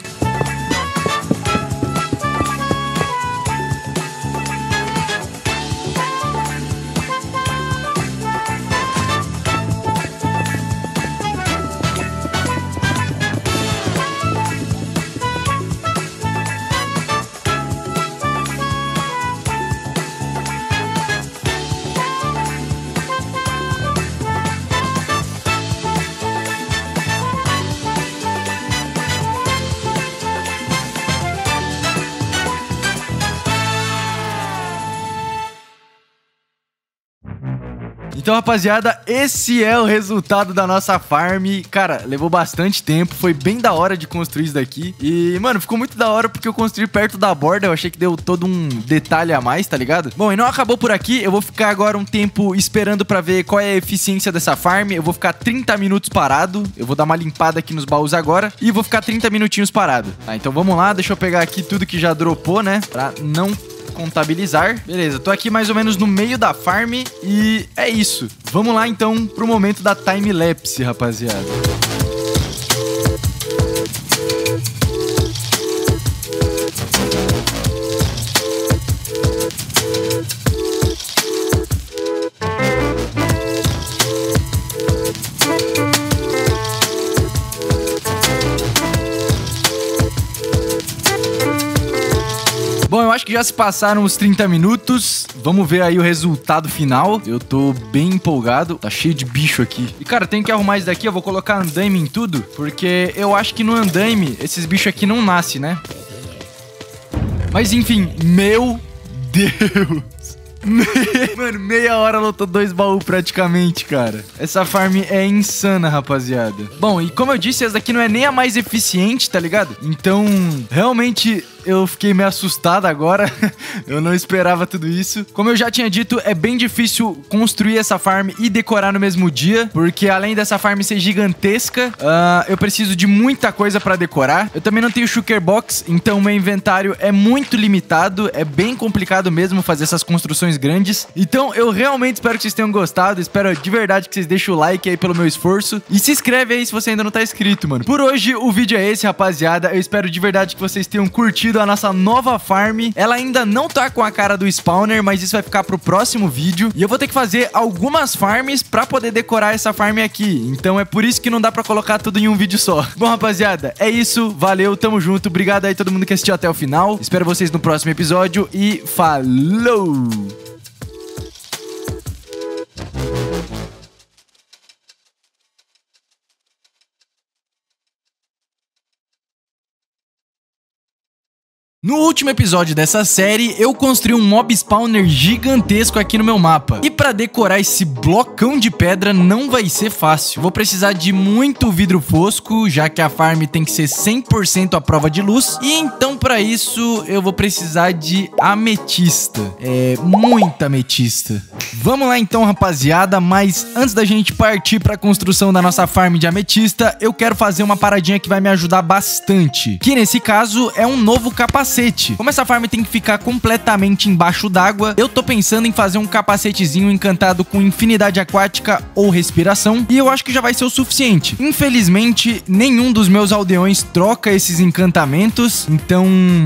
Então, rapaziada, esse é o resultado da nossa farm. Cara, levou bastante tempo, foi bem da hora de construir isso daqui. E, mano, ficou muito da hora porque eu construí perto da borda. Eu achei que deu todo um detalhe a mais, tá ligado? Bom, e não acabou por aqui. Eu vou ficar agora um tempo esperando pra ver qual é a eficiência dessa farm. Eu vou ficar 30 minutos parado. Eu vou dar uma limpada aqui nos baús agora e vou ficar 30 minutinhos parado. Tá, então vamos lá, deixa eu pegar aqui tudo que já dropou, né? Pra não contabilizar. Beleza, tô aqui mais ou menos no meio da farm e é isso. Vamos lá então pro momento da time-lapse, rapaziada. Bom, eu acho que já se passaram os 30 minutos. Vamos ver aí o resultado final. Eu tô bem empolgado. Tá cheio de bicho aqui. E, cara, tem que arrumar isso daqui. Eu vou colocar andaime em tudo, porque eu acho que no andaime esses bichos aqui não nascem, né? Mas, enfim, meu Deus. Mano, meia hora lotou 2 baús praticamente, cara. Essa farm é insana, rapaziada. Bom, e como eu disse, essa daqui não é nem a mais eficiente, tá ligado? Então, realmente, eu fiquei meio assustado agora. Eu não esperava tudo isso. Como eu já tinha dito, é bem difícil construir essa farm e decorar no mesmo dia, porque além dessa farm ser gigantesca, eu preciso de muita coisa pra decorar. Eu também não tenho shulker box, então meu inventário é muito limitado. É bem complicado mesmo fazer essas construções grandes. Então eu realmente espero que vocês tenham gostado. Espero de verdade que vocês deixem o like aí pelo meu esforço. E se inscreve aí se você ainda não tá inscrito, mano. Por hoje o vídeo é esse, rapaziada. Eu espero de verdade que vocês tenham curtido a nossa nova farm. Ela ainda não tá com a cara do spawner, mas isso vai ficar pro próximo vídeo. E eu vou ter que fazer algumas farms pra poder decorar essa farm aqui. Então é por isso que não dá pra colocar tudo em um vídeo só. Bom, rapaziada, é isso. Valeu, tamo junto. Obrigado aí a todo mundo que assistiu até o final. Espero vocês no próximo episódio e falou! No último episódio dessa série, eu construí um mob spawner gigantesco aqui no meu mapa. E pra decorar esse blocão de pedra não vai ser fácil. Vou precisar de muito vidro fosco, já que a farm tem que ser 100% à prova de luz. E então pra isso eu vou precisar de ametista. Muita ametista. Vamos lá então, rapaziada, mas antes da gente partir pra construção da nossa farm de ametista, eu quero fazer uma paradinha que vai me ajudar bastante. Que nesse caso é um novo capacete. Como essa farm tem que ficar completamente embaixo d'água, eu tô pensando em fazer um capacetezinho encantado com infinidade aquática ou respiração, e eu acho que já vai ser o suficiente. Infelizmente, nenhum dos meus aldeões troca esses encantamentos, então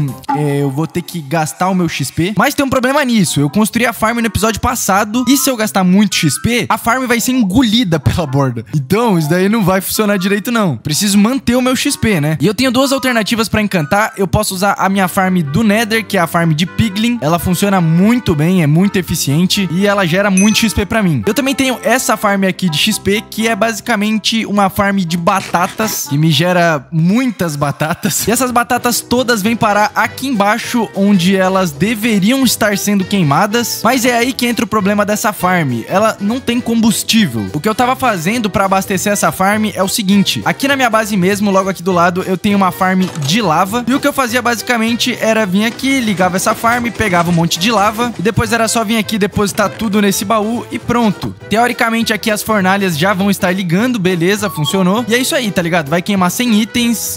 eu vou ter que gastar o meu XP. Mas tem um problema nisso, eu construí a farm no episódio passado, e se eu gastar muito XP, a farm vai ser engolida pela borda. Então, isso daí não vai funcionar direito não. Preciso manter o meu XP, né? E eu tenho duas alternativas pra encantar. Eu posso usar a minha farm do Nether, que é a farm de Piglin. Ela funciona muito bem, é muito eficiente e ela gera muito XP pra mim. Eu também tenho essa farm aqui de XP, que é basicamente uma farm de batatas, que me gera muitas batatas. E essas batatas todas vêm parar aqui embaixo, onde elas deveriam estar sendo queimadas. Mas é aí que entra o problema dessa farm. Ela não tem combustível. O que eu tava fazendo pra abastecer essa farm é o seguinte. Aqui na minha base mesmo, logo aqui do lado, eu tenho uma farm de lava. E o que eu fazia basicamente era vir aqui, ligava essa farm, pegava um monte de lava e depois era só vir aqui depositar tudo nesse baú e pronto. Teoricamente aqui as fornalhas já vão estar ligando, beleza, funcionou. E é isso aí, tá ligado? Vai queimar 100 itens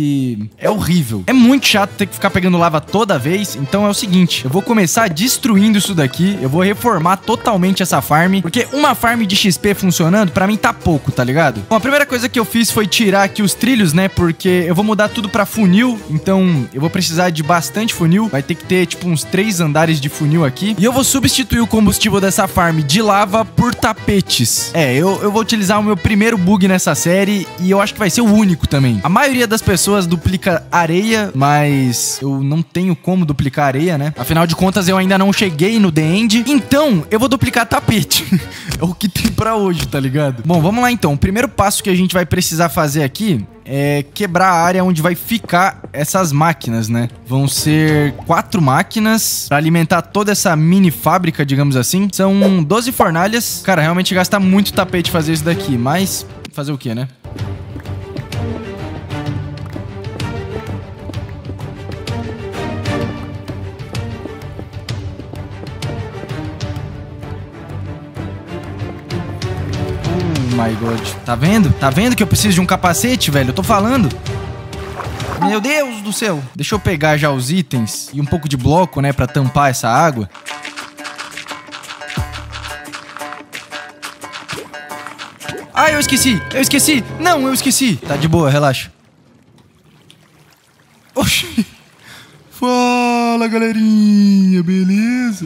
e é horrível. É muito chato ter que ficar pegando lava toda vez, então é o seguinte, eu vou começar destruindo isso daqui, eu vou reformar totalmente essa farm, porque uma farm de XP funcionando, pra mim tá pouco, tá ligado? Bom, a primeira coisa que eu fiz foi tirar aqui os trilhos, né, porque eu vou mudar tudo pra funil, então eu vou precisar de bastante funil, vai ter que ter tipo uns 3 andares de funil aqui. E eu vou substituir o combustível dessa farm de lava por tapetes. Eu vou utilizar o meu primeiro bug nessa série e eu acho que vai ser o único também. A maioria das pessoas duplica areia, mas eu não tenho como duplicar areia, né? Afinal de contas eu ainda não cheguei no The End, então eu vou duplicar tapete. É o que tem pra hoje, tá ligado? Bom, vamos lá então. O primeiro passo que a gente vai precisar fazer aqui é quebrar a área onde vai ficar essas máquinas, né? Vão ser 4 máquinas pra alimentar toda essa mini fábrica, digamos assim. São 12 fornalhas. Cara, realmente gasta muito tapete fazer isso daqui, mas fazer o quê, né? My God. Tá vendo? Tá vendo que eu preciso de um capacete, velho? Eu tô falando. Meu Deus do céu. Deixa eu pegar já os itens e um pouco de bloco, né, pra tampar essa água. Ah, eu esqueci. Eu esqueci. Não, eu esqueci. Tá de boa, relaxa. Oxi. Fala, galerinha. Beleza?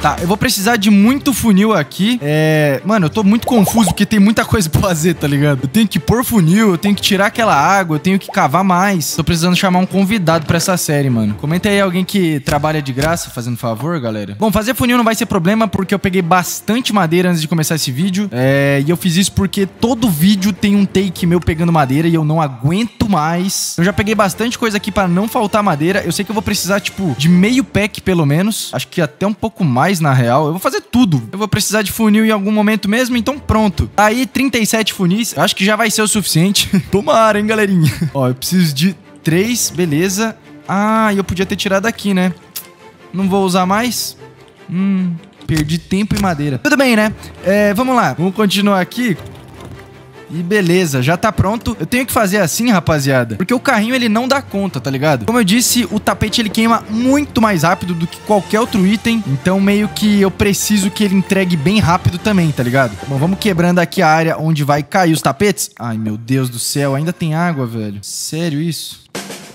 Tá, eu vou precisar de muito funil aqui. Mano, eu tô muito confuso porque tem muita coisa pra fazer, tá ligado? Eu tenho que pôr funil, eu tenho que tirar aquela água, eu tenho que cavar mais. Tô precisando chamar um convidado pra essa série, mano. Comenta aí alguém que trabalha de graça, fazendo favor, galera. Bom, fazer funil não vai ser problema porque eu peguei bastante madeira antes de começar esse vídeo. E eu fiz isso porque todo vídeo tem um take meu pegando madeira e eu não aguento mais. Eu já peguei bastante coisa aqui pra não faltar madeira. Eu sei que eu vou precisar, tipo, de meio pack pelo menos. Acho que até um pouco mais, na real. Eu vou fazer tudo. Eu vou precisar de funil em algum momento mesmo, então pronto. Aí, 37 funis. Eu acho que já vai ser o suficiente. Tomara, hein, galerinha. Ó, eu preciso de 3, beleza. Ah, e eu podia ter tirado aqui, né? Não vou usar mais. Perdi tempo e madeira. Tudo bem, né? Vamos lá. Vamos continuar aqui. E beleza, já tá pronto. Eu tenho que fazer assim, rapaziada, porque o carrinho ele não dá conta, tá ligado? Como eu disse, o tapete ele queima muito mais rápido do que qualquer outro item. Então meio que eu preciso que ele entregue bem rápido também, tá ligado? Bom, vamos quebrando aqui a área onde vai cair os tapetes. Ai, meu Deus do céu, ainda tem água, velho. Sério isso?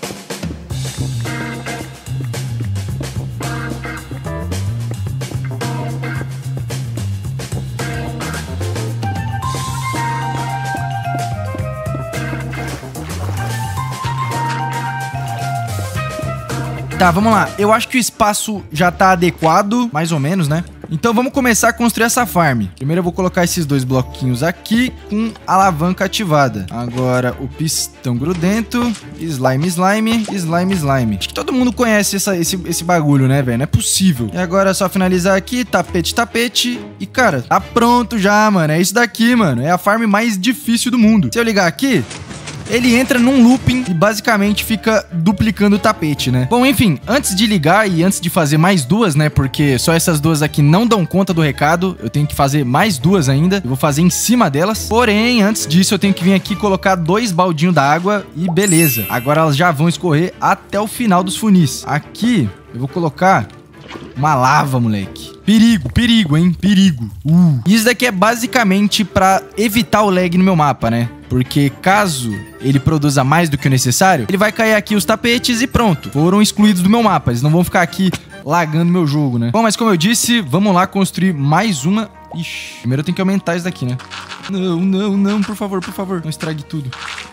Tá, vamos lá. Eu acho que o espaço já tá adequado, mais ou menos, né? Então vamos começar a construir essa farm. Primeiro eu vou colocar esses 2 bloquinhos aqui com a alavanca ativada. Agora o pistão grudento. Slime, slime, slime, slime. Acho que todo mundo conhece esse bagulho, né, velho? Não é possível. E agora é só finalizar aqui. Tapete, tapete. E, cara, tá pronto já, mano. É isso daqui, mano. É a farm mais difícil do mundo. Se eu ligar aqui... ele entra num looping e basicamente fica duplicando o tapete, né? Bom, enfim, antes de ligar e antes de fazer mais 2, né? Porque só essas 2 aqui não dão conta do recado. Eu tenho que fazer mais 2 ainda. Eu vou fazer em cima delas. Porém, antes disso, eu tenho que vir aqui colocar 2 baldinhos d'água e beleza. Agora elas já vão escorrer até o final dos funis. Aqui, eu vou colocar... uma lava, moleque. Perigo, perigo, hein? Perigo. Isso daqui é basicamente pra evitar o lag no meu mapa, né? Porque caso ele produza mais do que o necessário, ele vai cair aqui os tapetes e pronto. Foram excluídos do meu mapa. Eles não vão ficar aqui lagando meu jogo, né? Bom, mas como eu disse, vamos lá construir mais uma. Ixi, primeiro eu tenho que aumentar isso daqui, né? Não, não, não, por favor, não estrague tudo.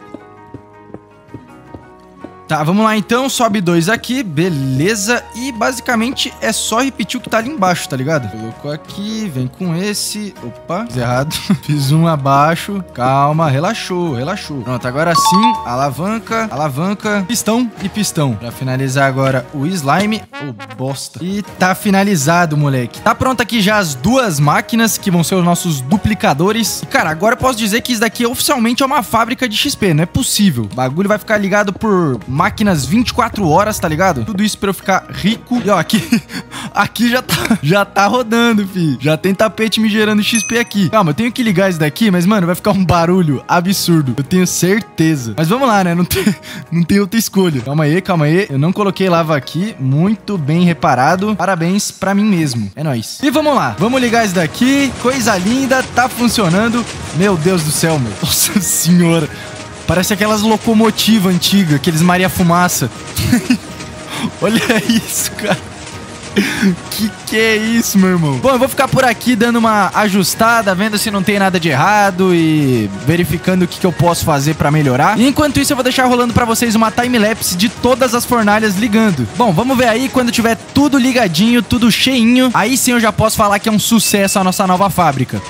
Tá, vamos lá então, sobe 2 aqui, beleza. E basicamente é só repetir o que tá ali embaixo, tá ligado? Colocou aqui, vem com esse. Opa, fiz errado. Fiz um abaixo, calma, relaxou, relaxou. Pronto, agora sim, alavanca, alavanca, pistão e pistão. Pra finalizar agora o slime. Oh, bosta. E tá finalizado, moleque. Tá pronto aqui já as 2 máquinas que vão ser os nossos duplicadores. E, cara, agora eu posso dizer que isso daqui oficialmente é uma fábrica de XP, não é possível. O bagulho vai ficar ligado por... máquinas 24 horas, tá ligado? Tudo isso pra eu ficar rico. E ó, aqui já tá rodando, fi. Já tem tapete me gerando XP aqui. Calma, eu tenho que ligar isso daqui, mas, mano, vai ficar um barulho absurdo. Eu tenho certeza. Mas vamos lá, né? Não tem outra escolha. Calma aí, calma aí. Eu não coloquei lava aqui. Muito bem reparado. Parabéns pra mim mesmo. É nóis. E vamos lá. Vamos ligar isso daqui. Coisa linda. Tá funcionando. Meu Deus do céu, meu. Nossa senhora. Parece aquelas locomotivas antigas, aqueles Maria Fumaça. Olha isso, cara. Que é isso, meu irmão? Bom, eu vou ficar por aqui dando uma ajustada, vendo se não tem nada de errado e verificando o que eu posso fazer pra melhorar. E enquanto isso, eu vou deixar rolando pra vocês uma time-lapse de todas as fornalhas ligando. Bom, vamos ver aí quando tiver tudo ligadinho, tudo cheinho. Aí sim eu já posso falar que é um sucesso a nossa nova fábrica.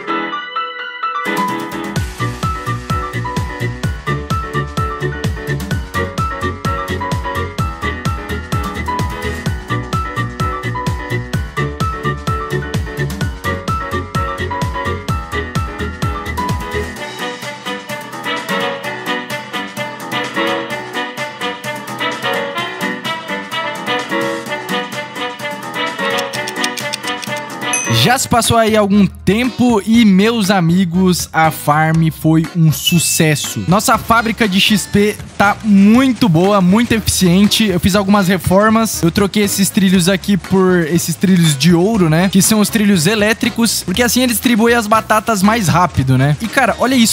Já se passou aí algum tempo e, meus amigos, a farm foi um sucesso. Nossa fábrica de XP tá muito boa, muito eficiente. Eu fiz algumas reformas. Eu troquei esses trilhos aqui por esses trilhos de ouro, né? Que são os trilhos elétricos, porque assim ele distribui as batatas mais rápido, né? E, cara, olha isso.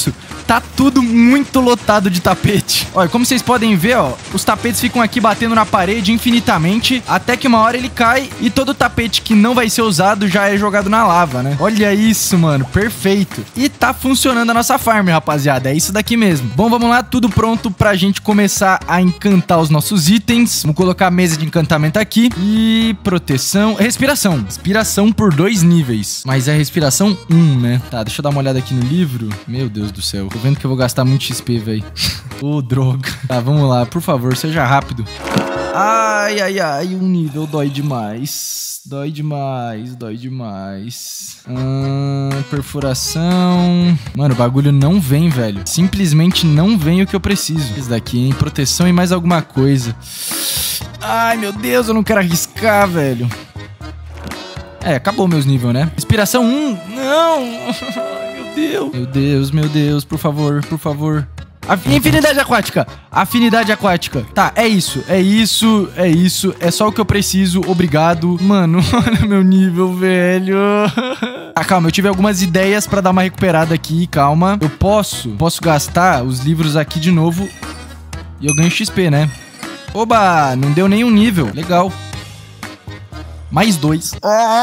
tá tudo muito lotado de tapete. Olha, como vocês podem ver, ó, os tapetes ficam aqui batendo na parede infinitamente, até que uma hora ele cai e todo tapete que não vai ser usado já é jogado na lava, né? Olha isso, mano, perfeito. E tá funcionando a nossa farm, rapaziada, é isso daqui mesmo. Bom, vamos lá, tudo pronto pra gente começar a encantar os nossos itens. Vamos colocar a mesa de encantamento aqui. E proteção, respiração. Respiração por 2 níveis, mas é respiração 1, né? Tá, deixa eu dar uma olhada aqui no livro. Meu Deus do céu, tô vendo que eu vou gastar muito XP, velho. Ô, droga. Tá, vamos lá, por favor, seja rápido. Ai, ai, ai, um nível dói demais. Dói demais, dói demais. Perfuração. Mano, o bagulho não vem, velho. Simplesmente não vem o que eu preciso. Esse daqui, hein? Proteção e mais alguma coisa. Ai, meu Deus, eu não quero arriscar, velho. É, acabou meus níveis, né? Inspiração 1. Não! Meu Deus. Meu Deus, meu Deus, por favor, por favor. Infinidade aquática. Afinidade aquática. Tá, é isso. É isso. É isso. É só o que eu preciso. Obrigado. Mano, olha meu nível, velho. Ah, calma. Eu tive algumas ideias pra dar uma recuperada aqui. Calma. Eu posso gastar os livros aqui de novo. E eu ganho XP, né? Oba, não deu nenhum nível. Legal. Mais 2.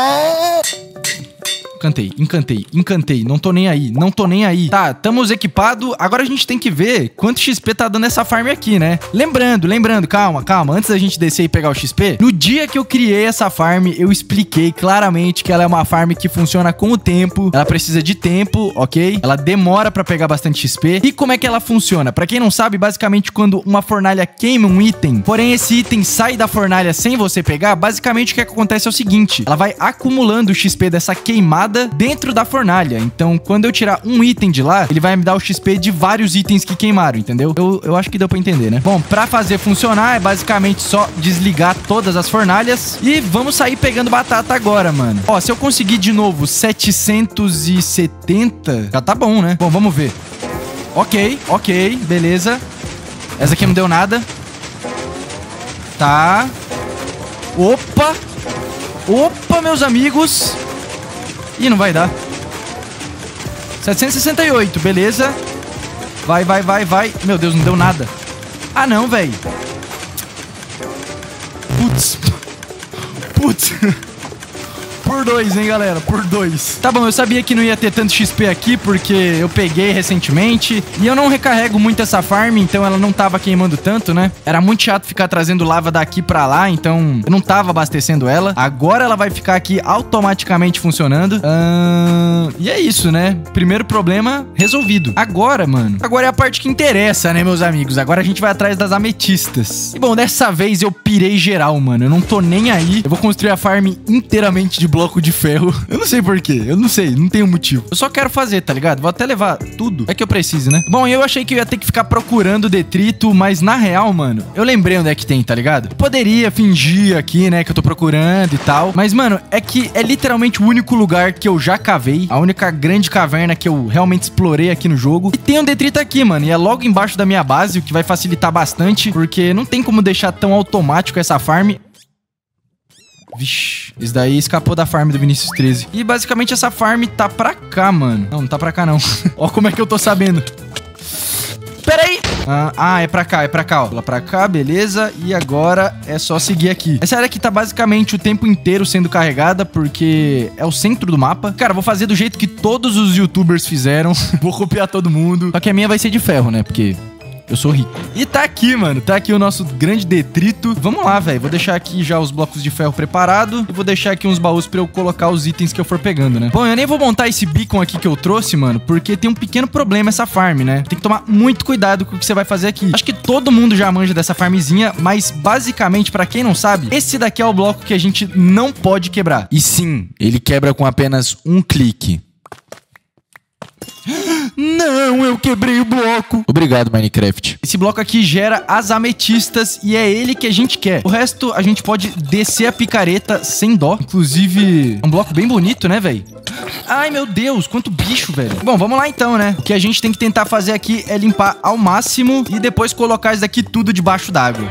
Encantei. Não tô nem aí. Tá, estamos equipados. Agora a gente tem que ver quanto XP tá dando essa farm aqui, né? Lembrando, calma. Antes da gente descer e pegar o XP, no dia que eu criei essa farm, eu expliquei claramente que ela é uma farm que funciona com o tempo. Ela precisa de tempo, ok? Ela demora pra pegar bastante XP. E como é que ela funciona? Pra quem não sabe, basicamente quando uma fornalha queima um item, porém esse item sai da fornalha sem você pegar, basicamente o que acontece é o seguinte: ela vai acumulando o XP dessa queimada dentro da fornalha. Então, quando eu tirar um item de lá, ele vai me dar o XP de vários itens que queimaram, entendeu? Eu acho que deu pra entender, né? Bom, pra fazer funcionar, é basicamente só desligar todas as fornalhas e vamos sair pegando batata agora, mano. Ó, se eu conseguir de novo 770, já tá bom, né? Bom, vamos ver. Ok, beleza. Essa aqui não deu nada. Tá. Opa, meus amigos. Ih, não vai dar. 768, beleza. Vai. Meu Deus, não deu nada. Ah, não, velho. Putz. Por 2, hein, galera? Por 2. Tá bom, eu sabia que não ia ter tanto XP aqui, porque eu peguei recentemente. E eu não recarrego muito essa farm, então ela não tava queimando tanto, né? Era muito chato ficar trazendo lava daqui pra lá, então eu não tava abastecendo ela. Agora ela vai ficar aqui automaticamente funcionando. E é isso, né? Primeiro problema resolvido. Agora, mano, agora é a parte que interessa, né, meus amigos? Agora a gente vai atrás das ametistas. E bom, dessa vez eu pirei geral, mano. Eu não tô nem aí. Eu vou construir a farm inteiramente de bloco de ferro. Eu não sei porquê. Eu não sei. Não tenho motivo. Eu só quero fazer, tá ligado? Vou até levar tudo. É que eu preciso, né? Bom, eu achei que eu ia ter que ficar procurando detrito, mas na real, mano, eu lembrei onde é que tem, tá ligado? Eu poderia fingir aqui, né, que eu tô procurando e tal. Mas, mano, é que é literalmente o único lugar que eu já cavei. A única grande caverna que eu realmente explorei aqui no jogo. E tem um detrito aqui, mano. E é logo embaixo da minha base, o que vai facilitar bastante. Porque não tem como deixar tão automático essa farm. Vixe, isso daí escapou da farm do Vinícius 13. E basicamente essa farm tá pra cá, mano. Não tá pra cá, não. Ó como é que eu tô sabendo. Pera aí. É pra cá, ó. Lá pra cá, beleza. E agora é só seguir aqui. Essa área aqui tá basicamente o tempo inteiro sendo carregada, porque é o centro do mapa. Cara, vou fazer do jeito que todos os youtubers fizeram. Vou copiar todo mundo. Só que a minha vai ser de ferro, né? Porque eu sou rico. E tá aqui, mano. Tá aqui o nosso grande detrito. Vamos lá, velho. Vou deixar aqui já os blocos de ferro preparados. E vou deixar aqui uns baús pra eu colocar os itens que eu for pegando, né? Bom, eu nem vou montar esse beacon aqui que eu trouxe, mano, porque tem um pequeno problema essa farm, né? Tem que tomar muito cuidado com o que você vai fazer aqui. Acho que todo mundo já manja dessa farmzinha, mas basicamente, pra quem não sabe, esse daqui é o bloco que a gente não pode quebrar. E sim, ele quebra com apenas um clique. Não, eu quebrei o bloco. Obrigado, Minecraft. Esse bloco aqui gera as ametistas e é ele que a gente quer. O resto a gente pode descer a picareta sem dó. Inclusive, é um bloco bem bonito, né, velho? Ai, meu Deus, quanto bicho, velho. Bom, vamos lá então, né? O que a gente tem que tentar fazer aqui é limpar ao máximo e depois colocar isso daqui tudo debaixo d'água.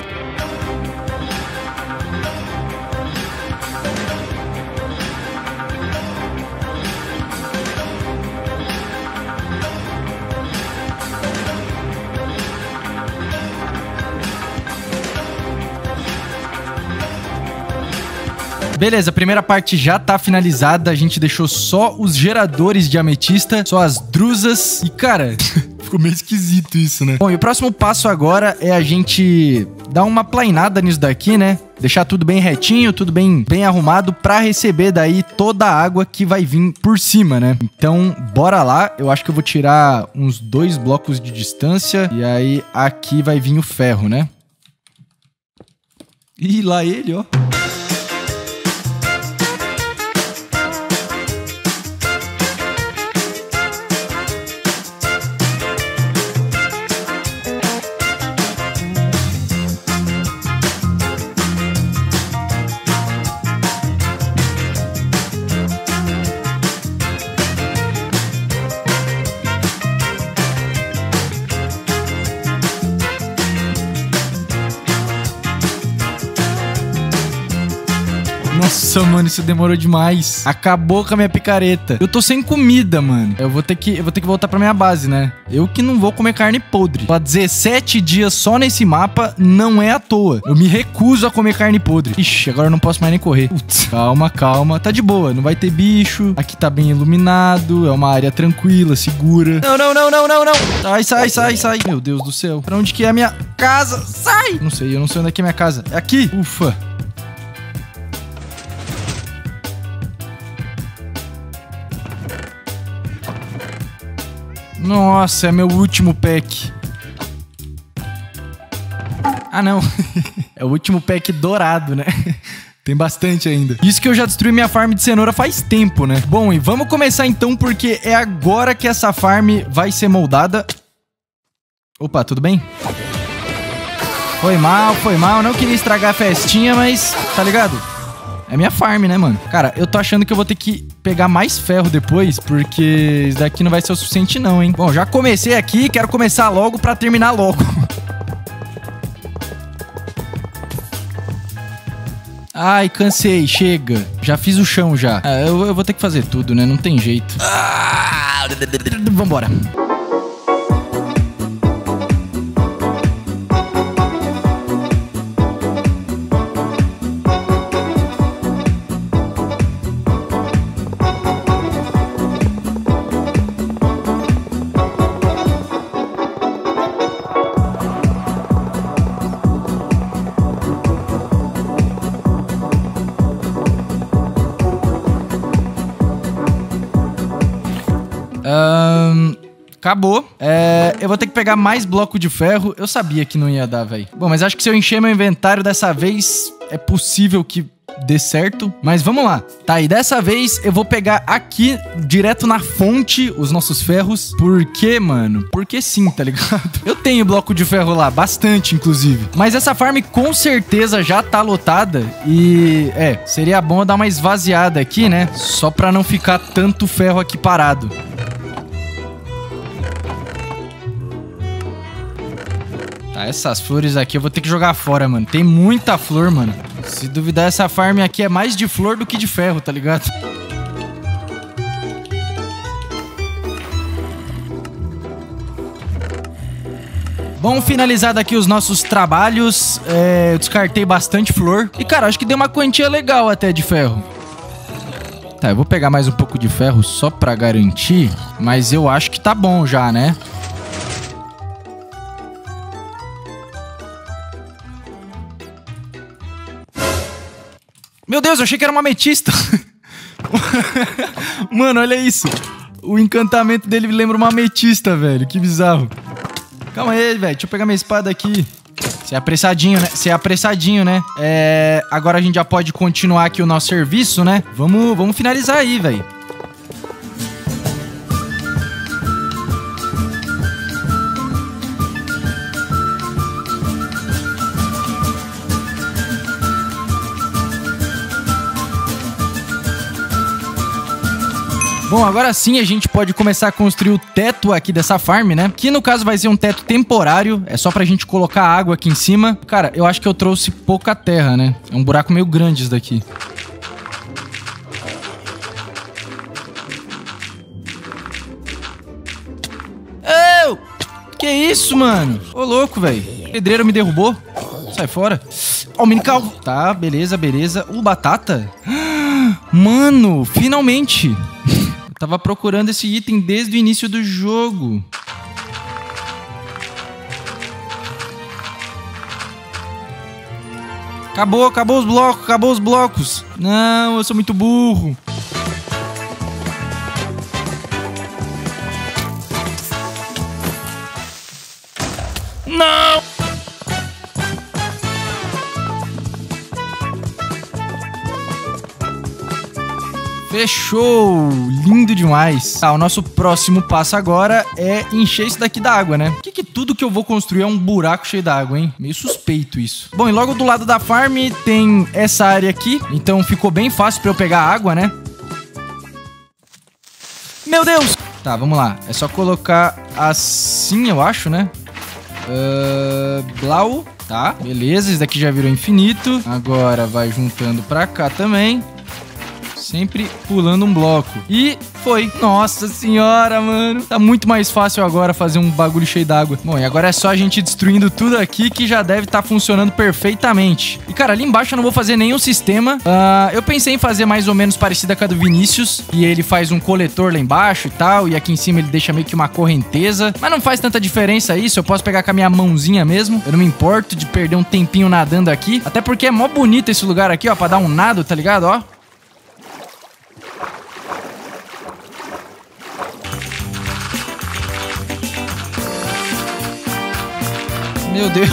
Beleza, a primeira parte já tá finalizada. A gente deixou só os geradores de ametista, só as drusas. E, cara, ficou meio esquisito isso, né? Bom, e o próximo passo agora é a gente dar uma plainada nisso daqui, né? Deixar tudo bem retinho, tudo bem arrumado pra receber daí toda a água que vai vir por cima, né? Então, bora lá. Eu acho que eu vou tirar uns 2 blocos de distância. E aí, aqui vai vir o ferro, né? Ih, lá ele, ó. Nossa, mano, isso demorou demais. Acabou com a minha picareta. Eu tô sem comida, mano. Eu vou ter que voltar pra minha base, né? Eu que não vou comer carne podre. Há 17 dias só nesse mapa não é à toa. Eu me recuso a comer carne podre. Ixi, agora eu não posso mais nem correr. Putz, calma, calma. Tá de boa, não vai ter bicho. Aqui tá bem iluminado. É uma área tranquila, segura. Não, não, não, não, não, não. Sai, sai, sai, sai. Meu Deus do céu. Pra onde que é a minha casa? Sai! Não sei, eu não sei onde é que é a minha casa. É aqui. Ufa. Nossa, é meu último pack. Ah, não. É o último pack dourado, né? Tem bastante ainda. Isso que eu já destruí minha farm de cenoura faz tempo, né? Bom, e vamos começar então, porque é agora que essa farm vai ser moldada. Opa, tudo bem? Foi mal, foi mal. Não queria estragar a festinha, mas tá ligado? É minha farm, né, mano? Cara, eu tô achando que eu vou ter que pegar mais ferro depois, porque isso daqui não vai ser o suficiente não, hein? Bom, já comecei aqui, quero começar logo pra terminar logo. Ai, cansei, chega. Já fiz o chão já. Eu vou ter que fazer tudo, né? Não tem jeito. Vambora. Acabou. Eu vou ter que pegar mais bloco de ferro. Eu sabia que não ia dar, velho. Bom, mas acho que se eu encher meu inventário dessa vez, é possível que dê certo. Mas vamos lá. Tá, e dessa vez eu vou pegar aqui, direto na fonte, os nossos ferros. Por quê, mano? Porque sim, tá ligado? Eu tenho bloco de ferro lá, bastante, inclusive. Mas essa farm com certeza já tá lotada. E, seria bom eu dar uma esvaziada aqui, né? Só pra não ficar tanto ferro aqui parado. Tá, essas flores aqui eu vou ter que jogar fora, mano. Tem muita flor, mano. Se duvidar, essa farm aqui é mais de flor do que de ferro, tá ligado? Bom, finalizado aqui os nossos trabalhos. Eu descartei bastante flor. E, cara, acho que deu uma quantia legal até de ferro. Tá, eu vou pegar mais um pouco de ferro só pra garantir. Mas eu acho que tá bom já, né? Meu Deus, eu achei que era uma ametista. Mano, olha isso. O encantamento dele lembra uma ametista, velho. Que bizarro. Calma aí, velho. Deixa eu pegar minha espada aqui. Você é apressadinho, né? Você é apressadinho, né? Agora a gente já pode continuar aqui o nosso serviço, né? Vamos finalizar aí, velho. Bom, agora sim a gente pode começar a construir o teto aqui dessa farm, né? Que no caso vai ser um teto temporário, é só pra gente colocar água aqui em cima. Cara, eu acho que eu trouxe pouca terra, né? É um buraco meio grande isso daqui. Que isso, mano? Ô, louco, velho. O pedreiro me derrubou. Sai fora. Ó, o mini calvo. Tá, beleza, beleza. Batata? Mano, finalmente. Eu tava procurando esse item desde o início do jogo. Acabou os blocos. Não, eu sou muito burro. Não! Fechou! Lindo demais. Tá, o nosso próximo passo agora é encher isso daqui d'água, né? Por que tudo que eu vou construir é um buraco cheio d'água, hein? Meio suspeito isso. Bom, e logo do lado da farm tem essa área aqui. Então ficou bem fácil pra eu pegar água, né? Meu Deus! Tá, vamos lá. É só colocar assim, eu acho, né? Blau. Tá, beleza. Esse daqui já virou infinito. Agora vai juntando pra cá também. Sempre pulando um bloco. E foi. Nossa senhora, mano. Tá muito mais fácil agora fazer um bagulho cheio d'água. Bom, e agora é só a gente destruindo tudo aqui que já deve estar funcionando perfeitamente. E, cara, ali embaixo eu não vou fazer nenhum sistema. Eu pensei em fazer mais ou menos parecida com a do Vinícius. E ele faz um coletor lá embaixo e tal. E aqui em cima ele deixa meio que uma correnteza. Mas não faz tanta diferença isso. Eu posso pegar com a minha mãozinha mesmo. Eu não me importo de perder um tempinho nadando aqui. Até porque é mó bonito esse lugar aqui, ó. Pra dar um nado, tá ligado? Ó. Meu Deus.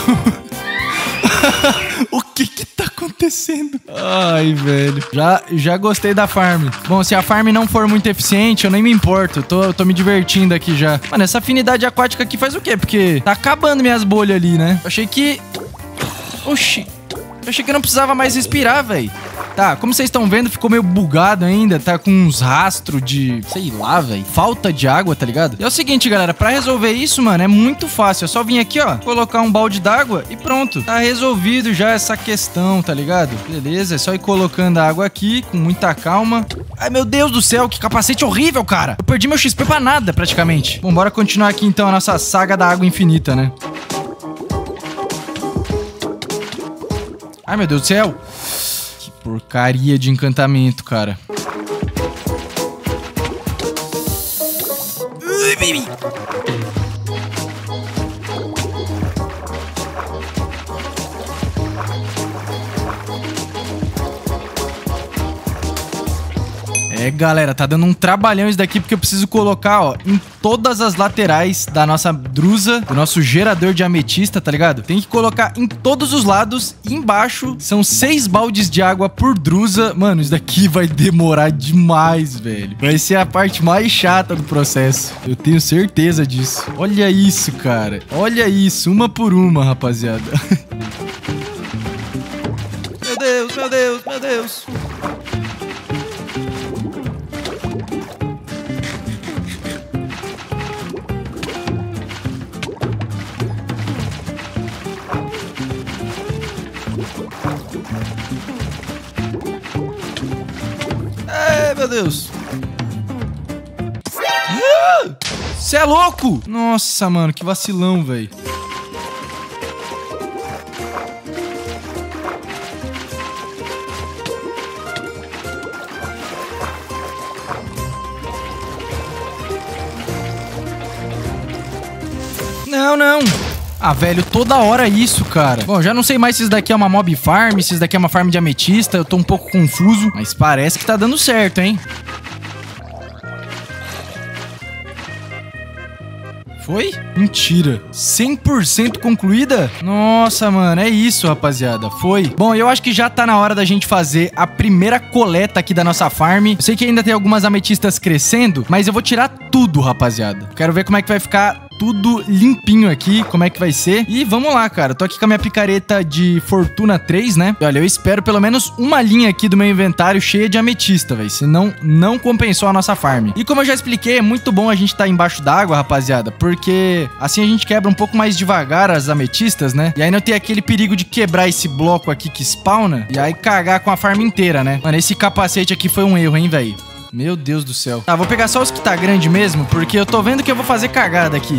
O que tá acontecendo? Ai, velho. Já gostei da farm. Bom, se a farm não for muito eficiente, eu nem me importo. Eu tô me divertindo aqui já. Mano, essa afinidade aquática aqui faz o quê? Porque tá acabando minhas bolhas ali, né? Eu achei que... Oxi. Eu achei que eu não precisava mais respirar, velho. Tá, como vocês estão vendo, ficou meio bugado ainda. Tá com uns rastros de... sei lá, velho. Falta de água, tá ligado? E é o seguinte, galera. Pra resolver isso, mano, é muito fácil. É só vir aqui, ó. Colocar um balde d'água e pronto. Tá resolvido já essa questão, tá ligado? Beleza, é só ir colocando a água aqui com muita calma. Ai, meu Deus do céu, que capacete horrível, cara. Eu perdi meu XP pra nada, praticamente. Bom, bora continuar aqui, então, a nossa saga da água infinita, né? Ai, meu Deus do céu. Que porcaria de encantamento, cara. Ai, baby. É, galera, tá dando um trabalhão isso daqui porque eu preciso colocar, ó, em todas as laterais da nossa drusa, do nosso gerador de ametista, tá ligado? Tem que colocar em todos os lados e embaixo são 6 baldes de água por drusa. Mano, isso daqui vai demorar demais, velho. Vai ser a parte mais chata do processo. Eu tenho certeza disso. Olha isso, cara. Olha isso, uma por uma, rapaziada. Meu Deus, meu Deus, meu Deus. Meu Deus. Você é louco? Nossa, mano, que vacilão, velho. Não, não. Ah, velho, toda hora isso, cara. Bom, já não sei mais se isso daqui é uma mob farm, se isso daqui é uma farm de ametista. Eu tô um pouco confuso, mas parece que tá dando certo, hein? Foi? Mentira. 100% concluída? Nossa, mano, é isso, rapaziada. Foi. Bom, eu acho que já tá na hora da gente fazer a primeira coleta aqui da nossa farm. Eu sei que ainda tem algumas ametistas crescendo, mas eu vou tirar tudo, rapaziada. Quero ver como é que vai ficar tudo limpinho aqui, como é que vai ser. E vamos lá, cara. Tô aqui com a minha picareta de Fortuna 3, né? E olha, eu espero pelo menos uma linha aqui do meu inventário cheia de ametista, velho. Senão, não compensou a nossa farm. E como eu já expliquei, é muito bom a gente tá embaixo d'água, rapaziada, porque assim a gente quebra um pouco mais devagar as ametistas, né? E aí não tem aquele perigo de quebrar esse bloco aqui que spawna e aí cagar com a farm inteira, né? Mano, esse capacete aqui foi um erro, hein, velho? Meu Deus do céu. Tá, vou pegar só os que tá grande mesmo, porque eu tô vendo que eu vou fazer cagada aqui.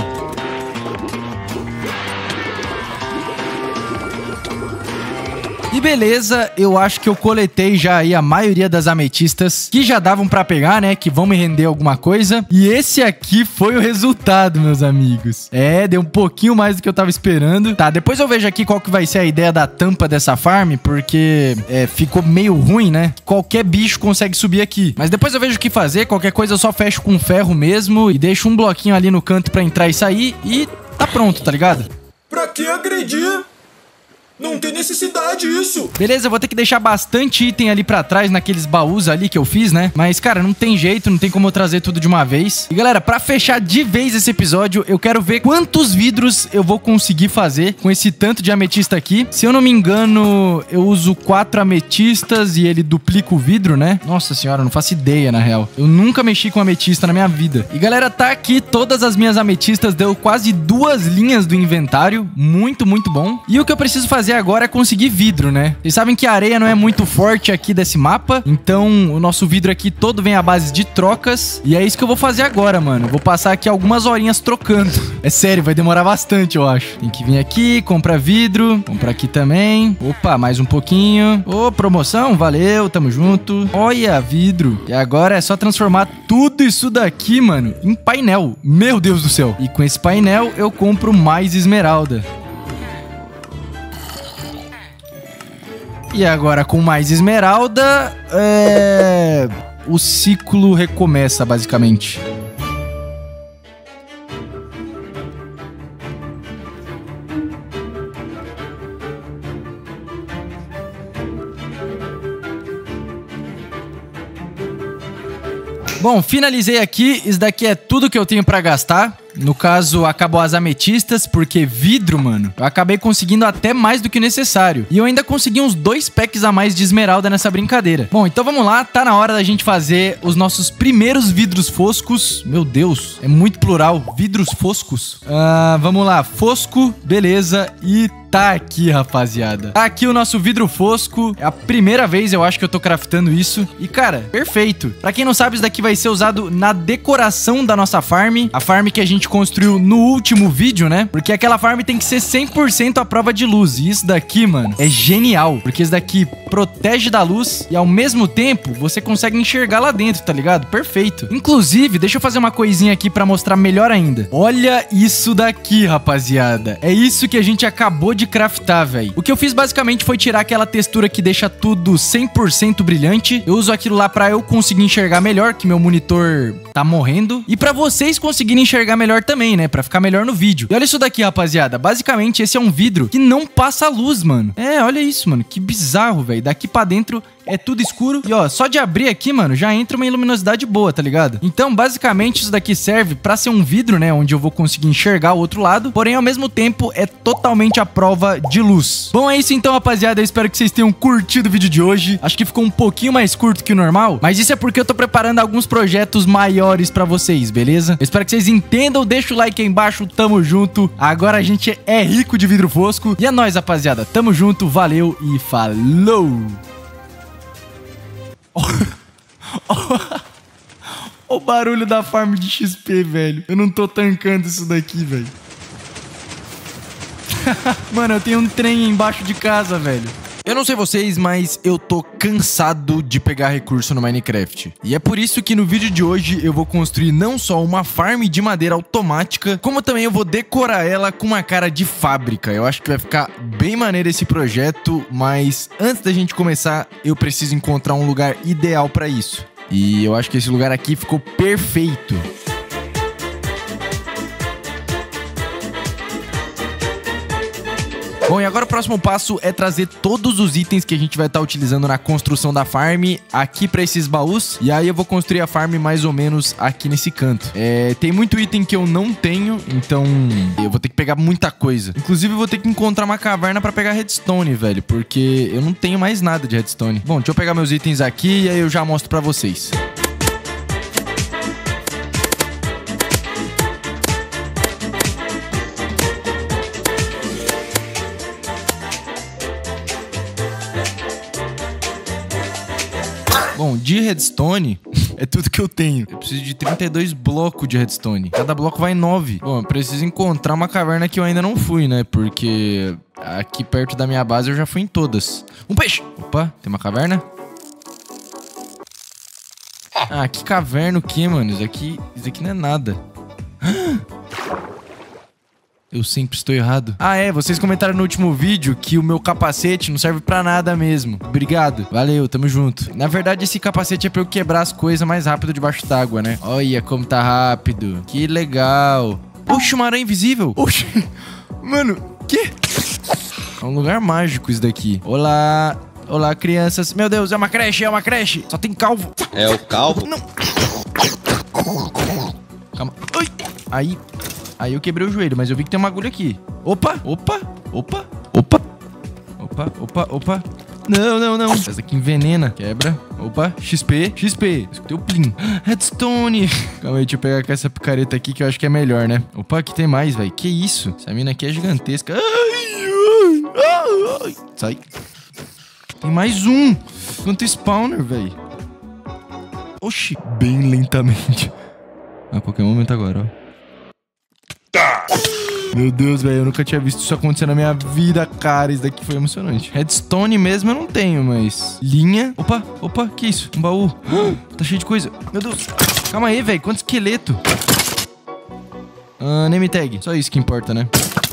E beleza, eu acho que eu coletei já aí a maioria das ametistas que já davam pra pegar, né? Que vão me render alguma coisa. E esse aqui foi o resultado, meus amigos. É, deu um pouquinho mais do que eu tava esperando. Tá, depois eu vejo aqui qual que vai ser a ideia da tampa dessa farm, porque ficou meio ruim, né? Qualquer bicho consegue subir aqui. Mas depois eu vejo o que fazer. Qualquer coisa eu só fecho com ferro mesmo e deixo um bloquinho ali no canto pra entrar e sair e tá pronto, tá ligado?
Pra que agredir? Não tem necessidade isso.
Beleza, eu vou ter que deixar bastante item ali pra trás naqueles baús ali que eu fiz, né? Mas, cara, não tem jeito, não tem como eu trazer tudo de uma vez. E, galera, pra fechar de vez esse episódio, eu quero ver quantos vidros eu vou conseguir fazer com esse tanto de ametista aqui. Se eu não me engano, eu uso 4 ametistas e ele duplica o vidro, né? Nossa senhora, eu não faço ideia, na real. Eu nunca mexi com ametista na minha vida. E, galera, tá aqui todas as minhas ametistas. Deu quase 2 linhas do inventário. Muito, muito bom. E o que eu preciso fazer agora é conseguir vidro, né? Vocês sabem que a areia não é muito forte aqui desse mapa, então o nosso vidro aqui todo vem à base de trocas, e é isso que eu vou fazer agora, mano. Vou passar aqui algumas horinhas trocando. É sério, vai demorar bastante, eu acho. Tem que vir aqui, comprar vidro, comprar aqui também. Opa, mais um pouquinho. Ô, promoção, valeu, tamo junto. Olha, vidro. E agora é só transformar tudo isso daqui, mano, em painel. Meu Deus do céu. E com esse painel eu compro mais esmeralda. E agora com mais esmeralda, o ciclo recomeça, basicamente. Bom, finalizei aqui. Isso daqui é tudo que eu tenho pra gastar. No caso, acabou as ametistas, porque vidro, mano, eu acabei conseguindo até mais do que o necessário. E eu ainda consegui uns 2 packs a mais de esmeralda nessa brincadeira. Bom, então vamos lá, tá na hora da gente fazer os nossos primeiros vidros foscos. Meu Deus, é muito plural, vidros foscos. Vamos lá, fosco, beleza, e tá aqui, rapaziada. Tá aqui o nosso vidro fosco. É a primeira vez, eu acho, que eu tô craftando isso. E, cara, perfeito. Pra quem não sabe, isso daqui vai ser usado na decoração da nossa farm. A farm que a gente construiu no último vídeo, né? Porque aquela farm tem que ser 100% à prova de luz. E isso daqui, mano, é genial. Porque isso daqui protege da luz e, ao mesmo tempo, você consegue enxergar lá dentro, tá ligado? Perfeito. Inclusive, deixa eu fazer uma coisinha aqui pra mostrar melhor ainda. Olha isso daqui, rapaziada. É isso que a gente acabou de craftar, velho. O que eu fiz basicamente foi tirar aquela textura que deixa tudo 100% brilhante. Eu uso aquilo lá pra eu conseguir enxergar melhor, que meu monitor tá morrendo. E pra vocês conseguirem enxergar melhor também, né? Pra ficar melhor no vídeo. E olha isso daqui, rapaziada. Basicamente, esse é um vidro que não passa luz, mano. É, olha isso, mano. Que bizarro, velho. Daqui pra dentro é tudo escuro. E, ó, só de abrir aqui, mano, já entra uma luminosidade boa, tá ligado? Então, basicamente, isso daqui serve pra ser um vidro, né? Onde eu vou conseguir enxergar o outro lado. Porém, ao mesmo tempo, é totalmente à prova de luz. Bom, é isso então, rapaziada. Eu espero que vocês tenham curtido o vídeo de hoje. Acho que ficou um pouquinho mais curto que o normal. Mas isso é porque eu tô preparando alguns projetos maiores pra vocês, beleza? Eu espero que vocês entendam. Deixa o like aí embaixo. Tamo junto. Agora a gente é rico de vidro fosco. E é nóis, rapaziada. Tamo junto. Valeu e falou! O barulho da farm de XP, velho. Eu não tô tancando isso daqui, velho. Mano, eu tenho um trem embaixo de casa, velho. Eu não sei vocês, mas eu tô cansado de pegar recurso no Minecraft. E é por isso que no vídeo de hoje eu vou construir não só uma farm de madeira automática, como também eu vou decorar ela com uma cara de fábrica. Eu acho que vai ficar bem maneiro esse projeto, mas antes da gente começar, eu preciso encontrar um lugar ideal pra isso. E eu acho que esse lugar aqui ficou perfeito. Bom, e agora o próximo passo é trazer todos os itens que a gente vai estar utilizando na construção da farm aqui pra esses baús. E aí eu vou construir a farm mais ou menos aqui nesse canto. Tem muito item que eu não tenho, então eu vou ter que pegar muita coisa. Inclusive eu vou ter que encontrar uma caverna pra pegar redstone, velho, porque eu não tenho mais nada de redstone. Bom, deixa eu pegar meus itens aqui e aí eu já mostro pra vocês. Bom, de redstone, É tudo que eu tenho. Eu preciso de 32 blocos de redstone. Cada bloco vai 9. Bom, eu preciso encontrar uma caverna que eu ainda não fui, né? Porque aqui perto da minha base eu já fui em todas. Um peixe! Opa, tem uma caverna? Ah, que caverna o quê, mano? Isso aqui não é nada. Eu sempre estou errado. Ah, é, vocês comentaram no último vídeo que o meu capacete não serve pra nada mesmo. Obrigado. Valeu, tamo junto. Na verdade, esse capacete é pra eu quebrar as coisas mais rápido debaixo d'água, né? Olha como tá rápido. Que legal. Oxe, uma aranha invisível. Oxe. Mano, que? É um lugar mágico isso daqui. Olá. Olá, crianças. Meu Deus, é uma creche, é uma creche. Só tem calvo.
É o calvo?
Não. Calma. Ai. Aí eu quebrei o joelho, mas eu vi que tem uma agulha aqui. Opa, opa, opa, opa. Opa, opa, opa. Não, não, não. Essa aqui envenena. Quebra. Opa, XP, XP. Escutei o plim. Redstone. Calma aí, deixa eu pegar com essa picareta aqui que eu acho que é melhor, né? Opa, aqui tem mais, velho. Que isso? Essa mina aqui é gigantesca. Ai, ai, ai. Sai. Tem mais um. Quanto spawner, velho. Oxi. Bem lentamente. A qualquer momento agora, ó. Meu Deus, velho, eu nunca tinha visto isso acontecer na minha vida, cara. Isso daqui foi emocionante. Redstone mesmo eu não tenho, mas... Linha... Opa, opa, que isso? Um baú. Tá cheio de coisa. Meu Deus. Calma aí, velho. Quanto esqueleto? Name tag. Só isso que importa, né?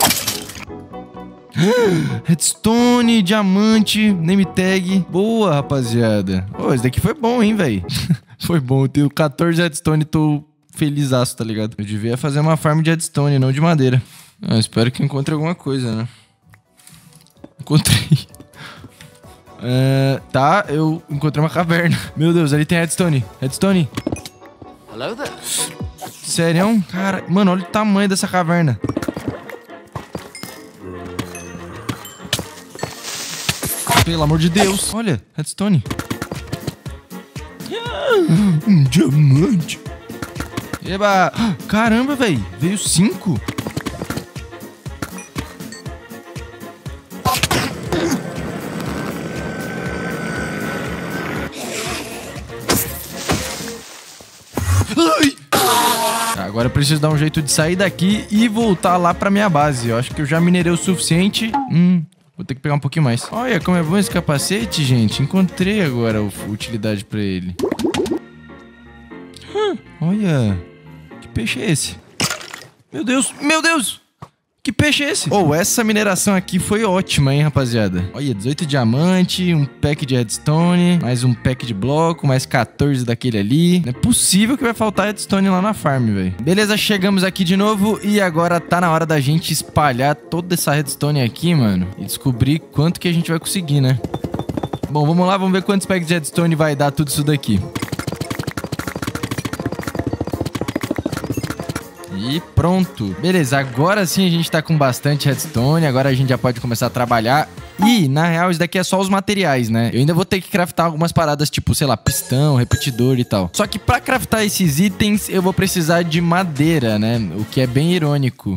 Redstone, diamante, name tag. Boa, rapaziada. Ô, esse daqui foi bom, hein, velho? Foi bom. Eu tenho 14 redstone e tô... felizaço, tá ligado? Eu devia fazer uma farm de redstone, não de madeira. Ah, espero que encontre alguma coisa, né? Encontrei. Tá, eu encontrei uma caverna. Meu Deus, ali tem redstone. Redstone.
Hello there.
Sério? Cara, mano, olha o tamanho dessa caverna. Pelo amor de Deus. Olha, redstone. Um diamante. Eba! Caramba, velho! Veio 5? Ai! Agora eu preciso dar um jeito de sair daqui e voltar lá pra minha base. Eu acho que eu já minerei o suficiente. Vou ter que pegar um pouquinho mais. Olha como é bom esse capacete, gente. Encontrei agora a utilidade pra ele. Olha... Que peixe é esse? Meu Deus, meu Deus! Que peixe é esse? Oh, essa mineração aqui foi ótima, hein, rapaziada? Olha, 18 diamante, um pack de redstone, mais um pack de bloco, mais 14 daquele ali. Não é possível que vai faltar redstone lá na farm, velho. Beleza, chegamos aqui de novo e agora tá na hora da gente espalhar toda essa redstone aqui, mano, e descobrir quanto que a gente vai conseguir, né? Bom, vamos lá, vamos ver quantos packs de redstone vai dar tudo isso daqui. E pronto. Beleza, agora sim a gente tá com bastante redstone. Agora a gente já pode começar a trabalhar. E, na real, isso daqui é só os materiais, né? Eu ainda vou ter que craftar algumas paradas, tipo, sei lá, pistão, repetidor e tal. Só que pra craftar esses itens, eu vou precisar de madeira, né? O que é bem irônico.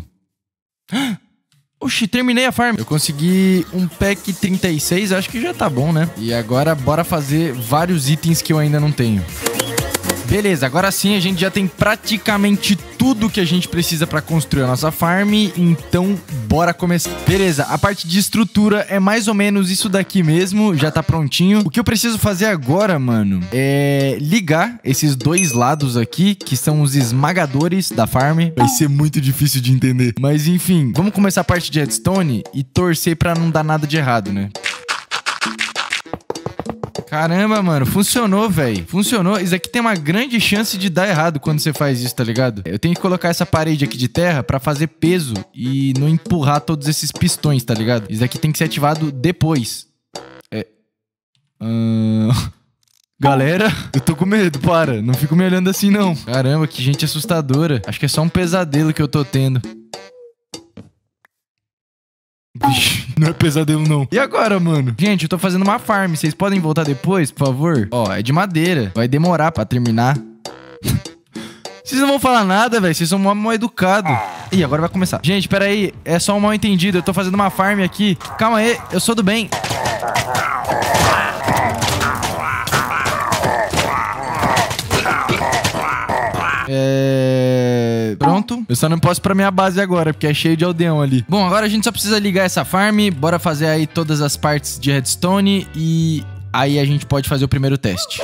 Oxi, terminei a farm. Eu consegui um pack 36, acho que já tá bom, né? E agora, bora fazer vários itens que eu ainda não tenho. Beleza, agora sim a gente já tem praticamente tudo que a gente precisa pra construir a nossa farm, então bora começar. Beleza, a parte de estrutura é mais ou menos isso daqui mesmo, já tá prontinho. O que eu preciso fazer agora, mano, é ligar esses dois lados aqui, que são os esmagadores da farm. Vai ser muito difícil de entender, mas enfim, vamos começar a parte de redstone e torcer pra não dar nada de errado, né? Caramba, mano, funcionou, velho. Funcionou. Isso aqui tem uma grande chance de dar errado quando você faz isso, tá ligado? Eu tenho que colocar essa parede aqui de terra pra fazer peso e não empurrar todos esses pistões, tá ligado? Isso aqui tem que ser ativado depois. Galera, eu tô com medo, para. Não fico me olhando assim, não. Caramba, que gente assustadora. Acho que é só um pesadelo que eu tô tendo. Vixe, não é pesadelo não. E agora, mano? Gente, eu tô fazendo uma farm. Vocês podem voltar depois, por favor? Ó, é de madeira. Vai demorar pra terminar. Vocês não vão falar nada, velho. Vocês são mal educados. Ih, agora vai começar. Gente, pera aí. É só um mal entendido. Eu tô fazendo uma farm aqui. Calma aí. Eu sou do bem. Pronto. Eu só não posso ir pra minha base agora, porque é cheio de aldeão ali. Bom, agora a gente só precisa ligar essa farm. Bora fazer aí todas as partes de redstone e aí a gente pode fazer o primeiro teste.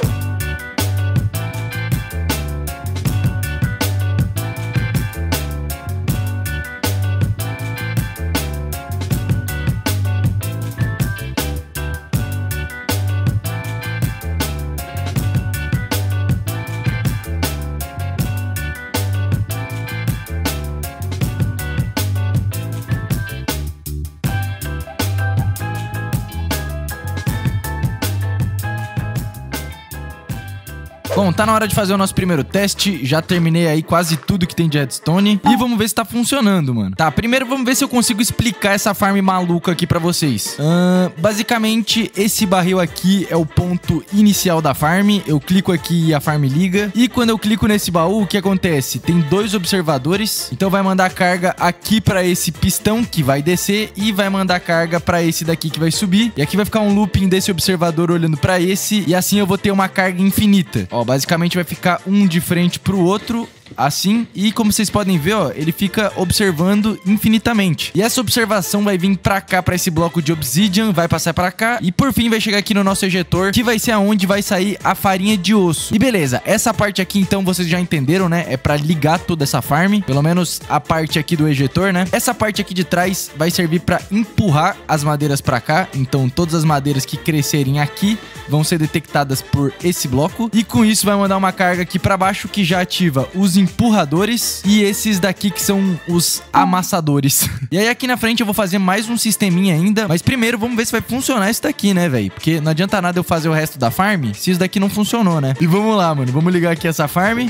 Bom, tá na hora de fazer o nosso primeiro teste. Já terminei aí quase tudo que tem de redstone. E vamos ver se tá funcionando, mano. Tá, primeiro vamos ver se eu consigo explicar essa farm maluca aqui pra vocês. Basicamente, esse barril aqui é o ponto inicial da farm. Eu clico aqui e a farm liga. E quando eu clico nesse baú, o que acontece? Tem 2 observadores. Então vai mandar carga aqui pra esse pistão que vai descer. E vai mandar carga pra esse daqui que vai subir. E aqui vai ficar um looping desse observador olhando pra esse. E assim eu vou ter uma carga infinita. Ó, basicamente vai ficar um de frente pro outro, assim, e como vocês podem ver, ó, ele fica observando infinitamente. E essa observação vai vir pra cá, pra esse bloco de obsidian, vai passar pra cá, e por fim vai chegar aqui no nosso ejetor, que vai ser aonde vai sair a farinha de osso. E beleza, essa parte aqui, então, vocês já entenderam, né? É pra ligar toda essa farm, pelo menos a parte aqui do ejetor, né? Essa parte aqui de trás vai servir pra empurrar as madeiras pra cá, então todas as madeiras que crescerem aqui vão ser detectadas por esse bloco, e com isso vai mandar uma carga aqui pra baixo, que já ativa os empurradores e esses daqui que são os amassadores. E aí aqui na frente eu vou fazer mais um sisteminha ainda, mas primeiro vamos ver se vai funcionar isso daqui, né, velho? Porque não adianta nada eu fazer o resto da farm se isso daqui não funcionou, né? E vamos lá, mano, vamos ligar aqui essa farm.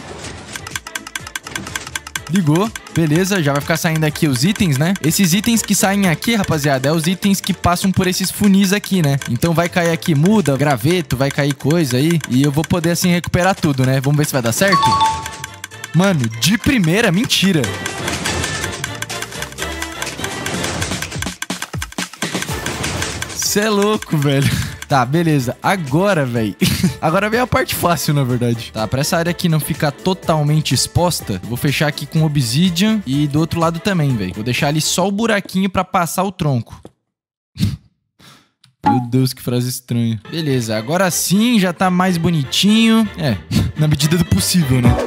Ligou, beleza, já vai ficar saindo aqui os itens, né? Esses itens que saem aqui, rapaziada, é os itens que passam por esses funis aqui, né? Então vai cair aqui muda, graveto, vai cair coisa aí. E eu vou poder assim recuperar tudo, né? Vamos ver se vai dar certo? Mano, de primeira, mentira. Cê é louco, velho. Tá, beleza. Agora, velho. Agora vem a parte fácil, na verdade. Tá, pra essa área aqui não ficar totalmente exposta, vou fechar aqui com obsidian e do outro lado também, velho. Vou deixar ali só o buraquinho pra passar o tronco. Meu Deus, que frase estranha. Beleza, agora sim já tá mais bonitinho. É, na medida do possível, né?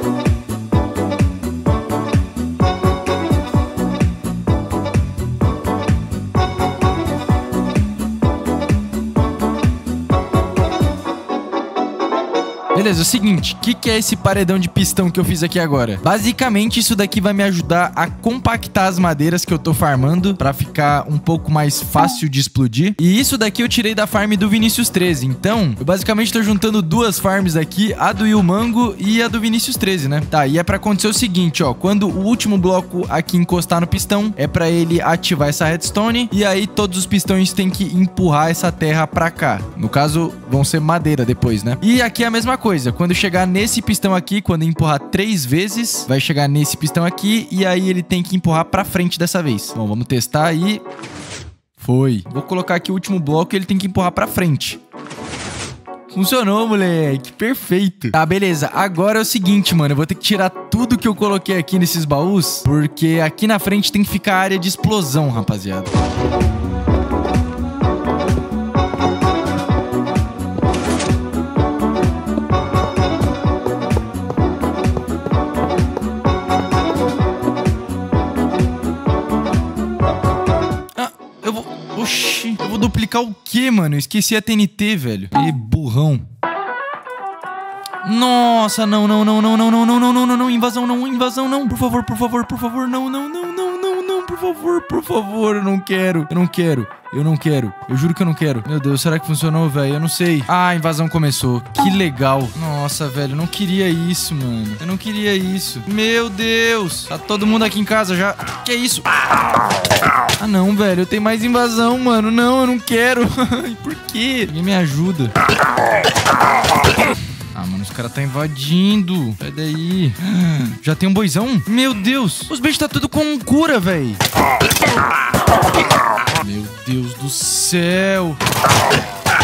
Beleza, é o seguinte, o que é esse paredão de pistão que eu fiz aqui agora? Basicamente, isso daqui vai me ajudar a compactar as madeiras que eu tô farmando pra ficar um pouco mais fácil de explodir. E isso daqui eu tirei da farm do Vinícius 13. Então, eu basicamente tô juntando 2 farms aqui, a do Ilmango e a do Vinícius 13, né? Tá, e é pra acontecer o seguinte, ó, quando o último bloco aqui encostar no pistão, é pra ele ativar essa redstone e aí todos os pistões têm que empurrar essa terra pra cá. No caso, vão ser madeira depois, né? E aqui é a mesma coisa. Quando chegar nesse pistão aqui, quando empurrar 3 vezes, vai chegar nesse pistão aqui e aí ele tem que empurrar pra frente dessa vez. Bom, vamos testar aí. Foi. Vou colocar aqui o último bloco e ele tem que empurrar pra frente. Funcionou, moleque. Perfeito. Tá, beleza. Agora é o seguinte, mano. Eu vou ter que tirar tudo que eu coloquei aqui nesses baús, porque aqui na frente tem que ficar a área de explosão, rapaziada. Oxi, eu vou duplicar o quê, mano? Eu esqueci a TNT, velho. Que burrão. Nossa, não, invasão não, por favor, não, por favor, eu não quero, eu juro que eu não quero. Meu Deus, será que funcionou, velho? Eu não sei. Ah, a invasão começou, que legal. Nossa, velho, eu não queria isso, mano, eu não queria isso. Meu Deus, tá todo mundo aqui em casa já. Que isso? Ah, não, velho, eu tenho mais invasão, mano. Não, eu não quero. Por quê? Ninguém me ajuda. Ah, mano, os caras tá invadindo. Sai daí. Já tem um boizão? Meu Deus. Os bichos tá tudo com cura, velho. Meu Deus do céu.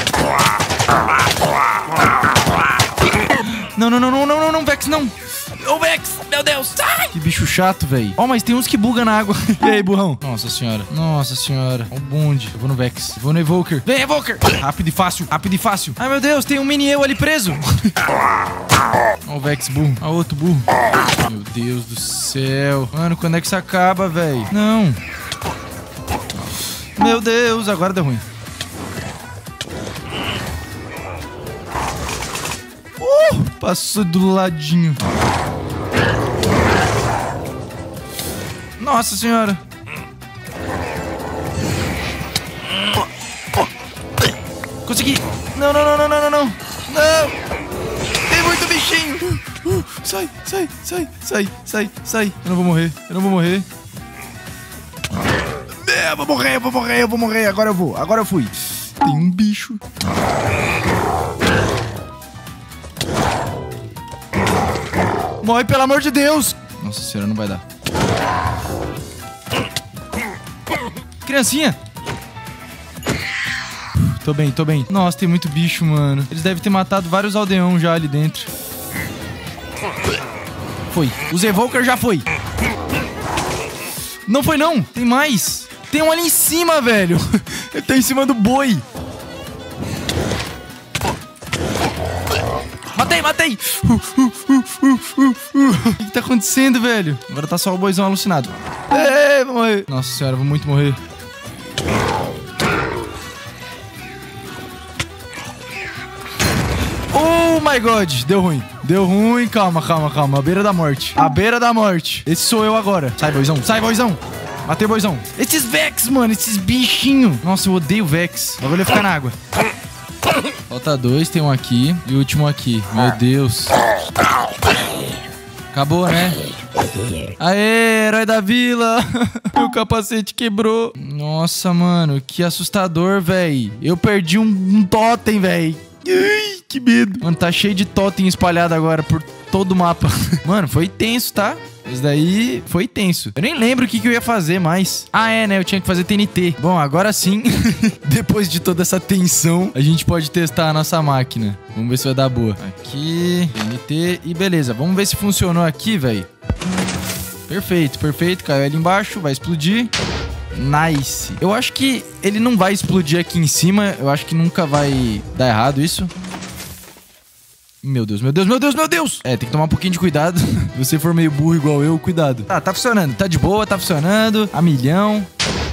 Não, Vex, não. Ô, Vex! Meu Deus, sai! Que bicho chato, velho. Ó, mas tem uns que bugam na água. E aí, burrão? Nossa senhora. Nossa senhora. Ó o bonde. Eu vou no Vex. Eu vou no Evoker. Vem, Evoker! Rápido e fácil. Rápido e fácil. Ai, meu Deus, tem um mini eu ali preso. Ó o Vex burro. Ó outro burro. Meu Deus do céu. Mano, quando é que isso acaba, velho? Não. Meu Deus, agora deu ruim. Passou do ladinho. Nossa senhora. Consegui. Não, não, não, não, não, não, não. Não. Tem muito bichinho. Sai, sai, sai, sai, sai, sai. Eu não vou morrer. Eu não vou morrer. Eu vou morrer, eu vou morrer, eu vou morrer. Agora eu vou. Agora eu fui. Tem um bicho. Morre, pelo amor de Deus! Nossa senhora, não vai dar. Criancinha! Tô bem, tô bem. Nossa, tem muito bicho, mano. Eles devem ter matado vários aldeão já ali dentro. Foi. Os Evoker já foi. Não foi, não. Tem mais. Tem um ali em cima, velho. Ele tá em cima do boi. Matei, matei! O que tá acontecendo, velho? Agora tá só o boizão alucinado. Vou morrer. Nossa senhora, vou muito morrer. Oh my god, deu ruim. Deu ruim, calma, calma, calma. À beira da morte. À beira da morte. Esse sou eu agora. Sai, boizão. Sai, boizão. Matei o boizão. Esses Vex, mano. Esses bichinhos. Nossa, eu odeio Vex. Agora ele ficar na água. Falta 2, tem um aqui e o último aqui. Meu Deus. Acabou, né? Aê, herói da vila. Meu capacete quebrou. Nossa, mano, que assustador, velho. Eu perdi um totem, velho. Que medo. Mano, tá cheio de totem espalhado agora por todo o mapa. Mano, foi tenso, tá? Isso daí foi tenso. Eu nem lembro o que eu ia fazer mais. Ah, é, né? Eu tinha que fazer TNT. Bom, agora sim, depois de toda essa tensão, a gente pode testar a nossa máquina. Vamos ver se vai dar boa. Aqui, TNT e beleza. Vamos ver se funcionou aqui, velho. Perfeito, perfeito. Caiu ali embaixo, vai explodir. Nice. Eu acho que ele não vai explodir aqui em cima. Eu acho que nunca vai dar errado isso. Meu Deus, meu Deus, meu Deus, meu Deus! É, tem que tomar um pouquinho de cuidado. Se você for meio burro igual eu, cuidado. Tá funcionando. Tá de boa, tá funcionando. A milhão.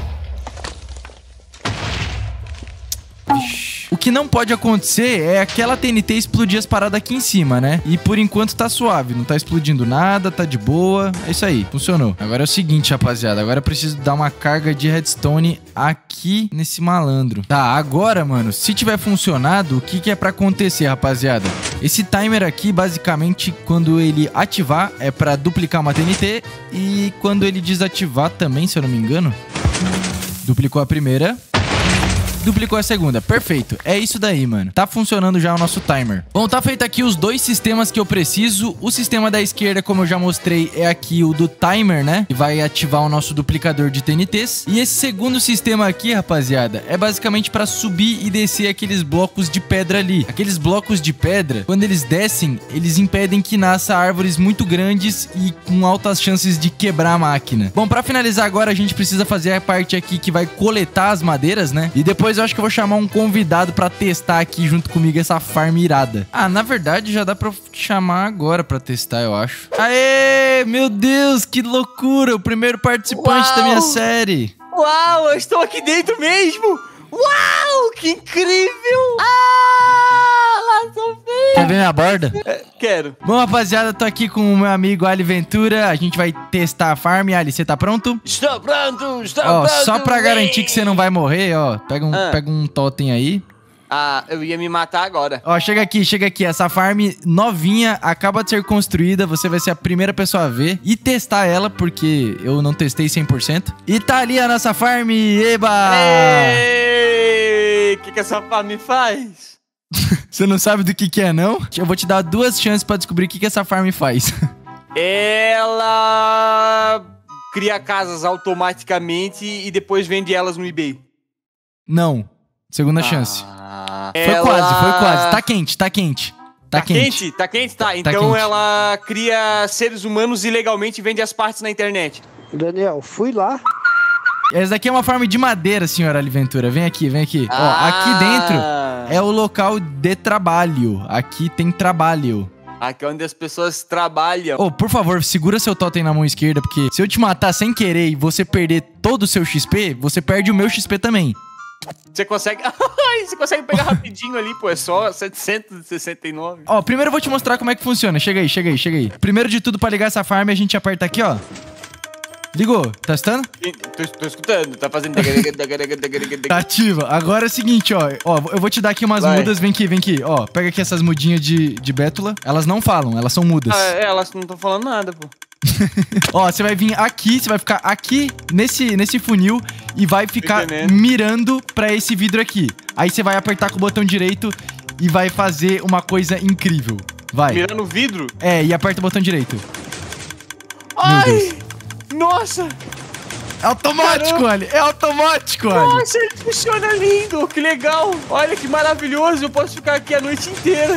Vixe. O que não pode acontecer é aquela TNT explodir as paradas aqui em cima, né? E por enquanto tá suave, não tá explodindo nada, tá de boa. É isso aí, funcionou. Agora é o seguinte, rapaziada. Agora eu preciso dar uma carga de redstone aqui nesse malandro. Tá, agora, mano, se tiver funcionado, o que é pra acontecer, rapaziada? Esse timer aqui, basicamente, quando ele ativar, é pra duplicar uma TNT. E quando ele desativar também, se eu não me engano, duplicou a primeira, duplicou a segunda. Perfeito. É isso daí, mano. Tá funcionando já o nosso timer. Bom, tá feito aqui os dois sistemas que eu preciso. O sistema da esquerda, como eu já mostrei, é aqui o do timer, né? Que vai ativar o nosso duplicador de TNTs. E esse segundo sistema aqui, rapaziada, é basicamente pra subir e descer aqueles blocos de pedra ali. Aqueles blocos de pedra, quando eles descem, eles impedem que nasça árvores muito grandes e com altas chances de quebrar a máquina. Bom, pra finalizar agora, a gente precisa fazer a parte aqui que vai coletar as madeiras, né? E depois eu acho que eu vou chamar um convidado pra testar aqui junto comigo essa farm irada. Ah, na verdade já dá pra chamar agora pra testar, eu acho. Aê, meu Deus, que loucura. O primeiro participante da minha série.
Uau, eu estou aqui dentro mesmo. Uau, que incrível. Ah, lá sou feio.
Quer ver minha borda?
Quero.
Bom, rapaziada, tô aqui com o meu amigo Ali Ventura. A gente vai testar a farm. Ali, você tá pronto?
Estou pronto, estou
Ó,
pronto.
só pra garantir que você não vai morrer, ó. Pega um totem aí.
Ah, eu ia me matar agora.
Ó, chega aqui. Essa farm novinha acaba de ser construída. Você vai ser a primeira pessoa a ver e testar ela, porque eu não testei 100%. E tá ali a nossa farm. Eba!
Ei, o que essa farm faz?
Você não sabe do que é, não? Eu vou te dar 2 chances pra descobrir o que essa farm faz.
Ela cria casas automaticamente e depois vende elas no eBay.
Não. Segunda chance. Foi
Ela...
quase. Tá quente. Tá quente.
Tá quente, tá. Então
quente.
ela cria seres humanos ilegalmente e vende as partes na internet.
Daniel, fui lá.
Essa daqui é uma farm de madeira, senhora Aliventura. Vem aqui, vem aqui. Ó, aqui dentro é o local de trabalho. Aqui tem trabalho.
Aqui é onde as pessoas trabalham.
Ô, por favor, segura seu totem na mão esquerda, porque se eu te matar sem querer e você perder todo o seu XP, você perde o meu XP também.
Você consegue... Você consegue pegar rapidinho ali, pô. É só 769.
Ó, primeiro eu vou te mostrar como é que funciona. Chega aí, chega aí, chega aí. Primeiro de tudo, pra ligar essa farm, a gente aperta aqui, ó. Ligou, tá escutando?
Tô escutando, tá fazendo...
Tá ativa. Agora é o seguinte, ó. Ó, eu vou te dar aqui umas mudas. Vem aqui, vem aqui. Ó, pega aqui essas mudinhas de bétula. Elas não falam, elas são mudas.
Elas não estão falando nada, pô.
Ó, você vai vir aqui, você vai ficar aqui nesse funil e vai ficar mirando pra esse vidro aqui. Aí você vai apertar com o botão direito e vai fazer uma coisa incrível. Vai.
Mirar no vidro?
É, e aperta o botão direito.
Ai! Nossa!
É automático, olha. É automático, olha.
Nossa, ele funciona lindo. Que legal. Olha que maravilhoso. Eu posso ficar aqui a noite inteira.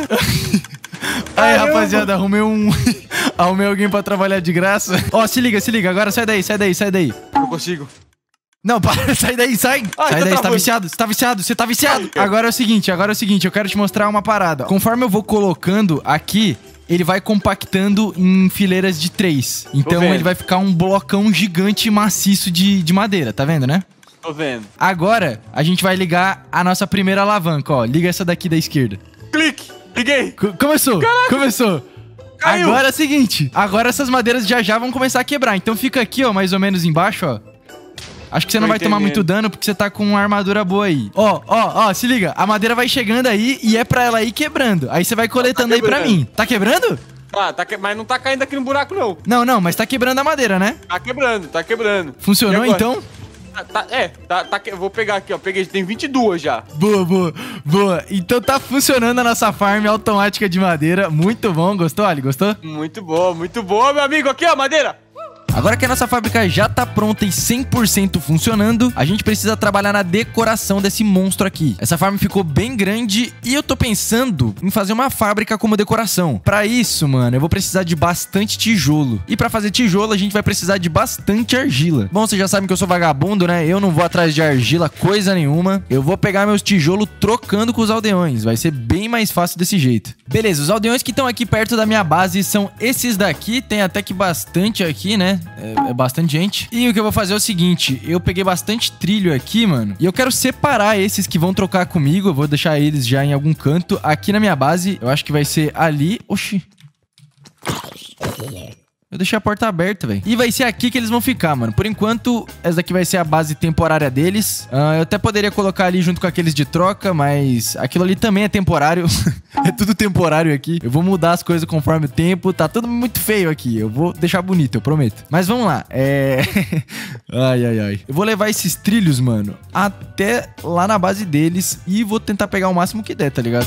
Aí, rapaziada, arrumei arrumei alguém pra trabalhar de graça. Ó, se liga. Agora sai daí, sai daí, sai daí.
Não consigo.
Não, para, sai daí, sai. Sai daí, você tá viciado, você tá viciado. Agora é o seguinte, eu quero te mostrar uma parada. Conforme eu vou colocando aqui, ele vai compactando em fileiras de 3. Então ele vai ficar um blocão gigante maciço de madeira, tá vendo, né?
Tô vendo.
Agora, a gente vai ligar a nossa primeira alavanca, ó. Liga essa daqui da esquerda.
Clique, liguei.
Começou, começou.
Caiu.
Agora é o seguinte, agora essas madeiras já vão começar a quebrar. Então fica aqui, ó, mais ou menos embaixo, ó. Acho que você não vai tomar muito dano porque você tá com uma armadura boa aí. Ó, se liga. A madeira vai chegando aí e é pra ela ir quebrando. Aí você vai coletando aí pra mim. Tá quebrando?
Mas não tá caindo aqui no buraco, não.
Não, mas tá quebrando a madeira, né?
Tá quebrando.
Funcionou então?
Eu vou pegar aqui, ó. Peguei, tem 22 já.
Boa. Então tá funcionando a nossa farm automática de madeira. Muito bom, gostou, Ali? Gostou?
Muito boa, meu amigo. Aqui, ó, madeira.
Agora que a nossa fábrica já tá pronta e 100% funcionando, a gente precisa trabalhar na decoração desse monstro aqui. Essa farm ficou bem grande e eu tô pensando em fazer uma fábrica como decoração. Pra isso, mano, eu vou precisar de bastante tijolo. E pra fazer tijolo, a gente vai precisar de bastante argila. Bom, vocês já sabem que eu sou vagabundo, né? Eu não vou atrás de argila coisa nenhuma. Eu vou pegar meus tijolos trocando com os aldeões. Vai ser bem mais fácil desse jeito. Beleza, os aldeões que estão aqui perto da minha base são esses daqui. Tem até que bastante aqui, né? É bastante gente. E o que eu vou fazer é o seguinte, eu peguei bastante trilho aqui, mano, e eu quero separar esses que vão trocar comigo. Eu vou deixar eles já em algum canto aqui na minha base. Eu acho que vai ser ali. Oxi. Eu deixei a porta aberta, velho. E vai ser aqui que eles vão ficar, mano. Por enquanto, essa daqui vai ser a base temporária deles. Eu até poderia colocar ali junto com aqueles de troca, mas aquilo ali também é temporário. É tudo temporário aqui. Eu vou mudar as coisas conforme o tempo. Tá tudo muito feio aqui. Eu vou deixar bonito, eu prometo. Mas vamos lá. Ai. Eu vou levar esses trilhos, mano, até lá na base deles e vou tentar pegar o máximo que der, tá ligado?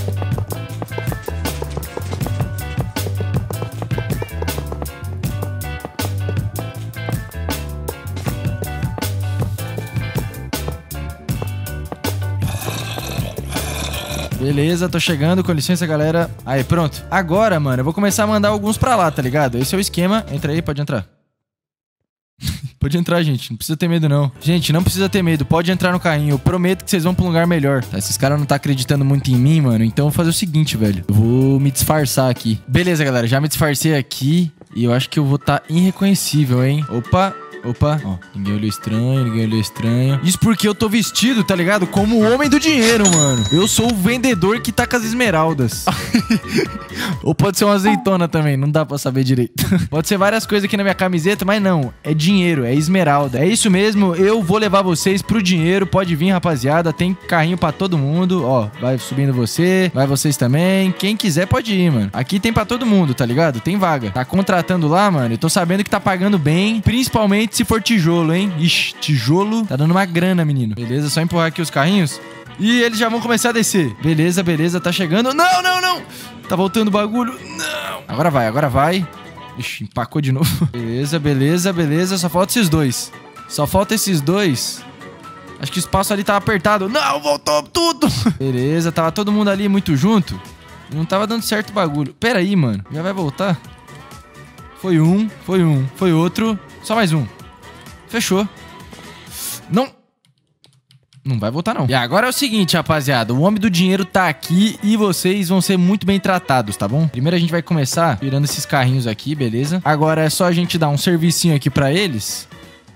Beleza, tô chegando, com licença, galera. Aí, pronto. Agora, mano, eu vou começar a mandar alguns pra lá, tá ligado? Esse é o esquema. Entra aí, pode entrar. Pode entrar, gente. Não precisa ter medo, não. Gente, não precisa ter medo. Pode entrar no carrinho. Eu prometo que vocês vão pra um lugar melhor. Tá, esses caras não tá acreditando muito em mim, mano. Então eu vou fazer o seguinte, velho. Eu vou me disfarçar aqui. Beleza, galera. Já me disfarcei aqui. E eu acho que eu vou tá irreconhecível, hein? Opa. Ó, ninguém olhou estranho. Isso porque eu tô vestido, tá ligado? Como o homem do dinheiro, mano. Eu sou o vendedor que tá com as esmeraldas. Ou pode ser uma azeitona também, não dá pra saber direito. Pode ser várias coisas aqui na minha camiseta, mas não. É dinheiro, é esmeralda. É isso mesmo, eu vou levar vocês pro dinheiro. Pode vir, rapaziada. Tem carrinho pra todo mundo. Ó, vai subindo você, vai vocês também. Quem quiser pode ir, mano. Aqui tem pra todo mundo, tá ligado? Tem vaga. Tá contratando lá, mano. Eu tô sabendo que tá pagando bem, principalmente se for tijolo, hein? Ixi, tijolo tá dando uma grana, menino. Beleza, só empurrar aqui os carrinhos e eles já vão começar a descer. Beleza, tá chegando. Não! Tá voltando o bagulho. Não! Agora vai. Ixi, empacou de novo. Beleza. Só falta esses dois. Acho que o espaço ali tá apertado. Não, voltou tudo. Beleza, tava todo mundo ali muito junto. Não tava dando certo o bagulho. Pera aí, mano. Já vai voltar? Foi um, foi outro. Só mais um. Fechou. Não. Não vai voltar, não. E agora é o seguinte, rapaziada. O homem do dinheiro tá aqui e vocês vão ser muito bem tratados, tá bom? Primeiro a gente vai começar tirando esses carrinhos aqui, beleza? Agora é só a gente dar um servicinho aqui pra eles.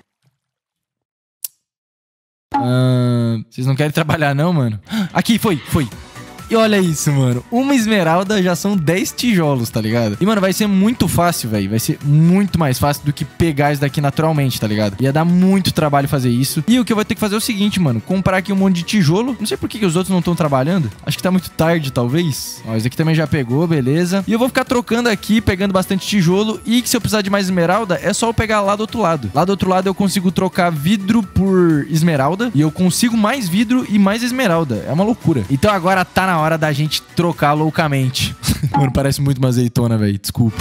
Vocês não querem trabalhar, não, mano? Aqui, foi. E olha isso, mano. Uma esmeralda já são 10 tijolos, tá ligado? E, mano, vai ser muito fácil, velho. Vai ser muito mais fácil do que pegar isso daqui naturalmente, tá ligado? Ia dar muito trabalho fazer isso. E o que eu vou ter que fazer é o seguinte, mano. Comprar aqui um monte de tijolo. Não sei por que os outros não estão trabalhando. Acho que tá muito tarde, talvez. Ó, esse aqui também já pegou, beleza. E eu vou ficar trocando aqui, pegando bastante tijolo. E que se eu precisar de mais esmeralda, é só eu pegar lá do outro lado. Lá do outro lado eu consigo trocar vidro por esmeralda. E eu consigo mais vidro e mais esmeralda. É uma loucura. Então agora tá na hora da gente trocar loucamente. Mano, parece muito uma azeitona, velho. Desculpa.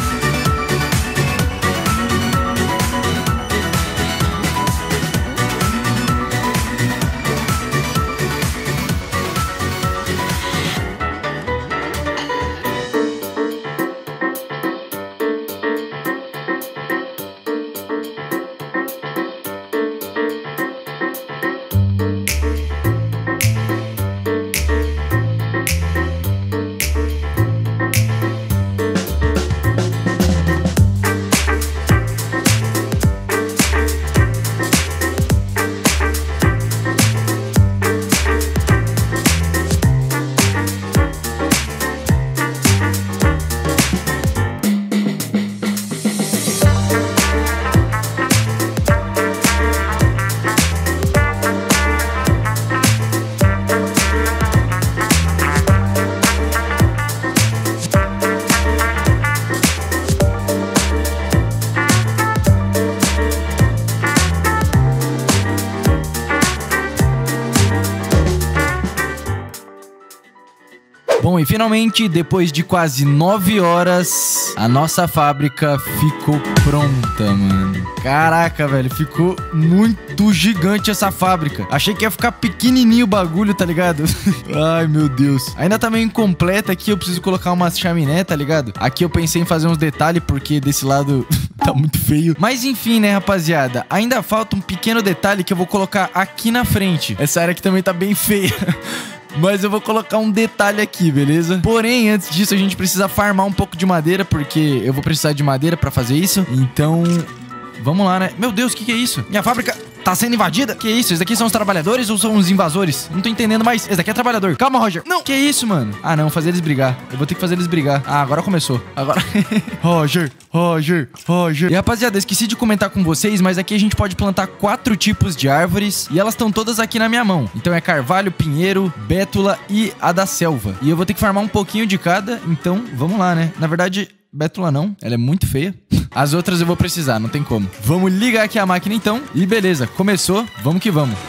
Bom, e finalmente, depois de quase 9 horas, a nossa fábrica ficou pronta, mano. Caraca, velho, ficou muito gigante essa fábrica. Achei que ia ficar pequenininho o bagulho, tá ligado? Ai, meu Deus. Ainda tá meio incompleta aqui, eu preciso colocar umas chaminé, tá ligado? Aqui eu pensei em fazer uns detalhes, porque desse lado tá muito feio. Mas enfim, né, rapaziada? Ainda falta um pequeno detalhe que eu vou colocar aqui na frente. Essa área aqui também tá bem feia. Mas eu vou colocar um detalhe aqui, beleza? Porém, antes disso, a gente precisa farmar um pouco de madeira, porque eu vou precisar de madeira pra fazer isso. Então, vamos lá, né? Meu Deus, o que é isso? Minha fábrica tá sendo invadida? Que isso? Esses daqui são os trabalhadores ou são os invasores? Não tô entendendo mais. Esse daqui é trabalhador. Calma, Roger. Não. Que isso, mano? Ah, não. Fazer eles brigar. Eu vou ter que fazer eles brigar. Ah, agora começou. Agora... Roger. E, rapaziada, eu esqueci de comentar com vocês, mas aqui a gente pode plantar 4 tipos de árvores e elas estão todas aqui na minha mão. Então é carvalho, pinheiro, bétula e a da selva. E eu vou ter que farmar um pouquinho de cada, então vamos lá, né? Na verdade... Bétula não, ela é muito feia. As outras eu vou precisar, não tem como. Vamos ligar aqui a máquina então. E beleza, começou, vamos que vamos.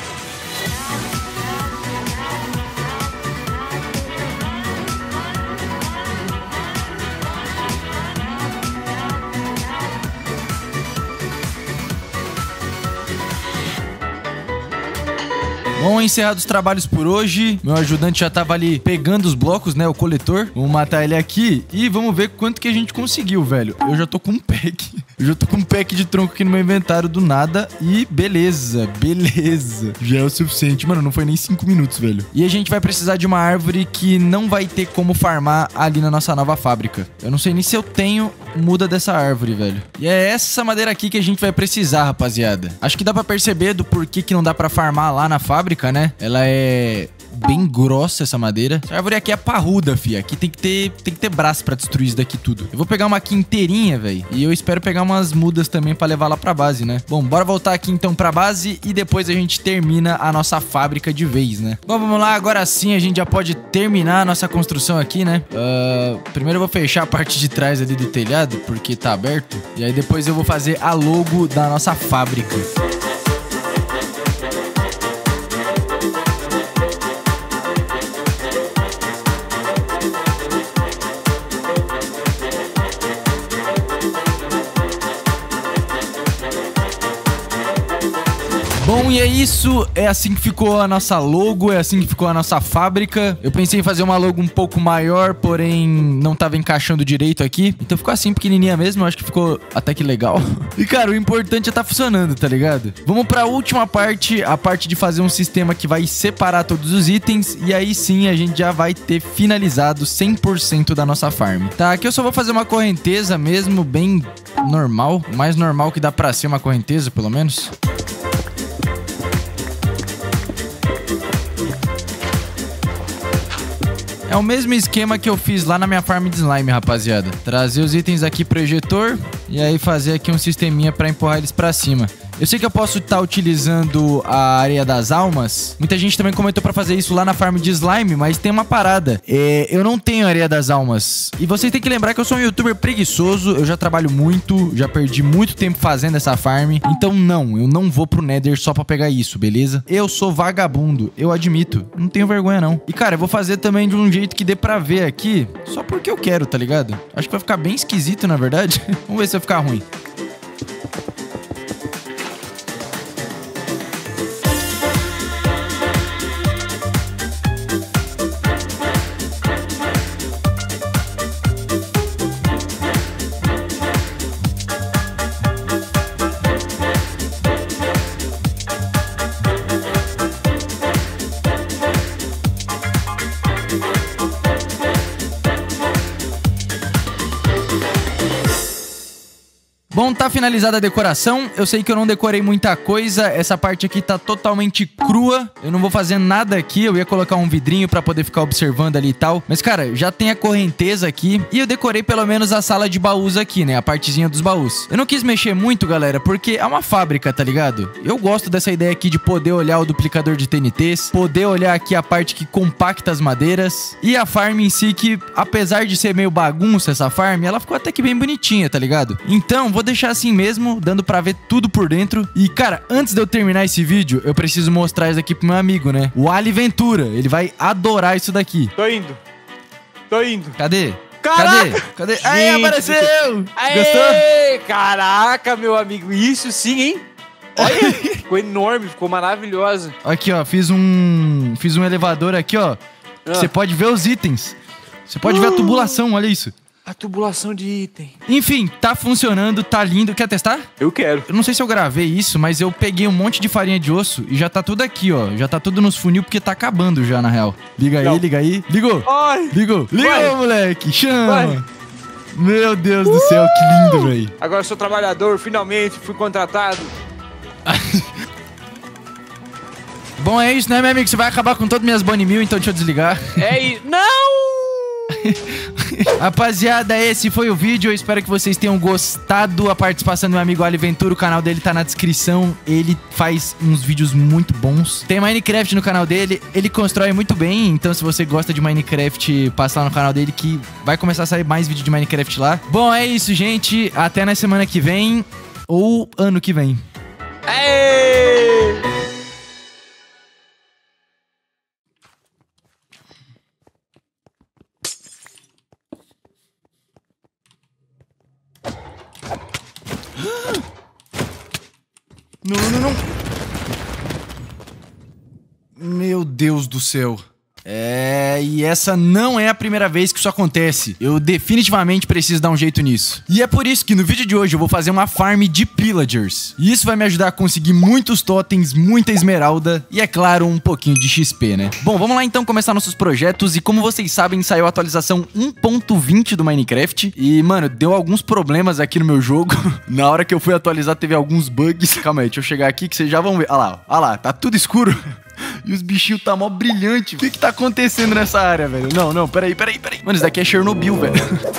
Bom, encerrados os trabalhos por hoje. Meu ajudante já tava ali pegando os blocos, né? O coletor. Vamos matar ele aqui e vamos ver quanto que a gente conseguiu, velho. Eu já tô com um pack. Eu já tô com um pack de tronco aqui no meu inventário do nada. E beleza. Já é o suficiente. Mano, não foi nem 5 minutos, velho. E a gente vai precisar de uma árvore que não vai ter como farmar ali na nossa nova fábrica. Eu não sei nem se eu tenho muda dessa árvore, velho. E é essa madeira aqui que a gente vai precisar, rapaziada. Acho que dá pra perceber do porquê que não dá pra farmar lá na fábrica, né? Ela é bem grossa, essa madeira. Essa árvore aqui é parruda, fi. Aqui tem que ter braço pra destruir isso daqui tudo. Eu vou pegar uma aqui inteirinha, velho. E eu espero pegar umas mudas também pra levar lá pra base, né? Bom, bora voltar aqui então pra base e depois a gente termina a nossa fábrica de vez, né? Bom, vamos lá. Agora sim a gente já pode terminar a nossa construção aqui, né? Primeiro eu vou fechar a parte de trás ali do telhado, porque tá aberto. E aí depois eu vou fazer a logo da nossa fábrica. Bom, Bom, e é isso. É assim que ficou a nossa logo, é assim que ficou a nossa fábrica. Eu pensei em fazer uma logo um pouco maior, porém não tava encaixando direito aqui. Então ficou assim, pequenininha mesmo. Eu acho que ficou até que legal. E, cara, o importante é tá funcionando, tá ligado? Vamos pra última parte, a parte de fazer um sistema que vai separar todos os itens. E aí sim, a gente já vai ter finalizado 100% da nossa farm. Tá, aqui eu só vou fazer uma correnteza mesmo, bem normal. O mais normal que dá pra ser uma correnteza, pelo menos. É o mesmo esquema que eu fiz lá na minha farm de slime, rapaziada. Trazer os itens aqui pro ejetor e aí fazer aqui um sisteminha pra empurrar eles pra cima. Eu sei que eu posso estar utilizando a areia das almas. Muita gente também comentou pra fazer isso lá na farm de slime, mas tem uma parada. Eu não tenho areia das almas. E vocês têm que lembrar que eu sou um youtuber preguiçoso. Eu já trabalho muito, já perdi muito tempo fazendo essa farm. Então não, eu não vou pro Nether só pra pegar isso, beleza? Eu sou vagabundo, eu admito. Não tenho vergonha não. E cara, eu vou fazer também de um jeito que dê pra ver aqui. Só porque eu quero, tá ligado? Acho que vai ficar bem esquisito, na verdade. Vamos ver se vai ficar ruim. Bom, tá finalizada a decoração. Eu sei que eu não decorei muita coisa. Essa parte aqui tá totalmente crua. Eu não vou fazer nada aqui. Eu ia colocar um vidrinho pra poder ficar observando ali e tal. Mas, cara, já tem a correnteza aqui. E eu decorei pelo menos a sala de baús aqui, né? A partezinha dos baús. Eu não quis mexer muito, galera, porque é uma fábrica, tá ligado? Eu gosto dessa ideia aqui de poder olhar o duplicador de TNTs. Poder olhar aqui a parte que compacta as madeiras. E a farm em si que, apesar de ser meio bagunça essa farm, ela ficou até que bem bonitinha, tá ligado? Então, vou deixar assim mesmo, dando pra ver tudo por dentro. E, cara, antes de eu terminar esse vídeo, eu preciso mostrar isso aqui pro meu amigo, né? O Ali Ventura. Ele vai adorar isso daqui.
Tô indo. Tô indo.
Cadê?
Caraca!
Cadê?
Gente,
Aí, apareceu!
Aê!
Gostou?
Caraca, meu amigo. Isso sim, hein? Olha, ficou enorme, ficou maravilhosa.
Aqui, ó, fiz um elevador aqui, ó. Que você pode ver os itens. Você pode ver a tubulação, olha isso.
A tubulação de item.
Enfim, tá funcionando, tá lindo. Quer testar?
Eu quero.
Eu não sei se eu gravei isso, mas eu peguei um monte de farinha de osso e já tá tudo aqui, ó. Já tá tudo nos funil porque tá acabando já, na real. Liga aí, liga aí. Ligou?
Ai.
Ligou? Ligou,
Vai.
moleque. Chama.
Vai.
Meu Deus do céu, que lindo, velho.
Agora eu sou trabalhador, finalmente fui contratado.
Bom, é isso, né, meu amigo? Você vai acabar com todas minhas Bunny Mil, então deixa eu desligar.
É isso. Não!
Rapaziada, esse foi o vídeo. Eu espero que vocês tenham gostado. A participação do meu amigo Ali Ventura, o canal dele tá na descrição. Ele faz uns vídeos muito bons. Tem Minecraft no canal dele. Ele constrói muito bem. Então, se você gosta de Minecraft, passa lá no canal dele que vai começar a sair mais vídeo de Minecraft lá. Bom, é isso, gente. Até na semana que vem. Ou ano que vem.
Aê!
Não. Meu Deus do céu. E essa não é a primeira vez que isso acontece. Eu definitivamente preciso dar um jeito nisso. E é por isso que no vídeo de hoje eu vou fazer uma farm de pillagers. E isso vai me ajudar a conseguir muitos totens, muita esmeralda e, é claro, um pouquinho de XP, né? Bom, vamos lá então começar nossos projetos. E como vocês sabem, saiu a atualização 1.20 do Minecraft. E, mano, deu alguns problemas aqui no meu jogo. Na hora que eu fui atualizar, teve alguns bugs. Calma aí, deixa eu chegar aqui que vocês já vão ver. Olha lá, tá tudo escuro. E os bichinhos tá mó brilhante. O que tá acontecendo nessa área, velho? Não, peraí. Mano, isso daqui é Chernobyl, velho.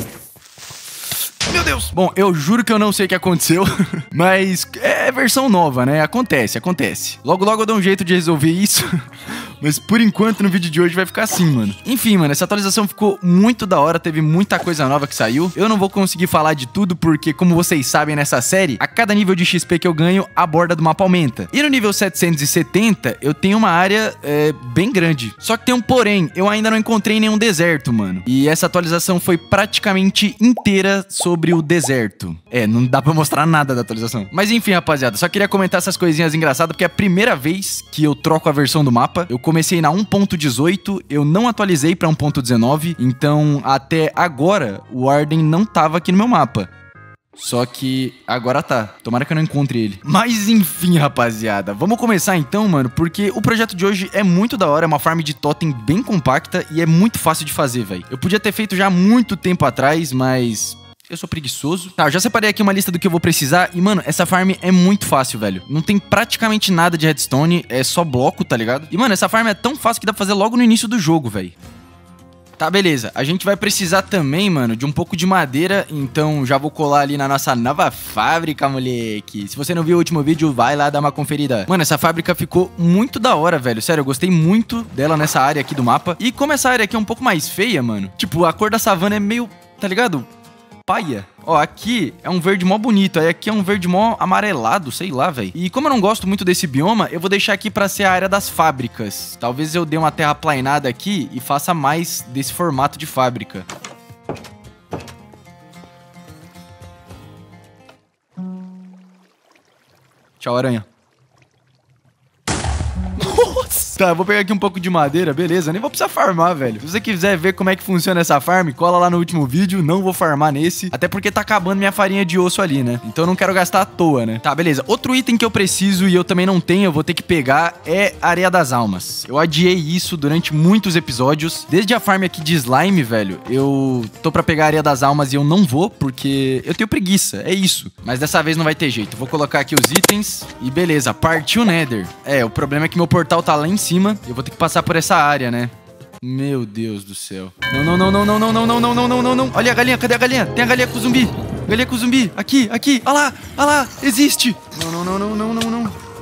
Meu Deus. Bom, eu juro que eu não sei o que aconteceu. Mas é versão nova, né? Acontece. Logo eu dou um jeito de resolver isso. Mas por enquanto no vídeo de hoje vai ficar assim, mano. Enfim, mano, essa atualização ficou muito da hora, teve muita coisa nova que saiu. Eu não vou conseguir falar de tudo porque, como vocês sabem nessa série, a cada nível de XP que eu ganho, a borda do mapa aumenta. E no nível 770, eu tenho uma área bem grande. Só que tem um porém, eu ainda não encontrei nenhum deserto, mano. E essa atualização foi praticamente inteira sobre o deserto. Não dá pra mostrar nada da atualização. Mas enfim, rapaziada, só queria comentar essas coisinhas engraçadas, porque é a primeira vez que eu troco a versão do mapa. Eu comecei na 1.18, eu não atualizei pra 1.19, então até agora o Warden não tava aqui no meu mapa. Só que agora tá. Tomara que eu não encontre ele. Mas enfim, rapaziada. Vamos começar então, mano, porque o projeto de hoje é muito da hora. É uma farm de totem bem compacta e é muito fácil de fazer, velho. Eu podia ter feito já há muito tempo atrás, mas... eu sou preguiçoso. Tá, eu já separei aqui uma lista do que eu vou precisar. E, mano, essa farm é muito fácil, velho. Não tem praticamente nada de redstone. É só bloco, tá ligado? E, mano, essa farm é tão fácil que dá pra fazer logo no início do jogo, velho. Tá, beleza. A gente vai precisar também, mano, de um pouco de madeira. Então, já vou colar ali na nossa nova fábrica, moleque. Se você não viu o último vídeo, vai lá dar uma conferida. Mano, essa fábrica ficou muito da hora, velho. Sério, eu gostei muito dela nessa área aqui do mapa. E como essa área aqui é um pouco mais feia, mano, tipo, a cor da savana é meio, tá ligado? Paia. Ó, aqui é um verde mó bonito, aí aqui é um verde mó amarelado, sei lá, velho. E como eu não gosto muito desse bioma, eu vou deixar aqui pra ser a área das fábricas. Talvez eu dê uma terraplanada aqui e faça mais desse formato de fábrica. Tchau, aranha. Tá, eu vou pegar aqui um pouco de madeira, beleza. Nem vou precisar farmar, velho. Se você quiser ver como é que funciona essa farm, cola lá no último vídeo. Não vou farmar nesse, até porque tá acabando minha farinha de osso ali, né? Então eu não quero gastar à toa, né? Tá, beleza. Outro item que eu preciso e eu também não tenho, eu vou ter que pegar, é Areia das Almas. Eu adiei isso durante muitos episódios. Desde a farm aqui de slime, velho, eu tô pra pegar a Areia das Almas e eu não vou, porque eu tenho preguiça, é isso. Mas dessa vez não vai ter jeito. Vou colocar aqui os itens e beleza, partiu Nether. O problema é que meu portal tá lá em cima. Eu vou ter que passar por essa área, né? Meu Deus do céu. Não, não, não, não, não, não, não, não, não, não, não, não. Olha a galinha, cadê a galinha? Tem a galinha com o zumbi. Galinha com o zumbi. Aqui, aqui. Olha lá, existe. Não, não, não, não, não, não, não.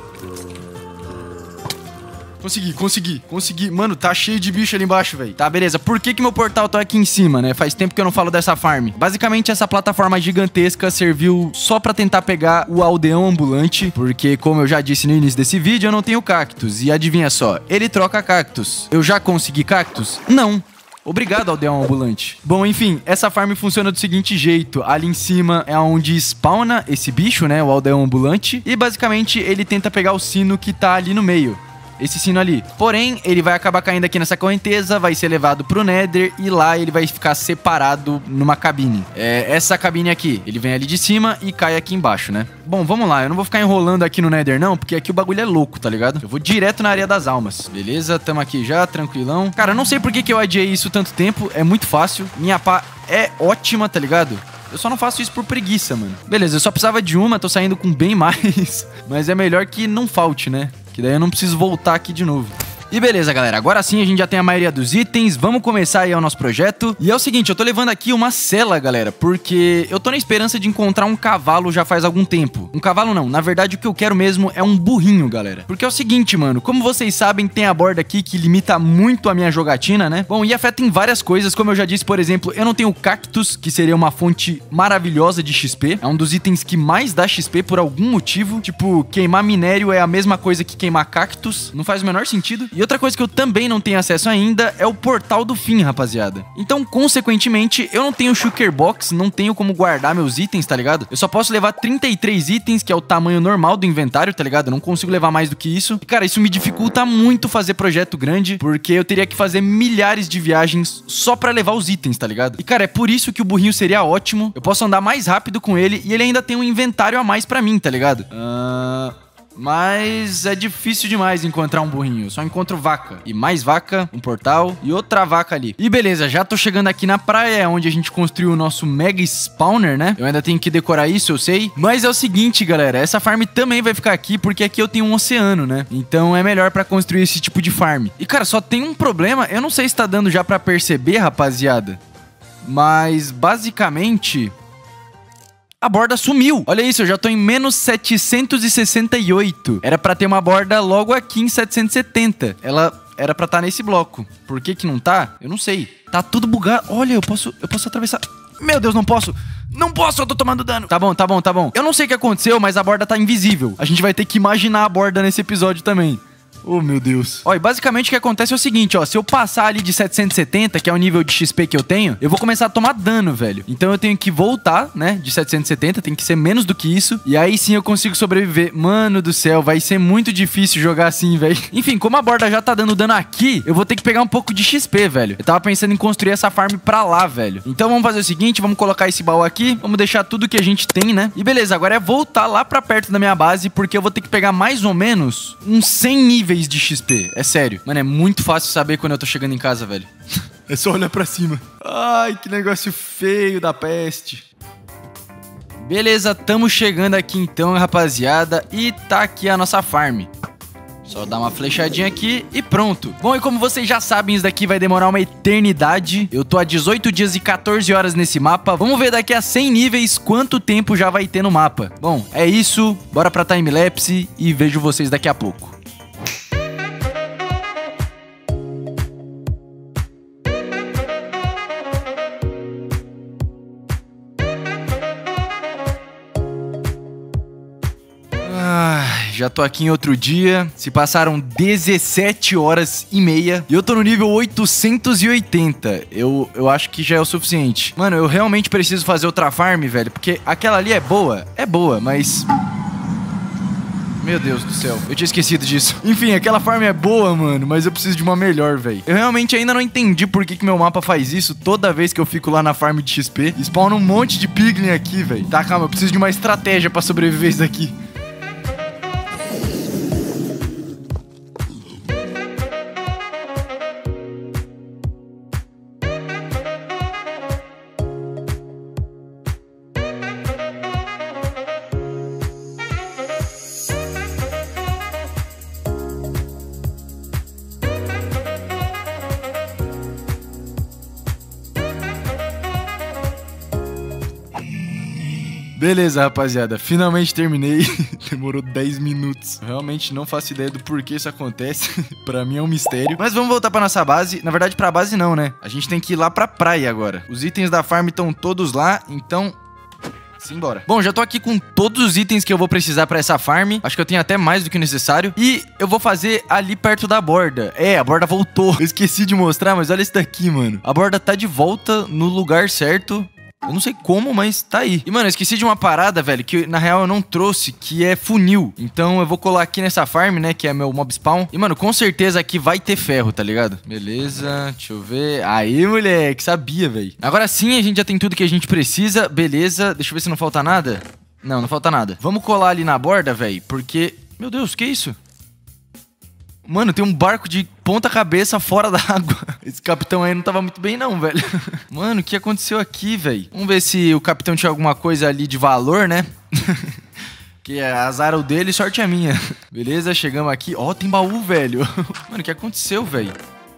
Consegui. Mano, tá cheio de bicho ali embaixo, velho. Tá, beleza. Por que meu portal tá aqui em cima, né? Faz tempo que eu não falo dessa farm. Basicamente, essa plataforma gigantesca serviu só pra tentar pegar o aldeão ambulante, porque, como eu já disse no início desse vídeo, eu não tenho cactos. E adivinha só, ele troca cactos. Eu já consegui cactos? Não. Obrigado, aldeão ambulante. Bom, enfim, essa farm funciona do seguinte jeito. Ali em cima é onde spawna esse bicho, né? O aldeão ambulante. E, basicamente, ele tenta pegar o sino que tá ali no meio. Esse sino ali. Porém, ele vai acabar caindo aqui nessa correnteza, vai ser levado pro Nether e lá ele vai ficar separado numa cabine. Essa cabine aqui, ele vem ali de cima e cai aqui embaixo, né? Bom, vamos lá. Eu não vou ficar enrolando aqui no Nether não, porque aqui o bagulho é louco, tá ligado? Eu vou direto na Areia das Almas. Beleza, tamo aqui já, tranquilão. Cara, eu não sei por que eu adiei isso tanto tempo, é muito fácil. Minha pá é ótima, tá ligado? Eu só não faço isso por preguiça, mano. Beleza, eu só precisava de uma, tô saindo com bem mais. Mas é melhor que não falte, né? Que daí eu não preciso voltar aqui de novo. E beleza, galera, agora sim a gente já tem a maioria dos itens, vamos começar aí o nosso projeto. E é o seguinte, eu tô levando aqui uma cela, galera, porque eu tô na esperança de encontrar um cavalo já faz algum tempo. Um cavalo não, na verdade o que eu quero mesmo é um burrinho, galera. Porque é o seguinte, mano, como vocês sabem, tem a borda aqui que limita muito a minha jogatina, né? Bom, e afeta em várias coisas, como eu já disse, por exemplo, eu não tenho cactus, que seria uma fonte maravilhosa de XP. É um dos itens que mais dá XP por algum motivo. Tipo, queimar minério é a mesma coisa que queimar cactus, não faz o menor sentido. E outra coisa que eu também não tenho acesso ainda é o portal do fim, rapaziada. Então, consequentemente, eu não tenho shulker box, não tenho como guardar meus itens, tá ligado? Eu só posso levar 33 itens, que é o tamanho normal do inventário, tá ligado? Eu não consigo levar mais do que isso. E, cara, isso me dificulta muito fazer projeto grande, porque eu teria que fazer milhares de viagens só pra levar os itens, tá ligado? E, cara, é por isso que o burrinho seria ótimo. Eu posso andar mais rápido com ele e ele ainda tem um inventário a mais pra mim, tá ligado? Mas é difícil demais encontrar um burrinho. Eu só encontro vaca. E mais vaca, um portal e outra vaca ali. E beleza, já tô chegando aqui na praia, onde a gente construiu o nosso mega spawner, né? Eu ainda tenho que decorar isso, eu sei. Mas é o seguinte, galera. Essa farm também vai ficar aqui, porque aqui eu tenho um oceano, né? Então é melhor pra construir esse tipo de farm. E, cara, só tem um problema. Eu não sei se tá dando já pra perceber, rapaziada. Mas, basicamente... a borda sumiu. Olha isso, eu já tô em menos 768. Era pra ter uma borda logo aqui em 770. Ela era pra estar nesse bloco. Por que que não tá? Eu não sei. Tá tudo bugado. Olha, eu posso atravessar. Meu Deus, não posso. Não posso, eu tô tomando dano. Tá bom, tá bom, tá bom. Eu não sei o que aconteceu, mas a borda tá invisível. A gente vai ter que imaginar a borda nesse episódio também. Oh, meu Deus. Ó, e basicamente o que acontece é o seguinte, ó. Se eu passar ali de 770, que é o nível de XP que eu tenho, eu vou começar a tomar dano, velho. Então eu tenho que voltar, né, de 770, tem que ser menos do que isso. E aí sim eu consigo sobreviver. Mano do céu, vai ser muito difícil jogar assim, velho. Enfim, como a borda já tá dando dano aqui, eu vou ter que pegar um pouco de XP, velho. Eu tava pensando em construir essa farm pra lá, velho. Então vamos fazer o seguinte, vamos colocar esse baú aqui, vamos deixar tudo que a gente tem, né? E beleza, agora é voltar lá pra perto da minha base, porque eu vou ter que pegar mais ou menos uns 100 níveis de XP, é sério. Mano, é muito fácil saber quando eu tô chegando em casa, velho. É só olhar pra cima. Ai, que negócio feio da peste. Beleza, tamo chegando aqui então, rapaziada. E tá aqui a nossa farm. Só dar uma flechadinha aqui e pronto. Bom, e como vocês já sabem, isso daqui vai demorar uma eternidade. Eu tô há 18 dias e 14 horas nesse mapa. Vamos ver daqui a 100 níveis quanto tempo já vai ter no mapa. Bom, é isso. Bora pra timelapse e vejo vocês daqui a pouco. Já tô aqui em outro dia, se passaram 17 horas e meia e eu tô no nível 880. Eu acho que já é o suficiente. Mano, eu realmente preciso fazer outra farm, velho, porque aquela ali é boa, mas... Meu Deus do céu, eu tinha esquecido disso. Enfim, aquela farm é boa, mano, mas eu preciso de uma melhor, velho. Eu realmente ainda não entendi por que meu mapa faz isso toda vez que eu fico lá na farm de XP. Spawna um monte de piglin aqui, velho. Tá, calma, eu preciso de uma estratégia pra sobreviver isso daqui. Beleza, rapaziada, finalmente terminei. Demorou 10 minutos. Realmente não faço ideia do porquê isso acontece. Pra mim é um mistério. Mas vamos voltar pra nossa base. Na verdade, pra base não, né? A gente tem que ir lá pra praia agora. Os itens da farm estão todos lá, então... simbora. Bom, já tô aqui com todos os itens que eu vou precisar pra essa farm. Acho que eu tenho até mais do que necessário. E eu vou fazer ali perto da borda. É, a borda voltou. Eu esqueci de mostrar, mas olha isso daqui, mano. A borda tá de volta no lugar certo. Eu não sei como, mas tá aí. E, mano, eu esqueci de uma parada, velho, que na real eu não trouxe, que é funil. Então eu vou colar aqui nessa farm, né, que é meu mob spawn. E, mano, com certeza aqui vai ter ferro, tá ligado? Beleza, deixa eu ver. Aí, moleque, sabia, velho. Agora sim, a gente já tem tudo que a gente precisa. Beleza, deixa eu ver se não falta nada. Não, não falta nada. Vamos colar ali na borda, velho, porque... Meu Deus, que isso? Mano, tem um barco de ponta cabeça fora da água. Esse capitão aí não tava muito bem não, velho. Mano, o que aconteceu aqui, velho? Vamos ver se o capitão tinha alguma coisa ali de valor, né? Que é azar o dele e sorte a minha. Beleza, chegamos aqui. Ó, tem baú, velho. Mano, o que aconteceu, velho?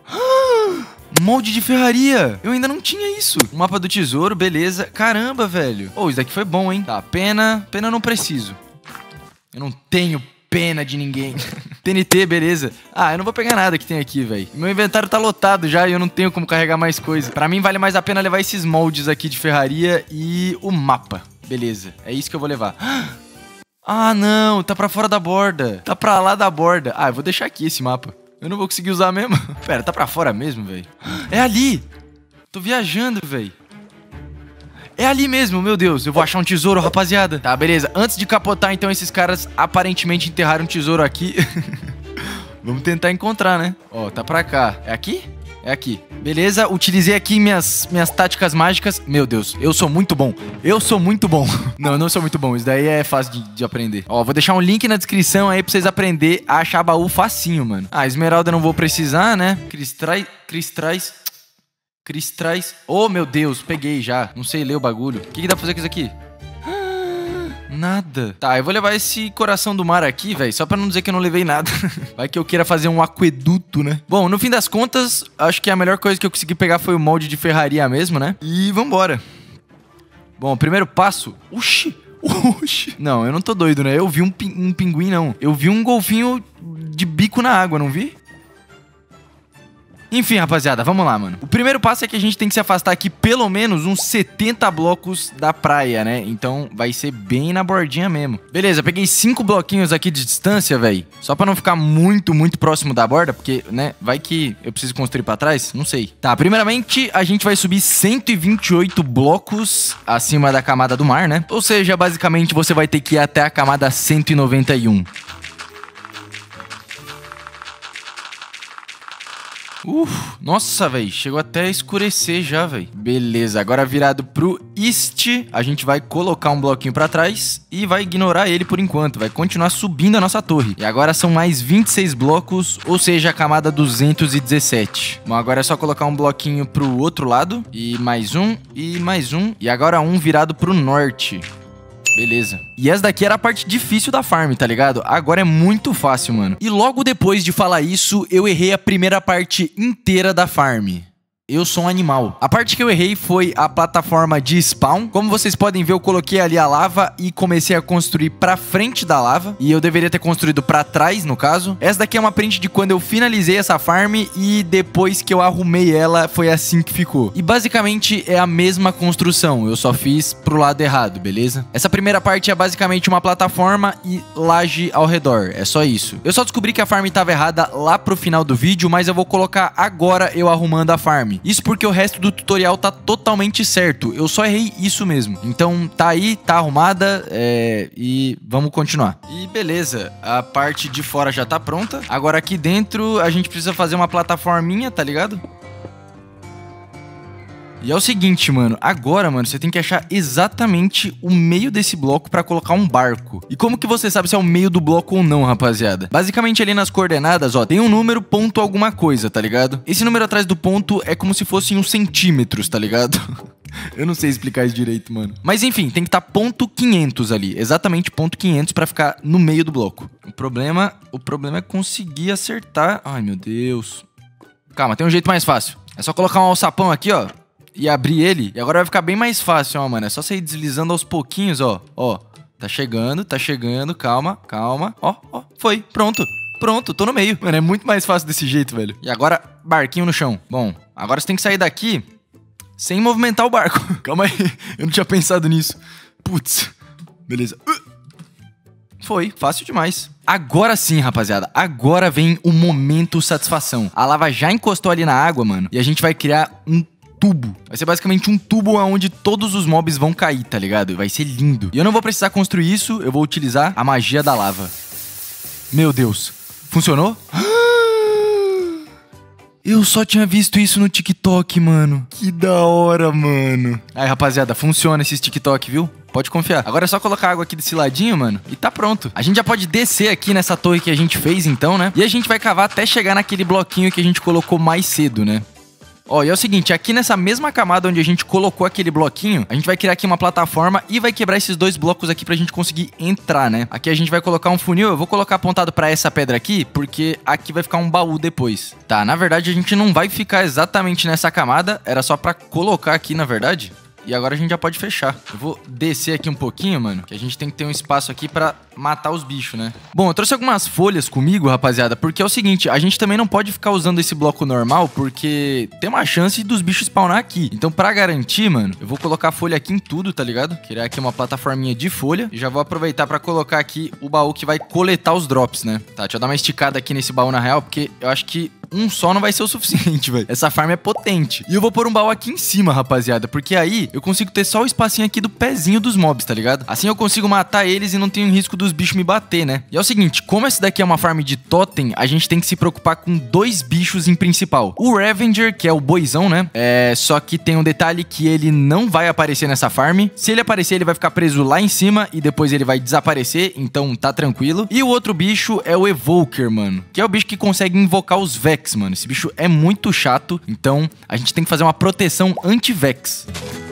Molde de ferraria. Eu ainda não tinha isso. O mapa do tesouro, beleza. Caramba, velho. Oh, isso daqui foi bom, hein? Tá, pena eu não preciso. Eu não tenho pena de ninguém. TNT, beleza. Ah, eu não vou pegar nada que tem aqui, velho. Meu inventário tá lotado já e eu não tenho como carregar mais coisa. Pra mim vale mais a pena levar esses moldes aqui de ferraria e o mapa. Beleza, é isso que eu vou levar. Ah, não, tá pra fora da borda. Tá pra lá da borda. Ah, eu vou deixar aqui esse mapa. Eu não vou conseguir usar mesmo. Pera, tá pra fora mesmo, velho? É ali. Tô viajando, velho. É ali mesmo, meu Deus, eu vou achar um tesouro, rapaziada. Tá, beleza, antes de capotar, então, esses caras aparentemente enterraram um tesouro aqui. Vamos tentar encontrar, né? Ó, tá pra cá. É aqui? É aqui. Beleza, utilizei aqui minhas táticas mágicas. Meu Deus, eu sou muito bom. Eu sou muito bom. Não, eu não sou muito bom, isso daí é fácil de aprender. Ó, vou deixar um link na descrição aí pra vocês aprenderem a achar baú facinho, mano. Ah, esmeralda eu não vou precisar, né? Cristrais. Oh, meu Deus, peguei já. Não sei ler o bagulho. O que dá pra fazer com isso aqui? Nada. Tá, eu vou levar esse coração do mar aqui, velho, só pra não dizer que eu não levei nada. Vai que eu queira fazer um aqueduto, né? Bom, no fim das contas, acho que a melhor coisa que eu consegui pegar foi o molde de ferraria mesmo, né? E vambora. Bom, primeiro passo... Oxi! Não, eu não tô doido, né? Eu vi um pinguim, não. Eu vi um golfinho de bico na água, não vi? Enfim, rapaziada, vamos lá, mano. O primeiro passo é que a gente tem que se afastar aqui pelo menos uns 70 blocos da praia, né? Então vai ser bem na bordinha mesmo. Beleza, peguei 5 bloquinhos aqui de distância, velho. Só pra não ficar muito próximo da borda, porque, né, vai que eu preciso construir pra trás? Não sei. Tá, primeiramente a gente vai subir 128 blocos acima da camada do mar, né? Ou seja, basicamente você vai ter que ir até a camada 191. Nossa, velho, chegou até a escurecer já, velho. Beleza, agora virado pro east, a gente vai colocar um bloquinho pra trás e vai ignorar ele por enquanto. Vai continuar subindo a nossa torre. E agora são mais 26 blocos, ou seja, a camada 217. Bom, agora é só colocar um bloquinho pro outro lado. E mais um, e mais um. E agora um virado pro norte. Beleza. E essa daqui era a parte difícil da farm, tá ligado? Agora é muito fácil, mano. E logo depois de falar isso, eu errei a primeira parte inteira da farm. Eu sou um animal. A parte que eu errei foi a plataforma de spawn. Como vocês podem ver, eu coloquei ali a lava e comecei a construir pra frente da lava. E eu deveria ter construído pra trás, no caso. Essa daqui é uma print de quando eu finalizei essa farm e depois que eu arrumei ela, foi assim que ficou. E basicamente é a mesma construção, eu só fiz pro lado errado, beleza? Essa primeira parte é basicamente uma plataforma e laje ao redor, é só isso. Eu só descobri que a farm tava errada lá pro final do vídeo, mas eu vou colocar agora eu arrumando a farm. Isso porque o resto do tutorial tá totalmente certo. Eu só errei isso mesmo. Então tá aí, tá arrumada. E vamos continuar. E beleza, a parte de fora já tá pronta. Agora aqui dentro a gente precisa fazer uma plataforminha, tá ligado? E é o seguinte, mano, agora, mano, você tem que achar exatamente o meio desse bloco pra colocar um barco. E como que você sabe se é o meio do bloco ou não, rapaziada? Basicamente ali nas coordenadas, ó, tem um número, ponto alguma coisa, tá ligado? Esse número atrás do ponto é como se fosse em uns centímetros, tá ligado? Eu não sei explicar isso direito, mano. Mas enfim, tem que estar ponto 500 ali. Exatamente ponto 500 pra ficar no meio do bloco. O problema é conseguir acertar. Ai, meu Deus. Calma, tem um jeito mais fácil. É só colocar um alçapão aqui, ó. E abrir ele, e agora vai ficar bem mais fácil, ó, mano. É só você ir deslizando aos pouquinhos, ó. Ó, tá chegando, calma, calma. Ó, ó, foi, pronto, tô no meio. Mano, é muito mais fácil desse jeito, velho. E agora, barquinho no chão. Bom, agora você tem que sair daqui sem movimentar o barco. Calma aí, eu não tinha pensado nisso. Putz, beleza. Foi, fácil demais. Agora sim, rapaziada, agora vem o momento satisfação. A lava já encostou ali na água, mano, e a gente vai criar um tubo. Vai ser basicamente um tubo onde todos os mobs vão cair, tá ligado? Vai ser lindo. E eu não vou precisar construir isso, eu vou utilizar a magia da lava. Meu Deus. Funcionou? Eu só tinha visto isso no TikTok, mano. Que da hora, mano. Aí, rapaziada, funciona esse TikTok, viu? Pode confiar. Agora é só colocar água aqui desse ladinho, mano, e tá pronto. A gente já pode descer aqui nessa torre que a gente fez, então, né? E a gente vai cavar até chegar naquele bloquinho que a gente colocou mais cedo, né? Ó, e é o seguinte, aqui nessa mesma camada onde a gente colocou aquele bloquinho, a gente vai criar aqui uma plataforma e vai quebrar esses dois blocos aqui pra gente conseguir entrar, né? Aqui a gente vai colocar um funil, eu vou colocar apontado pra essa pedra aqui, porque aqui vai ficar um baú depois. Tá, na verdade a gente não vai ficar exatamente nessa camada, era só pra colocar aqui, na verdade. E agora a gente já pode fechar. Eu vou descer aqui um pouquinho, mano, que a gente tem que ter um espaço aqui pra matar os bichos, né? Bom, eu trouxe algumas folhas comigo, rapaziada, porque é o seguinte, a gente também não pode ficar usando esse bloco normal, porque tem uma chance dos bichos spawnar aqui. Então, pra garantir, mano, eu vou colocar folha aqui em tudo, tá ligado? Criar aqui uma plataforminha de folha. E já vou aproveitar pra colocar aqui o baú que vai coletar os drops, né? Tá, deixa eu dar uma esticada aqui nesse baú na real, porque eu acho que um só não vai ser o suficiente, velho. Essa farm é potente. E eu vou pôr um baú aqui em cima, rapaziada, porque aí eu consigo ter só o espacinho aqui do pezinho dos mobs, tá ligado? Assim eu consigo matar eles e não tenho risco dos bichos me bater, né? E é o seguinte, como essa daqui é uma farm de totem, a gente tem que se preocupar com dois bichos em principal. O Revenger, que é o boizão, né? Só que tem um detalhe que ele não vai aparecer nessa farm. Se ele aparecer, ele vai ficar preso lá em cima e depois ele vai desaparecer, então tá tranquilo. E o outro bicho é o Evoker, mano, que é o bicho que consegue invocar os Vex, mano. Esse bicho é muito chato, então a gente tem que fazer uma proteção anti-Vex.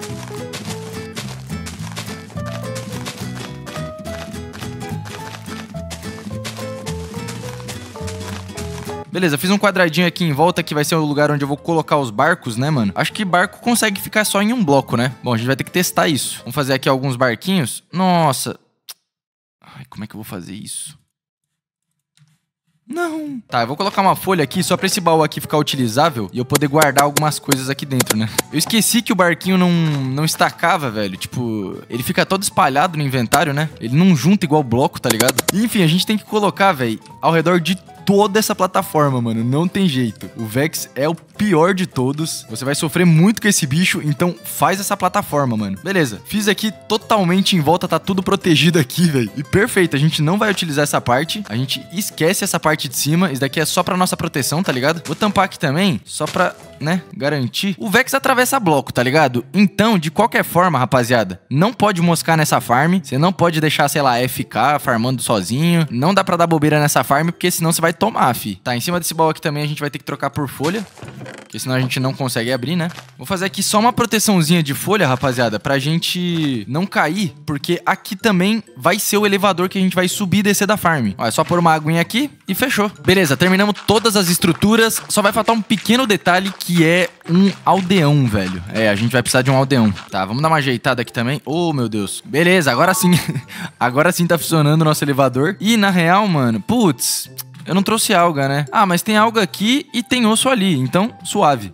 Beleza, fiz um quadradinho aqui em volta que vai ser o lugar onde eu vou colocar os barcos, né, mano? Acho que barco consegue ficar só em um bloco, né? Bom, a gente vai ter que testar isso. Vamos fazer aqui alguns barquinhos. Nossa. Ai, como é que eu vou fazer isso? Não. Tá, eu vou colocar uma folha aqui só pra esse baú aqui ficar utilizável e eu poder guardar algumas coisas aqui dentro, né? Eu esqueci que o barquinho não estacava, velho. Tipo, ele fica todo espalhado no inventário, né? Ele não junta igual bloco, tá ligado? Enfim, a gente tem que colocar, velho, ao redor de toda essa plataforma, mano. Não tem jeito. O Vex é o pior de todos. Você vai sofrer muito com esse bicho, então faz essa plataforma, mano. Beleza. Fiz aqui totalmente em volta, tá tudo protegido aqui, velho. E perfeito, a gente não vai utilizar essa parte. A gente esquece essa parte de cima. Isso daqui é só pra nossa proteção, tá ligado? Vou tampar aqui também, só pra, né, garantir. O Vex atravessa bloco, tá ligado? Então, de qualquer forma, rapaziada, não pode moscar nessa farm. Você não pode deixar, sei lá, FK farmando sozinho. Não dá pra dar bobeira nessa farm, porque senão você vai tomar, fi. Tá, em cima desse baú aqui também a gente vai ter que trocar por folha, porque senão a gente não consegue abrir, né? Vou fazer aqui só uma proteçãozinha de folha, rapaziada, pra gente não cair, porque aqui também vai ser o elevador que a gente vai subir e descer da farm. Ó, é só pôr uma aguinha aqui e fechou. Beleza, terminamos todas as estruturas, só vai faltar um pequeno detalhe que é um aldeão, velho. É, a gente vai precisar de um aldeão. Tá, vamos dar uma ajeitada aqui também. Oh, meu Deus. Beleza, agora sim. Agora sim tá funcionando o nosso elevador. E, na real, mano, putz, eu não trouxe alga, né? Ah, mas tem alga aqui e tem osso ali, então suave.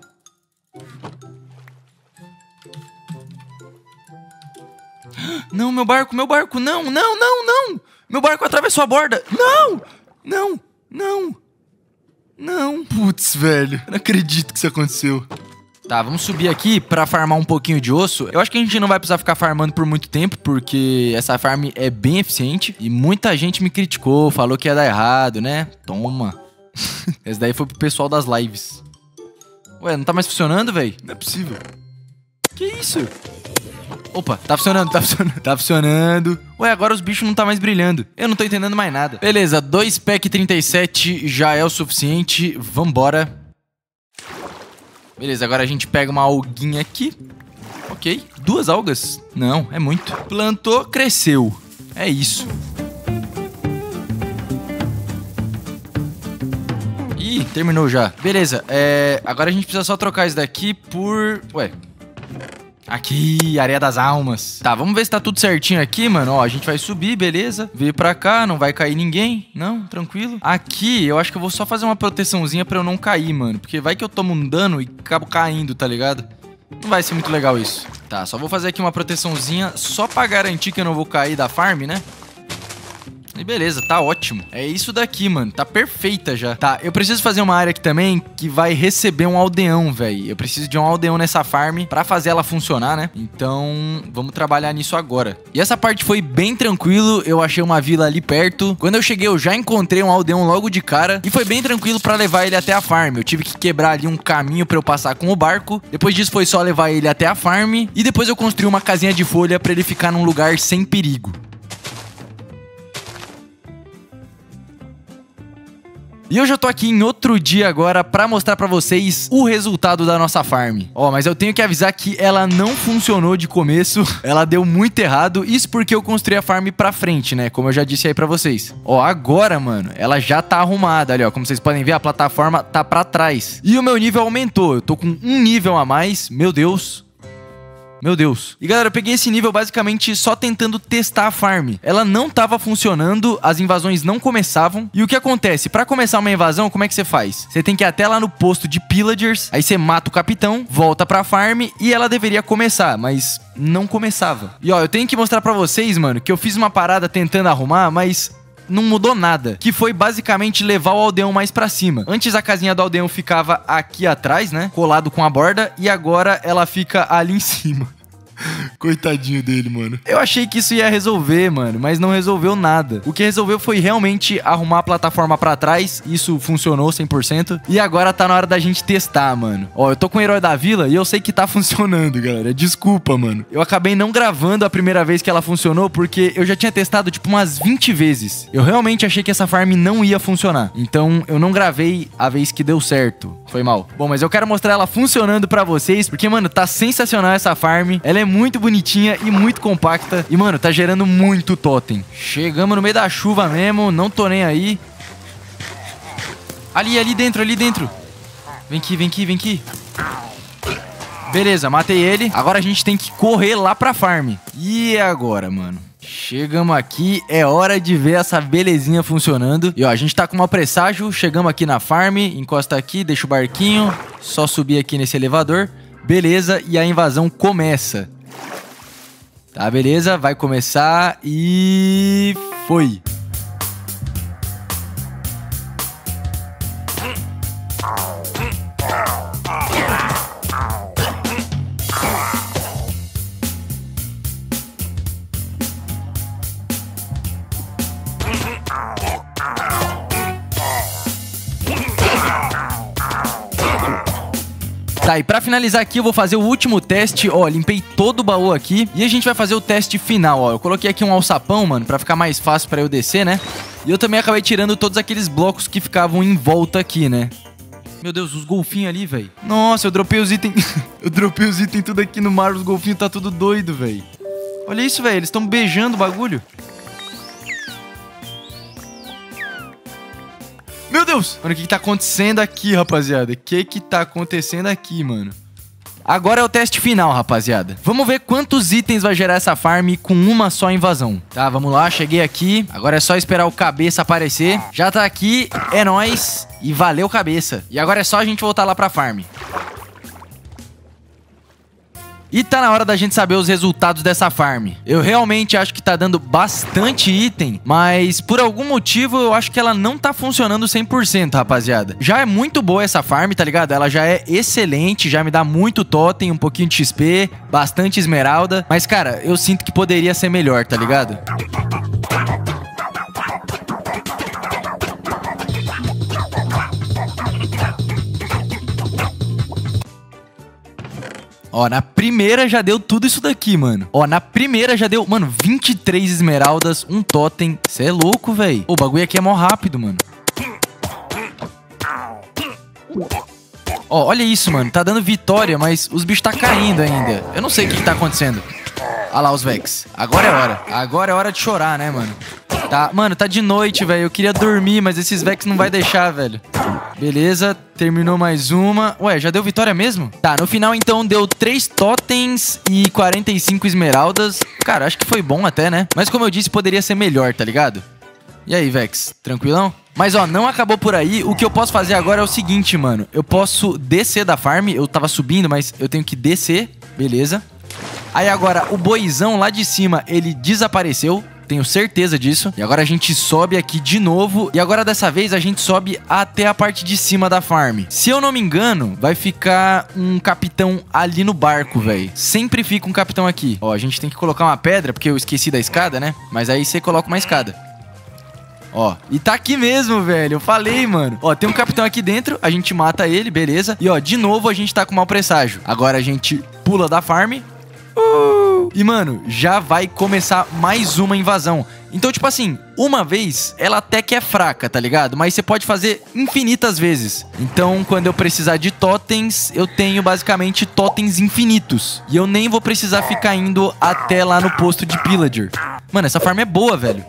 Não, meu barco, não, não, não, não. Meu barco atravessou a borda. Não, não, não, não. Putz, velho, eu não acredito que isso aconteceu. Tá, vamos subir aqui pra farmar um pouquinho de osso. Eu acho que a gente não vai precisar ficar farmando por muito tempo, porque essa farm é bem eficiente. E muita gente me criticou, falou que ia dar errado, né? Toma. Esse daí foi pro pessoal das lives. Ué, não tá mais funcionando, velho? Não é possível. Que isso? Opa, tá funcionando, tá funcionando. Tá funcionando. Ué, agora os bichos não tá mais brilhando. Eu não tô entendendo mais nada. Beleza, 2 pack 37 já é o suficiente. Vambora. Beleza, agora a gente pega uma alguinha aqui. Ok. 2 algas? Não, é muito. Plantou, cresceu. É isso. Ih, terminou já. Beleza, agora a gente precisa só trocar isso daqui por... Ué. Aqui, areia das almas. Tá, vamos ver se tá tudo certinho aqui, mano. Ó, a gente vai subir, beleza. Veio pra cá, não vai cair ninguém. Não, tranquilo. Aqui, eu acho que eu vou só fazer uma proteçãozinha pra eu não cair, mano. Porque vai que eu tomo um dano e acabo caindo, tá ligado? Não vai ser muito legal isso. Tá, só vou fazer aqui uma proteçãozinha só pra garantir que eu não vou cair da farm, né? E beleza, tá ótimo. É isso daqui, mano. Tá perfeita já. Tá, eu preciso fazer uma área aqui também que vai receber um aldeão, velho. Eu preciso de um aldeão nessa farm pra fazer ela funcionar, né? Então, vamos trabalhar nisso agora. E essa parte foi bem tranquilo. Eu achei uma vila ali perto. Quando eu cheguei, eu já encontrei um aldeão logo de cara. E foi bem tranquilo pra levar ele até a farm. Eu tive que quebrar ali um caminho pra eu passar com o barco. Depois disso, foi só levar ele até a farm. E depois eu construí uma casinha de folha pra ele ficar num lugar sem perigo. E eu já tô aqui em outro dia agora pra mostrar pra vocês o resultado da nossa farm. Ó, mas eu tenho que avisar que ela não funcionou de começo. Ela deu muito errado. Isso porque eu construí a farm pra frente, né? Como eu já disse aí pra vocês. Ó, agora, mano, ela já tá arrumada ali, ó. Como vocês podem ver, a plataforma tá pra trás. E o meu nível aumentou. Eu tô com um nível a mais. Meu Deus. Meu Deus. E galera, eu peguei esse nível basicamente só tentando testar a farm. Ela não tava funcionando, as invasões não começavam. E o que acontece? Pra começar uma invasão, como é que você faz? Você tem que ir até lá no posto de pillagers, aí você mata o capitão, volta pra farm e ela deveria começar, mas não começava. E ó, eu tenho que mostrar pra vocês, mano, que eu fiz uma parada tentando arrumar, mas... não mudou nada, que foi basicamente levar o aldeão mais pra cima. Antes a casinha do aldeão ficava aqui atrás, né, colado com a borda, e agora ela fica ali em cima. Coitadinho dele, mano. Eu achei que isso ia resolver, mano, mas não resolveu nada. O que resolveu foi realmente arrumar a plataforma pra trás. Isso funcionou 100%. E agora tá na hora da gente testar, mano. Ó, eu tô com o herói da vila e eu sei que tá funcionando, galera. Desculpa, mano. Eu acabei não gravando a primeira vez que ela funcionou porque eu já tinha testado, tipo, umas 20 vezes. Eu realmente achei que essa farm não ia funcionar. Então, eu não gravei a vez que deu certo. Foi mal. Bom, mas eu quero mostrar ela funcionando pra vocês, porque, mano, tá sensacional essa farm. Ela é muito bonitinha e muito compacta. E, mano, tá gerando muito totem. Chegamos no meio da chuva mesmo. Não tô nem aí. Ali dentro, ali dentro. Vem aqui, vem aqui, vem aqui. Beleza, matei ele. Agora a gente tem que correr lá pra farm. E agora, mano? O Chegamos aqui, é hora de ver essa belezinha funcionando. E ó, a gente tá com mau presságio, chegamos aqui na farm, encosta aqui, deixa o barquinho, só subir aqui nesse elevador. Beleza, e a invasão começa. Tá, beleza, vai começar e... foi. Tá, e pra finalizar aqui eu vou fazer o último teste, ó, limpei todo o baú aqui e a gente vai fazer o teste final, ó. Eu coloquei aqui um alçapão, mano, pra ficar mais fácil pra eu descer, né? E eu também acabei tirando todos aqueles blocos que ficavam em volta aqui, né? Meu Deus, os golfinhos ali, velho. Nossa, eu dropei os itens... eu dropei os itens tudo aqui no mar, os golfinhos tá tudo doido, velho. Olha isso, velho, eles estão beijando o bagulho. Meu Deus! Mano, o que tá acontecendo aqui, rapaziada? O que tá acontecendo aqui, mano? Agora é o teste final, rapaziada. Vamos ver quantos itens vai gerar essa farm com uma só invasão. Tá, vamos lá, cheguei aqui. Agora é só esperar o cabeça aparecer. Já tá aqui, é nóis. E valeu, cabeça. E agora é só a gente voltar lá pra farm. E tá na hora da gente saber os resultados dessa farm. Eu realmente acho que tá dando bastante item, mas por algum motivo eu acho que ela não tá funcionando 100%, rapaziada. Já é muito boa essa farm, tá ligado? Ela já é excelente, já me dá muito totem, um pouquinho de XP, bastante esmeralda. Mas, cara, eu sinto que poderia ser melhor, tá ligado? Ó, na primeira já deu tudo isso daqui, mano. Ó, na primeira já deu, mano, 23 esmeraldas, um totem. Cê é louco, velho. O bagulho aqui é mó rápido, mano. Ó, olha isso, mano. Tá dando vitória, mas os bichos tá caindo ainda. Eu não sei o que tá acontecendo. Olha lá os Vex. Agora é hora. Agora é hora de chorar, né, mano? Tá, mano, tá de noite, velho. Eu queria dormir, mas esses Vex não vai deixar, velho. Beleza, terminou mais uma. Ué, já deu vitória mesmo? Tá, no final então deu 3 totens e 45 esmeraldas. Cara, acho que foi bom até, né? Mas como eu disse, poderia ser melhor, tá ligado? E aí, Vex, tranquilão? Mas ó, não acabou por aí. O que eu posso fazer agora é o seguinte, mano. Eu posso descer da farm. Eu tava subindo, mas eu tenho que descer. Beleza. Aí agora, o boizão lá de cima, ele desapareceu. Tenho certeza disso. E agora a gente sobe aqui de novo. E agora dessa vez a gente sobe até a parte de cima da farm. Se eu não me engano, vai ficar um capitão ali no barco, velho. Sempre fica um capitão aqui. Ó, a gente tem que colocar uma pedra, porque eu esqueci da escada, né? Mas aí você coloca uma escada. Ó, e tá aqui mesmo, velho. Eu falei, mano. Ó, tem um capitão aqui dentro. A gente mata ele, beleza. E ó, de novo a gente tá com mau presságio. Agora a gente pula da farm. E, mano, já vai começar mais uma invasão. Então, tipo assim, uma vez, ela até que é fraca, tá ligado? Mas você pode fazer infinitas vezes. Então, quando eu precisar de totens, eu tenho basicamente totens infinitos. E eu nem vou precisar ficar indo até lá no posto de pillager. Mano, essa farm é boa, velho.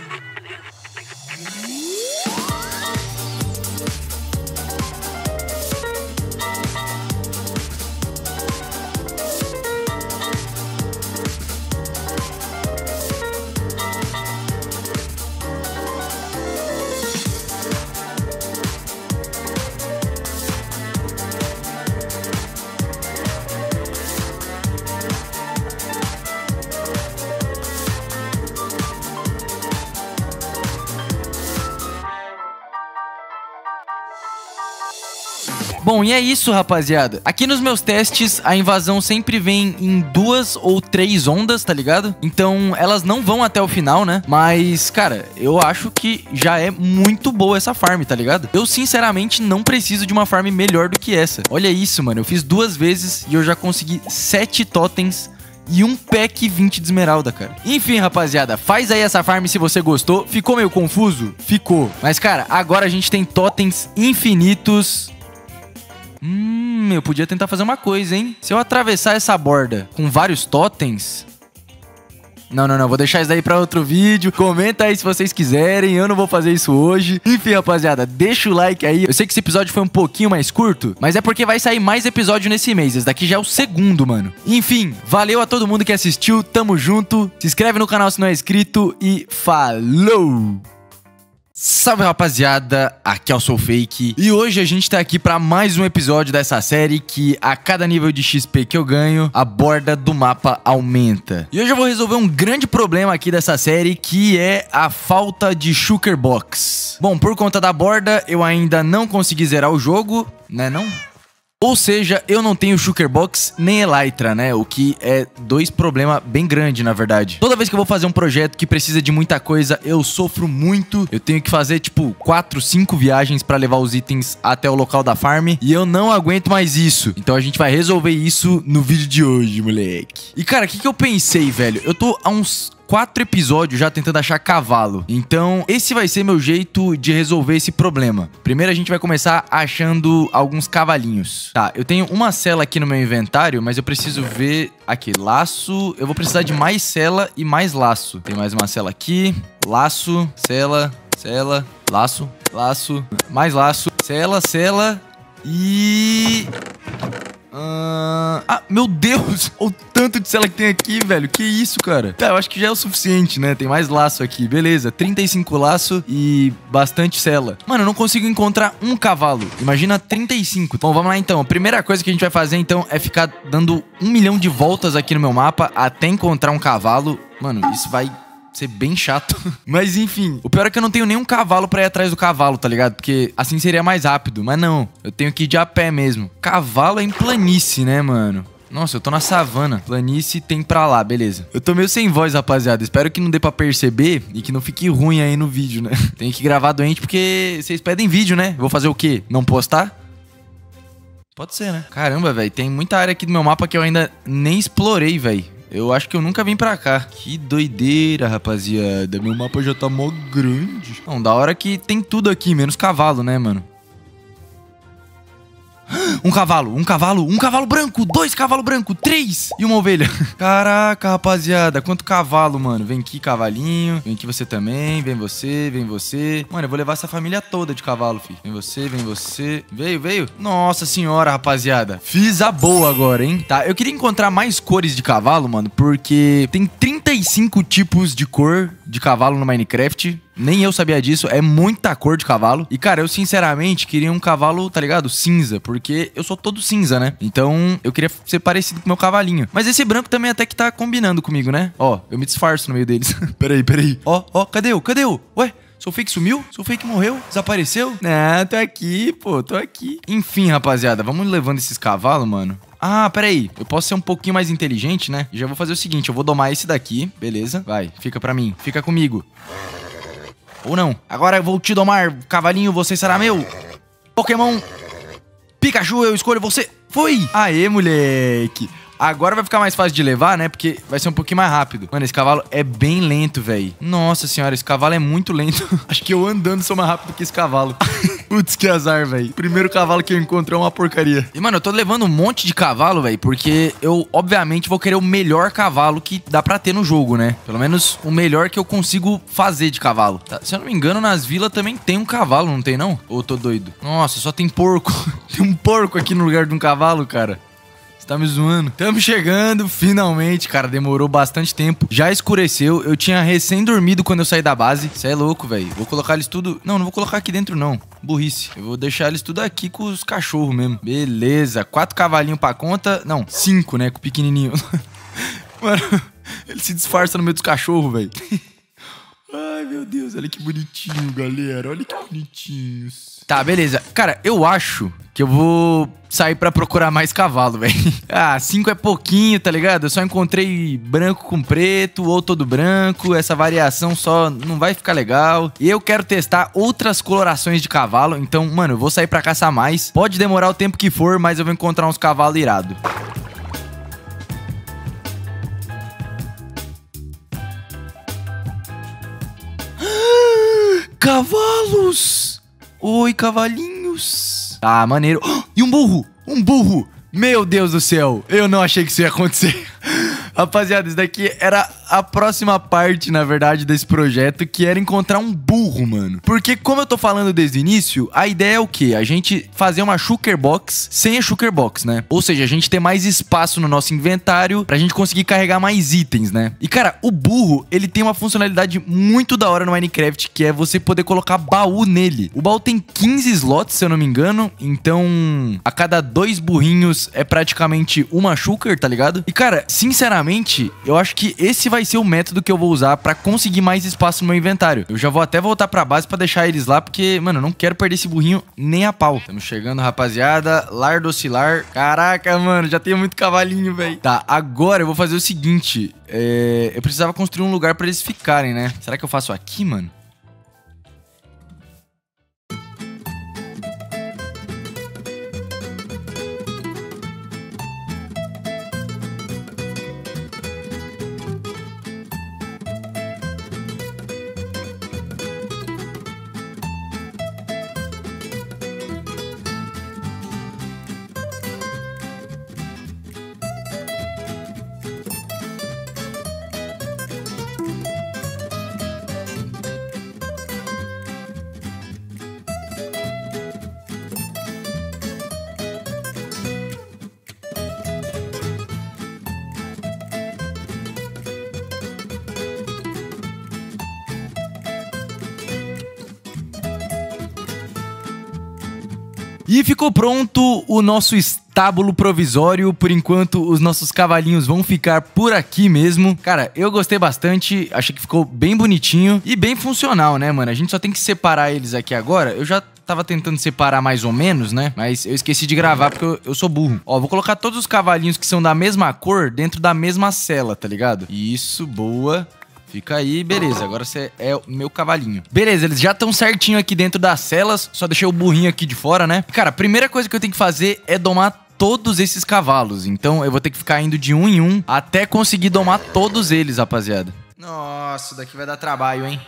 Bom, e é isso, rapaziada. Aqui nos meus testes, a invasão sempre vem em 2 ou 3 ondas, tá ligado? Então, elas não vão até o final, né? Mas, cara, eu acho que já é muito boa essa farm, tá ligado? Eu, sinceramente, não preciso de uma farm melhor do que essa. Olha isso, mano. Eu fiz 2 vezes e eu já consegui 7 totens e um pack 20 de esmeralda, cara. Enfim, rapaziada, faz aí essa farm se você gostou. Ficou meio confuso? Ficou. Mas, cara, agora a gente tem totens infinitos. Eu podia tentar fazer uma coisa, hein? Se eu atravessar essa borda com vários totens... Não, vou deixar isso daí pra outro vídeo. Comenta aí se vocês quiserem, eu não vou fazer isso hoje. Enfim, rapaziada, deixa o like aí. Eu sei que esse episódio foi um pouquinho mais curto, mas é porque vai sair mais episódio nesse mês. Esse daqui já é o segundo, mano. Enfim, valeu a todo mundo que assistiu, tamo junto. Se inscreve no canal se não é inscrito e falou! Salve, rapaziada, aqui é o SouFake e hoje a gente tá aqui pra mais um episódio dessa série que a cada nível de XP que eu ganho, a borda do mapa aumenta. E hoje eu vou resolver um grande problema aqui dessa série, que é a falta de Shulker Box. Bom, por conta da borda, eu ainda não consegui zerar o jogo, né não? Ou seja, eu não tenho Shulker Box nem Elytra, né? O que é dois problemas bem grandes, na verdade. Toda vez que eu vou fazer um projeto que precisa de muita coisa, eu sofro muito. Eu tenho que fazer, tipo, 4, 5 viagens pra levar os itens até o local da farm. E eu não aguento mais isso. Então a gente vai resolver isso no vídeo de hoje, moleque. E, cara, o que eu pensei, velho? Eu tô há uns 4 episódios já tentando achar cavalo. Então, esse vai ser meu jeito de resolver esse problema. Primeiro, a gente vai começar achando alguns cavalinhos. Tá, eu tenho uma cela aqui no meu inventário, mas eu preciso ver... Aqui, laço. Eu vou precisar de mais cela e mais laço. Tem mais uma cela aqui. Laço, cela, laço, mais laço, cela e... meu Deus! O tanto de cela que tem aqui, velho. Que isso, cara? Tá, eu acho que já é o suficiente, né? Tem mais laço aqui. Beleza, 35 laço e bastante cela. Mano, eu não consigo encontrar um cavalo. Imagina 35. Bom, vamos lá então. A primeira coisa que a gente vai fazer, então, é ficar dando 1 milhão de voltas aqui no meu mapa até encontrar um cavalo. Mano, isso vai ser bem chato. Mas enfim, o pior é que eu não tenho nenhum cavalo pra ir atrás do cavalo, tá ligado? Porque assim seria mais rápido. Mas não, eu tenho que ir de a pé mesmo. Cavalo é em planície, né, mano? Nossa, eu tô na savana. Planície tem pra lá, beleza. Eu tô meio sem voz, rapaziada. Espero que não dê pra perceber e que não fique ruim aí no vídeo, né? Tem que gravar doente porque vocês pedem vídeo, né? Vou fazer o quê? Não postar? Pode ser, né? Caramba, velho. Tem muita área aqui do meu mapa que eu ainda nem explorei, velho. Eu acho que eu nunca vim pra cá. Que doideira, rapaziada. Meu mapa já tá mó grande. Não, da hora que tem tudo aqui, menos cavalo, né, mano? Um cavalo branco, 2 cavalos brancos, 3 e uma ovelha. Caraca, rapaziada, quanto cavalo, mano. Vem aqui, cavalinho. Vem aqui você também, vem você. Mano, eu vou levar essa família toda de cavalo, filho. Vem você. Veio. Nossa senhora, rapaziada. Fiz a boa agora, hein? Tá, eu queria encontrar mais cores de cavalo, mano, porque tem 35 tipos de cor de cavalo no Minecraft. Nem eu sabia disso, é muita cor de cavalo. E, cara, eu sinceramente queria um cavalo, tá ligado? Cinza, porque eu sou todo cinza, né? Então, eu queria ser parecido com o meu cavalinho. Mas esse branco também até que tá combinando comigo, né? Ó, eu me disfarço no meio deles. Peraí. Ó, cadê eu? Ué? SouFake sumiu? SouFake morreu? Desapareceu? Ah, tô aqui, pô, tô aqui. Enfim, rapaziada, vamos levando esses cavalos, mano. Ah, peraí, eu posso ser um pouquinho mais inteligente, né? E já vou fazer o seguinte, eu vou domar esse daqui, beleza? Vai, fica pra mim, fica comigo. Ou não. Agora eu vou te domar, cavalinho, você será meu. Pokémon Pikachu, eu escolho você. Foi! Aê, moleque. Agora vai ficar mais fácil de levar, né? Porque vai ser um pouquinho mais rápido. Mano, esse cavalo é bem lento, velho. Nossa senhora, esse cavalo é muito lento. Acho que eu andando sou mais rápido que esse cavalo. Putz, que azar, velho. Primeiro cavalo que eu encontro é uma porcaria. E, mano, eu tô levando um monte de cavalo, velho, porque eu, obviamente, vou querer o melhor cavalo que dá pra ter no jogo, né? Pelo menos o melhor que eu consigo fazer de cavalo. Tá, se eu não me engano, nas vilas também tem um cavalo, não tem, não? Ou eu tô doido? Nossa, só tem porco. Tem um porco aqui no lugar de um cavalo, cara. Tá me zoando. Estamos chegando, finalmente, cara, demorou bastante tempo. Já escureceu, eu tinha recém dormido quando eu saí da base. Cê é louco, velho. Vou colocar eles tudo... Não vou colocar aqui dentro, não. Burrice. Eu vou deixar eles tudo aqui com os cachorros mesmo. Beleza, 4 cavalinhos pra conta. Não, 5, né, com o pequenininho. Mano, ele se disfarça no meio dos cachorros, velho. Ai, meu Deus, olha que bonitinho, galera. Olha que bonitinhos. Tá, beleza. Cara, eu acho que eu vou sair pra procurar mais cavalo, velho. 5 é pouquinho, tá ligado? Eu só encontrei branco com preto ou todo branco. Essa variação só não vai ficar legal. E eu quero testar outras colorações de cavalo. Então, mano, eu vou sair pra caçar mais. Pode demorar o tempo que for, mas eu vou encontrar uns cavalos irados. Cavalos! Oi, cavalinhos! Ah, maneiro. E um burro! Um burro! Meu Deus do céu! Eu não achei que isso ia acontecer. Rapaziada, isso daqui era a próxima parte, na verdade, desse projeto, que era encontrar um burro, mano. Porque, como eu tô falando desde o início, a ideia é o quê? A gente fazer uma shulker box sem a shulker box, né? Ou seja, a gente ter mais espaço no nosso inventário pra gente conseguir carregar mais itens, né? E, cara, o burro, ele tem uma funcionalidade muito da hora no Minecraft, que é você poder colocar baú nele. O baú tem 15 slots, se eu não me engano, então a cada 2 burrinhos é praticamente uma shulker, tá ligado? E, cara, sinceramente, eu acho que esse vai ser o método que eu vou usar pra conseguir mais espaço no meu inventário. Eu já vou até voltar pra base pra deixar eles lá, porque, mano, eu não quero perder esse burrinho nem a pau. Estamos chegando, rapaziada. Lar do Oscilar. Caraca, mano, já tenho muito cavalinho, velho. Tá, agora eu vou fazer o seguinte. Eu precisava construir um lugar pra eles ficarem, né? Será que eu faço aqui, mano? E ficou pronto o nosso estábulo provisório. Por enquanto, os nossos cavalinhos vão ficar por aqui mesmo. Cara, eu gostei bastante. Achei que ficou bem bonitinho e bem funcional, né, mano? A gente só tem que separar eles aqui agora. Eu já tava tentando separar mais ou menos, né? Mas eu esqueci de gravar porque eu sou burro. Ó, vou colocar todos os cavalinhos que são da mesma cor dentro da mesma cela, tá ligado? Isso, boa. Fica aí, beleza, agora você é o meu cavalinho. Beleza, eles já estão certinho aqui dentro das celas. Só deixei o burrinho aqui de fora, né? Cara, a primeira coisa que eu tenho que fazer é domar todos esses cavalos. Então eu vou ter que ficar indo de um em um até conseguir domar todos eles, rapaziada. Nossa, daqui vai dar trabalho, hein?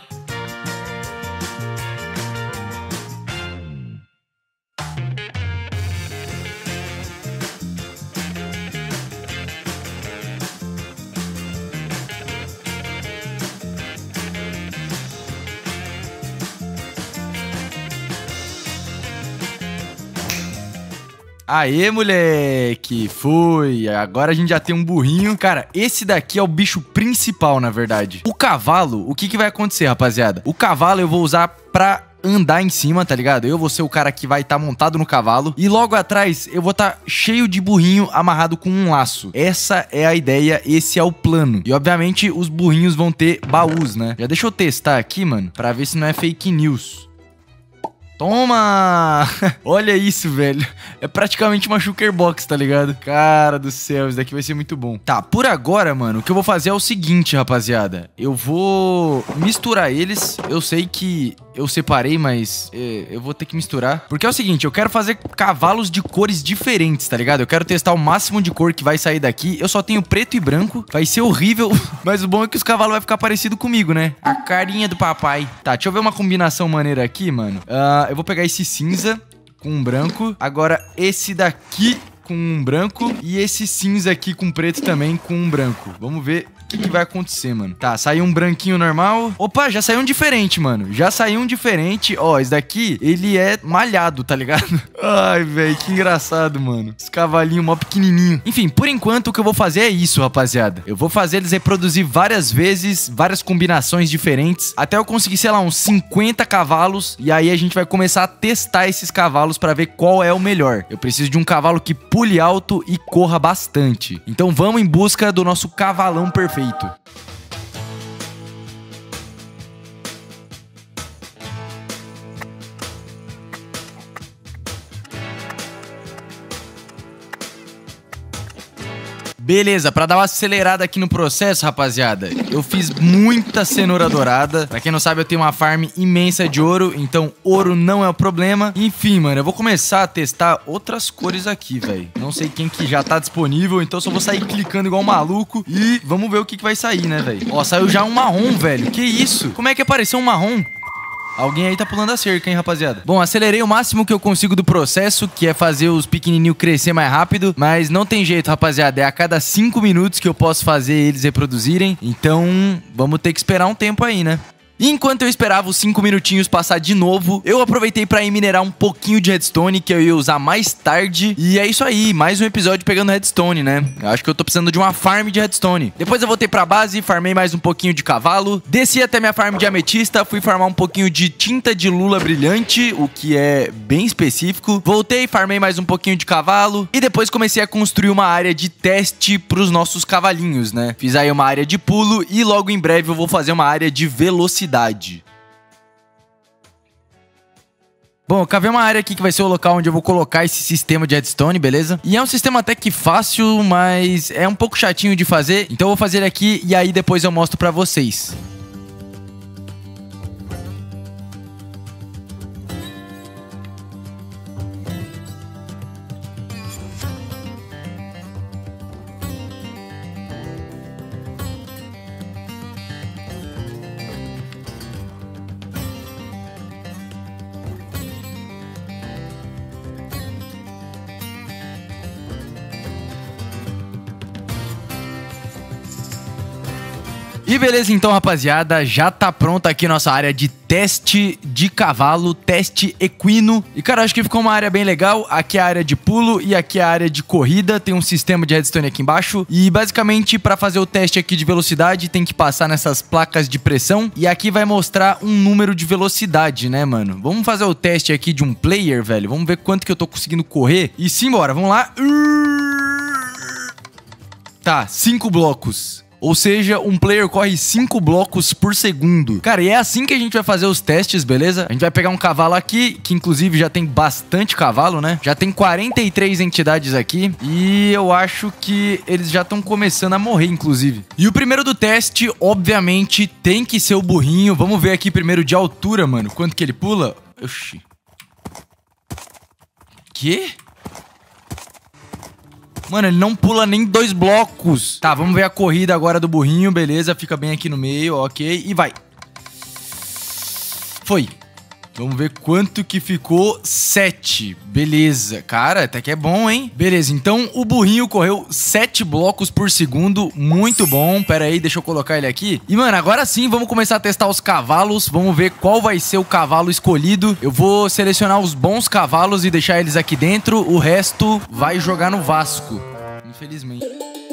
Aê, moleque! Foi! Agora a gente já tem um burrinho. Cara, esse daqui é o bicho principal, na verdade. O cavalo, o que vai acontecer, rapaziada? O cavalo eu vou usar pra andar em cima, tá ligado? Eu vou ser o cara que vai estar montado no cavalo. E logo atrás eu vou estar cheio de burrinho amarrado com um laço. Essa é a ideia, esse é o plano. E obviamente os burrinhos vão ter baús, né? Já deixa eu testar aqui, mano, pra ver se não é fake news. Toma! Olha isso, velho. É praticamente uma shulker box, tá ligado? Cara do céu, isso daqui vai ser muito bom. Tá, por agora, mano, o que eu vou fazer é o seguinte, rapaziada. Eu vou misturar eles. Eu sei que eu separei, mas eu vou ter que misturar. Porque é o seguinte, eu quero fazer cavalos de cores diferentes, tá ligado? Eu quero testar o máximo de cor que vai sair daqui. Eu só tenho preto e branco. Vai ser horrível, mas o bom é que os cavalos vão ficar parecidos comigo, né? A carinha do papai. Tá, deixa eu ver uma combinação maneira aqui, mano. Eu vou pegar esse cinza com um branco. Agora esse daqui com um branco. E esse cinza aqui com preto também com um branco. Vamos ver o que vai acontecer, mano. Tá, saiu um branquinho normal. Opa, já saiu um diferente, mano. Já saiu um diferente. Ó, esse daqui, ele é malhado, tá ligado? Ai, velho, que engraçado, mano. Esse cavalinho mó pequenininho. Enfim, por enquanto, o que eu vou fazer é isso, rapaziada. Eu vou fazer eles reproduzir várias vezes, várias combinações diferentes, até eu conseguir, sei lá, uns 50 cavalos. E aí a gente vai começar a testar esses cavalos pra ver qual é o melhor. Eu preciso de um cavalo que pule alto e corra bastante. Então vamos em busca do nosso cavalão perfeito. Beleza, pra dar uma acelerada aqui no processo, rapaziada, eu fiz muita cenoura dourada. Pra quem não sabe, eu tenho uma farm imensa de ouro, então ouro não é o problema. Enfim, mano, eu vou começar a testar outras cores aqui, velho. Não sei quem que já tá disponível, então só vou sair clicando igual um maluco e vamos ver o que vai sair, né, velho. Ó, saiu já um marrom, velho. Que isso? Como é que apareceu um marrom? Alguém aí tá pulando a cerca, hein, rapaziada? Bom, acelerei o máximo que eu consigo do processo, que é fazer os pequenininhos crescer mais rápido. Mas não tem jeito, rapaziada. É a cada 5 minutos que eu posso fazer eles reproduzirem. Então, vamos ter que esperar um tempo aí, né? Enquanto eu esperava os 5 minutinhos passar de novo, eu aproveitei pra ir minerar um pouquinho de redstone, que eu ia usar mais tarde. E é isso aí, mais um episódio pegando redstone, né? Eu acho que eu tô precisando de uma farm de redstone. Depois eu voltei pra base, farmei mais um pouquinho de cavalo, desci até minha farm de ametista, fui farmar um pouquinho de tinta de lula brilhante, o que é bem específico. Voltei, farmei mais um pouquinho de cavalo e depois comecei a construir uma área de teste pros nossos cavalinhos, né? Fiz aí uma área de pulo e logo em breve eu vou fazer uma área de velocidade. Bom, eu cavei uma área aqui que vai ser o local onde eu vou colocar esse sistema de redstone, beleza? E é um sistema até que fácil, mas é um pouco chatinho de fazer. Então eu vou fazer ele aqui e aí depois eu mostro pra vocês. E beleza então, rapaziada, já tá pronta aqui nossa área de teste de cavalo, teste equino. E cara, acho que ficou uma área bem legal. Aqui é a área de pulo e aqui é a área de corrida. Tem um sistema de redstone aqui embaixo. E basicamente pra fazer o teste aqui de velocidade tem que passar nessas placas de pressão. E aqui vai mostrar um número de velocidade, né, mano? Vamos fazer o teste aqui de um player, velho. Vamos ver quanto que eu tô conseguindo correr. E simbora, vamos lá. Tá, 5 blocos. Ou seja, um player corre 5 blocos por segundo. Cara, e é assim que a gente vai fazer os testes, beleza? A gente vai pegar um cavalo aqui, que inclusive já tem bastante cavalo, né? Já tem 43 entidades aqui. E eu acho que eles já estão começando a morrer, inclusive. E o primeiro do teste, obviamente, tem que ser o burrinho. Vamos ver aqui primeiro de altura, mano. Quanto que ele pula? Oxi. Quê? Mano, ele não pula nem 2 blocos. Tá, vamos ver a corrida agora do burrinho. Beleza, fica bem aqui no meio, ok. E vai. Foi. Vamos ver quanto que ficou. 7. Beleza. Cara, até que é bom, hein? Beleza, então o burrinho correu 7 blocos por segundo. Muito bom. Pera aí, deixa eu colocar ele aqui. E, mano, agora sim, vamos começar a testar os cavalos. Vamos ver qual vai ser o cavalo escolhido. Eu vou selecionar os bons cavalos e deixar eles aqui dentro. O resto vai jogar no Vasco. Infelizmente.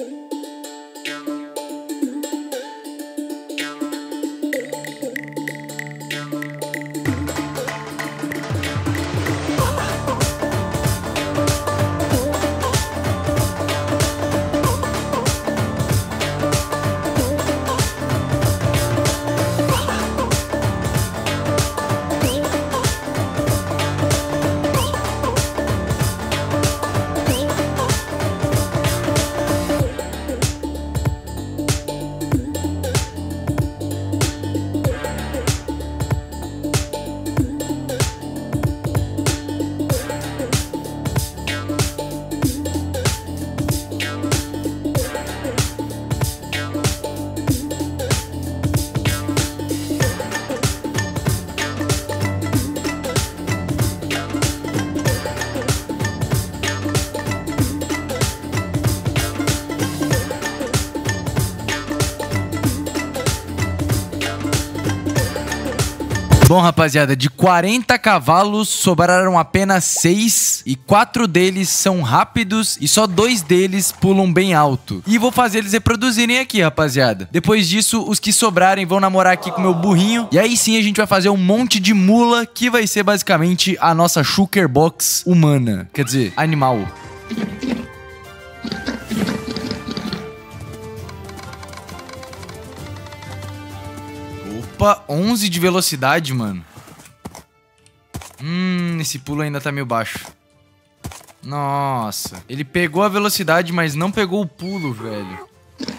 Bom, rapaziada, de 40 cavalos sobraram apenas 6 e 4 deles são rápidos e só 2 deles pulam bem alto. E vou fazer eles reproduzirem aqui, rapaziada. Depois disso, os que sobrarem vão namorar aqui com o meu burrinho. E aí sim a gente vai fazer um monte de mula, que vai ser basicamente a nossa Shulker Box humana. Quer dizer, animal. Opa, 11 de velocidade, mano. Esse pulo ainda tá meio baixo. Nossa. Ele pegou a velocidade, mas não pegou o pulo, velho.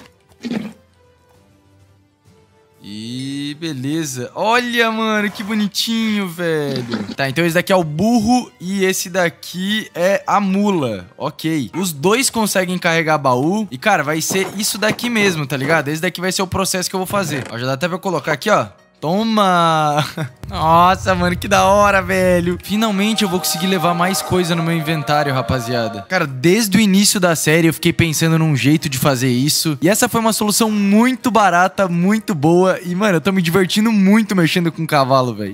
E beleza. Olha, mano, que bonitinho, velho. Tá, então esse daqui é o burro e esse daqui é a mula. Ok. Os dois conseguem carregar baú. E, cara, vai ser isso daqui mesmo, tá ligado? Esse daqui vai ser o processo que eu vou fazer. Ó, já dá até pra colocar aqui, ó. Toma! Nossa, mano, que da hora, velho. Finalmente eu vou conseguir levar mais coisa no meu inventário, rapaziada. Cara, desde o início da série eu fiquei pensando num jeito de fazer isso. E essa foi uma solução muito barata, muito boa. E, mano, eu tô me divertindo muito mexendo com cavalo, velho.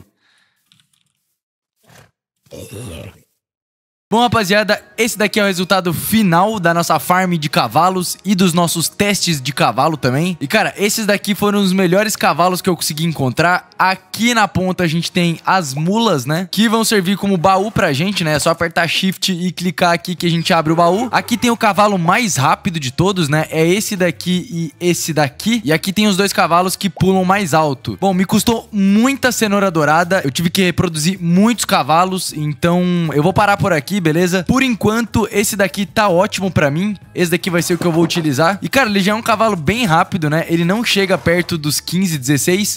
Bom, rapaziada, esse daqui é o resultado final da nossa farm de cavalos e dos nossos testes de cavalo também. E, cara, esses daqui foram os melhores cavalos que eu consegui encontrar. Aqui na ponta a gente tem as mulas, né? Que vão servir como baú pra gente, né? É só apertar Shift e clicar aqui que a gente abre o baú. Aqui tem o cavalo mais rápido de todos, né? É esse daqui e esse daqui. E aqui tem os dois cavalos que pulam mais alto. Bom, me custou muita cenoura dourada. Eu tive que reproduzir muitos cavalos. Então, eu vou parar por aqui, beleza? Por enquanto, esse daqui tá ótimo pra mim. Esse daqui vai ser o que eu vou utilizar. E, cara, ele já é um cavalo bem rápido, né? Ele não chega perto dos 15, 16.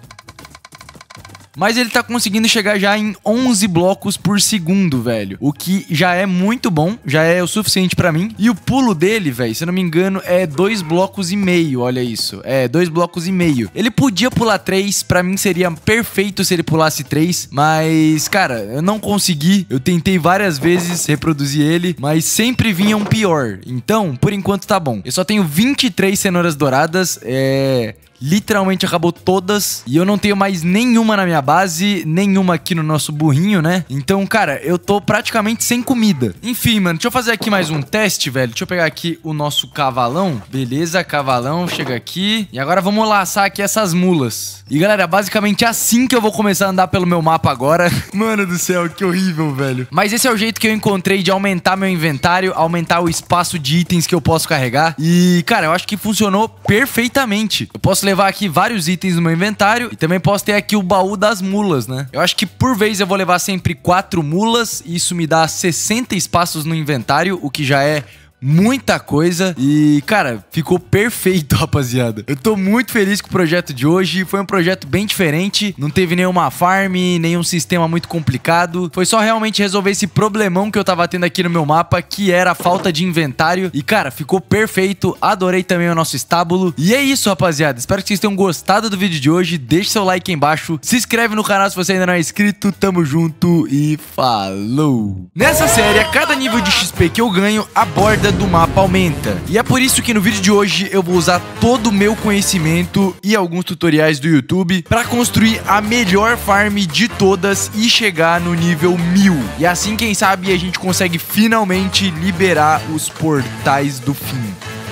Mas ele tá conseguindo chegar já em 11 blocos por segundo, velho. O que já é muito bom, já é o suficiente pra mim. E o pulo dele, velho, se eu não me engano, é 2,5 blocos, olha isso. É, 2,5 blocos. Ele podia pular 3, pra mim seria perfeito se ele pulasse 3. Mas, cara, eu não consegui. Eu tentei várias vezes reproduzir ele, mas sempre vinha um pior. Então, por enquanto tá bom. Eu só tenho 23 cenouras douradas, literalmente acabou todas. E eu não tenho mais nenhuma na minha base, nenhuma aqui no nosso burrinho, né? Então, cara, eu tô praticamente sem comida. Enfim, mano, deixa eu fazer aqui mais um teste, velho. Deixa eu pegar aqui o nosso cavalão. Beleza, cavalão, chega aqui. E agora vamos laçar aqui essas mulas. E, galera, basicamente assim que eu vou começar a andar pelo meu mapa agora. Mano do céu, que horrível, velho. Mas esse é o jeito que eu encontrei de aumentar meu inventário, aumentar o espaço de itens que eu posso carregar. E, cara, eu acho que funcionou perfeitamente. Eu posso levar aqui vários itens no meu inventário e também posso ter aqui o baú das mulas, né? Eu acho que por vez eu vou levar sempre 4 mulas e isso me dá 60 espaços no inventário, o que já é muita coisa. E, cara, ficou perfeito, rapaziada. Eu tô muito feliz com o projeto de hoje. Foi um projeto bem diferente. Não teve nenhuma farm, nenhum sistema muito complicado. Foi só realmente resolver esse problemão que eu tava tendo aqui no meu mapa, que era a falta de inventário. E, cara, ficou perfeito. Adorei também o nosso estábulo. E é isso, rapaziada. Espero que vocês tenham gostado do vídeo de hoje. Deixe seu like aí embaixo. Se inscreve no canal se você ainda não é inscrito. Tamo junto e falou! Nessa série, a cada nível de XP que eu ganho, a borda do mapa aumenta. E é por isso que no vídeo de hoje eu vou usar todo o meu conhecimento e alguns tutoriais do YouTube para construir a melhor farm de todas e chegar no nível 1000. E assim, quem sabe, a gente consegue finalmente liberar os portais do fim.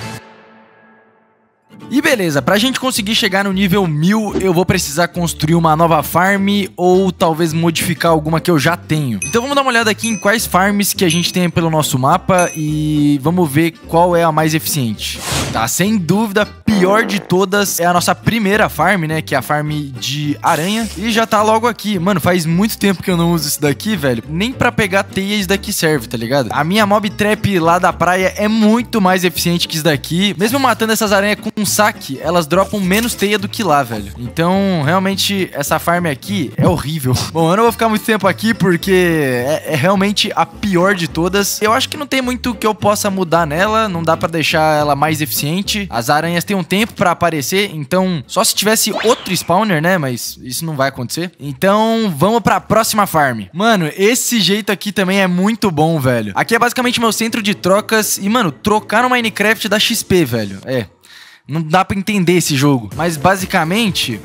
E beleza, pra gente conseguir chegar no nível 1000, eu vou precisar construir uma nova farm ou talvez modificar alguma que eu já tenho. Então vamos dar uma olhada aqui em quais farms que a gente tem pelo nosso mapa e vamos ver qual é a mais eficiente. Tá, sem dúvida, a pior de todas é a nossa primeira farm, né, que é a farm de aranha. E já tá logo aqui. Mano, faz muito tempo que eu não uso isso daqui, velho. Nem pra pegar teia isso daqui serve, tá ligado? A minha mob trap lá da praia é muito mais eficiente que isso daqui. Mesmo matando essas aranhas com um saque, elas dropam menos teia do que lá, velho. Então, realmente, essa farm aqui é horrível. Bom, eu não vou ficar muito tempo aqui porque é realmente a pior de todas. Eu acho que não tem muito que eu possa mudar nela. Não dá pra deixar ela mais eficiente. As aranhas têm um tempo pra aparecer, então só se tivesse outro spawner, né? Mas isso não vai acontecer. Então, vamos pra próxima farm. Mano, esse jeito aqui também é muito bom, velho. Aqui é basicamente meu centro de trocas. E, mano, trocar no Minecraft dá XP, velho. Não dá pra entender esse jogo. Mas, basicamente...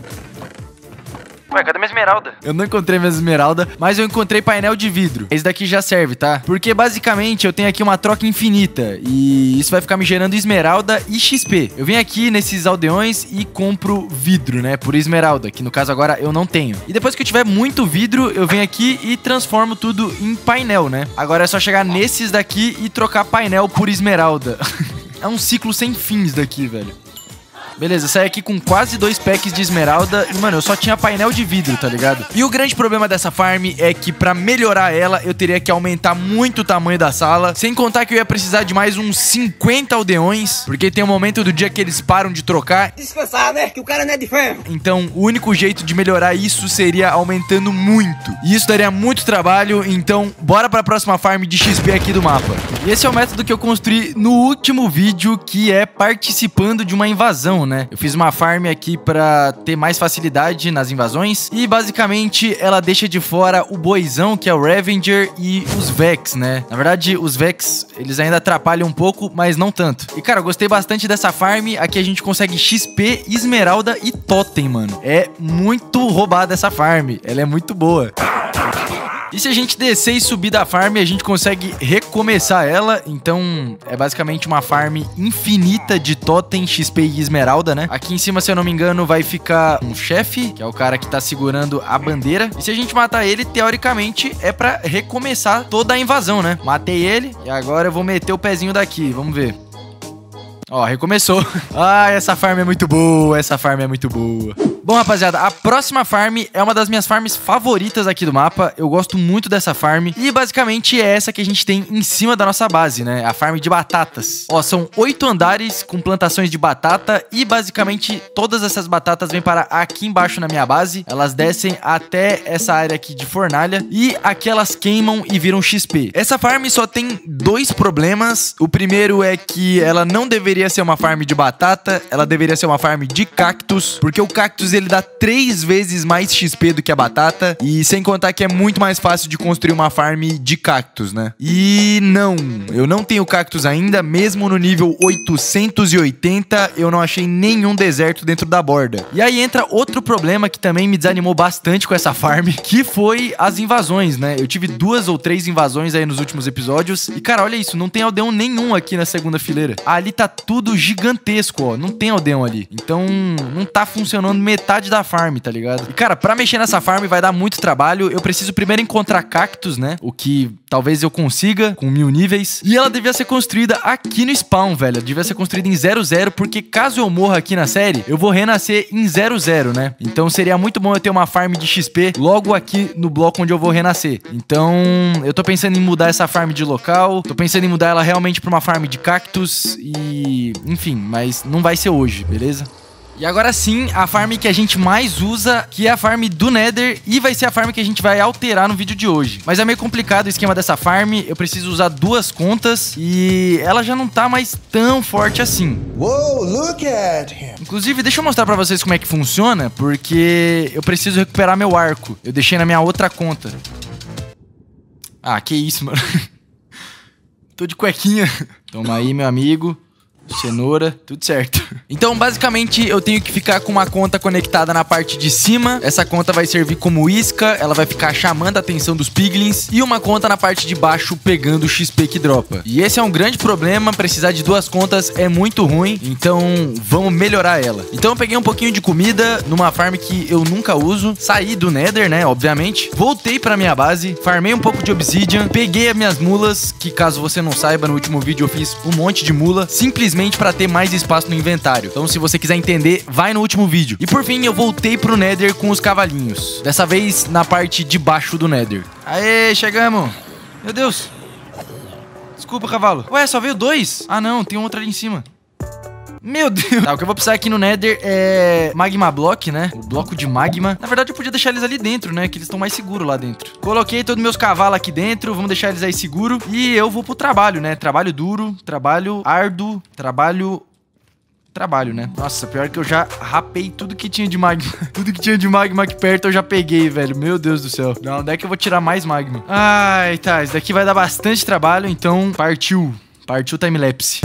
Ué, cadê minha esmeralda? Eu não encontrei minha esmeralda, mas eu encontrei painel de vidro. Esse daqui já serve, tá? Porque basicamente eu tenho aqui uma troca infinita e isso vai ficar me gerando esmeralda e XP. Eu venho aqui nesses aldeões e compro vidro, né? Por esmeralda, que no caso agora eu não tenho. E depois que eu tiver muito vidro, eu venho aqui e transformo tudo em painel, né? Agora é só chegar nesses daqui e trocar painel por esmeralda. É um ciclo sem fins daqui, velho. Beleza, saí aqui com quase 2 packs de esmeralda e, mano, eu só tinha painel de vidro, tá ligado? E o grande problema dessa farm é que pra melhorar ela, eu teria que aumentar muito o tamanho da sala. Sem contar que eu ia precisar de mais uns 50 aldeões, porque tem um momento do dia que eles param de trocar.
Descansar, né? Que o cara não é de ferro.
Então, o único jeito de melhorar isso seria aumentando muito. E isso daria muito trabalho, então bora pra próxima farm de XP aqui do mapa. E esse é o método que eu construí no último vídeo, que é participando de uma invasão, invasão, né? Eu fiz uma farm aqui pra ter mais facilidade nas invasões. E basicamente ela deixa de fora o boizão, que é o Revenger, e os Vex, né? Na verdade, os Vex, eles ainda atrapalham um pouco, mas não tanto. E cara, eu gostei bastante dessa farm. Aqui a gente consegue XP, Esmeralda e Totem, mano. É muito roubada essa farm. Ela é muito boa. E se a gente descer e subir da farm, a gente consegue recomeçar ela. Então, é basicamente uma farm infinita de totem, XP e esmeralda, né? Aqui em cima, se eu não me engano, vai ficar um chefe, que é o cara que tá segurando a bandeira. E se a gente matar ele, teoricamente, é pra recomeçar toda a invasão, né? Matei ele e agora eu vou meter o pezinho daqui. Vamos ver. Ó, recomeçou. Ah, essa farm é muito boa, essa farm é muito boa. Bom, rapaziada, a próxima farm é uma das minhas farms favoritas aqui do mapa. Eu gosto muito dessa farm. E basicamente é essa que a gente tem em cima da nossa base, né? A farm de batatas. Ó, são 8 andares com plantações de batata. E basicamente todas essas batatas vêm para aqui embaixo na minha base. Elas descem até essa área aqui de fornalha. E aqui elas queimam e viram XP. Essa farm só tem 2 problemas. O primeiro é que ela não deveria ser uma farm de batata. Ela deveria ser uma farm de cactus. Porque o cactus ele dá 3 vezes mais XP do que a batata. E sem contar que é muito mais fácil de construir uma farm de cactus, né? E não, eu não tenho cactus ainda. Mesmo no nível 880, eu não achei nenhum deserto dentro da borda. E aí entra outro problema que também me desanimou bastante com essa farm, que foi as invasões, né? Eu tive 2 ou 3 invasões aí nos últimos episódios. E cara, olha isso, não tem aldeão nenhum aqui na segunda fileira. Ali tá tudo gigantesco, ó. Não tem aldeão ali. Então não tá funcionando metade da farm, tá ligado? E cara, pra mexer nessa farm vai dar muito trabalho. Eu preciso primeiro encontrar cactus, né? O que talvez eu consiga com 1000 níveis. E ela devia ser construída aqui no spawn, velho. Devia ser construída em 00, porque caso eu morra aqui na série, eu vou renascer em 00, né? Então seria muito bom eu ter uma farm de XP logo aqui no bloco onde eu vou renascer. Então eu tô pensando em mudar essa farm de local. Tô pensando em mudar ela realmente pra uma farm de cactus. E... enfim, mas não vai ser hoje, beleza? E agora sim, a farm que a gente mais usa, que é a farm do Nether, e vai ser a farm que a gente vai alterar no vídeo de hoje. Mas é meio complicado o esquema dessa farm, eu preciso usar 2 contas e ela já não tá mais tão forte assim.
Whoa, look at him.
Inclusive, deixa eu mostrar pra vocês como é que funciona, porque eu preciso recuperar meu arco. Eu deixei na minha outra conta. Ah, que isso, mano. Tô de cuequinha. Toma aí, meu amigo. Cenoura, tudo certo. Então, basicamente, eu tenho que ficar com uma conta conectada na parte de cima. Essa conta vai servir como isca, ela vai ficar chamando a atenção dos piglins. E uma conta na parte de baixo pegando o XP que dropa. E esse é um grande problema, precisar de 2 contas é muito ruim. Então, vamos melhorar ela. Então, eu peguei um pouquinho de comida numa farm que eu nunca uso. Saí do Nether, né, obviamente. Voltei pra minha base, farmei um pouco de obsidian. Peguei as minhas mulas, que caso você não saiba, no último vídeo eu fiz um monte de mula. Simplesmente para ter mais espaço no inventário. Então, se você quiser entender, vai no último vídeo. E por fim, eu voltei pro Nether com os cavalinhos. Dessa vez, na parte de baixo do Nether. Aê, chegamos! Meu Deus! Desculpa, cavalo. Ué, só veio 2? Ah, não, tem um outro ali em cima. Meu Deus. Tá, o que eu vou precisar aqui no Nether é Magma Block, né? O bloco de magma. Na verdade, eu podia deixar eles ali dentro, né? Que eles estão mais seguros lá dentro. Coloquei todos os meus cavalos aqui dentro. Vamos deixar eles aí seguros. E eu vou pro trabalho, né? Trabalho duro, trabalho árduo, trabalho, né? Nossa, pior que eu já rapei tudo que tinha de magma. Tudo que tinha de magma aqui perto eu já peguei, velho. Meu Deus do céu. Não, onde é que eu vou tirar mais magma? Ai, tá. Isso daqui vai dar bastante trabalho, então partiu. Partiu timelapse.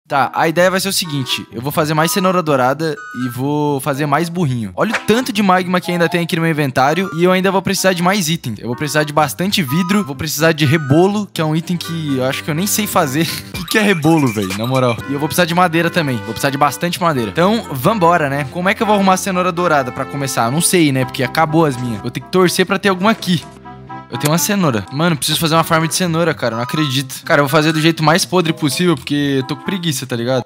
Tá, a ideia vai ser o seguinte. Eu vou fazer mais cenoura dourada e vou fazer mais burrinho. Olha o tanto de magma que ainda tem aqui no meu inventário. E eu ainda vou precisar de mais itens. Eu vou precisar de bastante vidro. Vou precisar de rebolo, que é um item que eu acho que eu nem sei fazer. O que é rebolo, velho? Na moral. E eu vou precisar de madeira também. Vou precisar de bastante madeira. Então, vambora, né? Como é que eu vou arrumar cenoura dourada pra começar? Eu não sei, né? Porque acabou as minhas. Vou ter que torcer pra ter alguma aqui. Eu tenho uma cenoura. Mano, preciso fazer uma farm de cenoura, cara. Eu não acredito. Cara, eu vou fazer do jeito mais podre possível, porque eu tô com preguiça, tá ligado?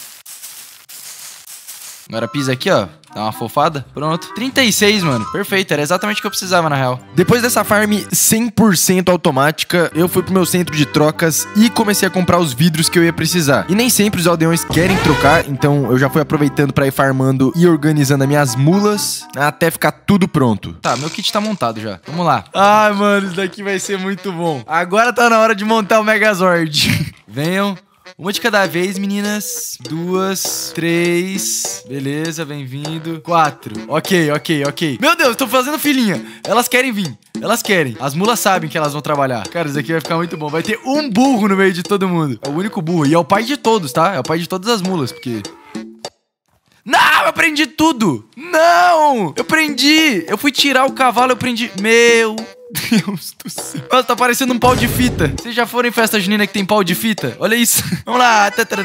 Agora pisa aqui, ó. Dá uma fofada. Pronto. 36, mano. Perfeito. Era exatamente o que eu precisava, na real. Depois dessa farm 100% automática, eu fui pro meu centro de trocas e comecei a comprar os vidros que eu ia precisar. E nem sempre os aldeões querem trocar, então eu já fui aproveitando pra ir farmando e organizando as minhas mulas até ficar tudo pronto. Tá, meu kit tá montado já. Vamos lá. Ai, mano, isso daqui vai ser muito bom. Agora tá na hora de montar o Megazord. Venham. Uma de cada vez, meninas. 2, 3. Beleza, bem-vindo. 4. Ok. Meu Deus, tô fazendo filinha. Elas querem vir. Elas querem. As mulas sabem que elas vão trabalhar. Cara, isso aqui vai ficar muito bom. Vai ter um burro no meio de todo mundo. É o único burro. E é o pai de todos, tá? É o pai de todas as mulas, porque... Não, eu prendi tudo. Não, eu prendi. Eu fui tirar o cavalo, eu prendi... Meu... Deus do céu. Nossa, tá parecendo um pau de fita. Vocês já foram em festa junina que tem pau de fita? Olha isso. Vamos lá.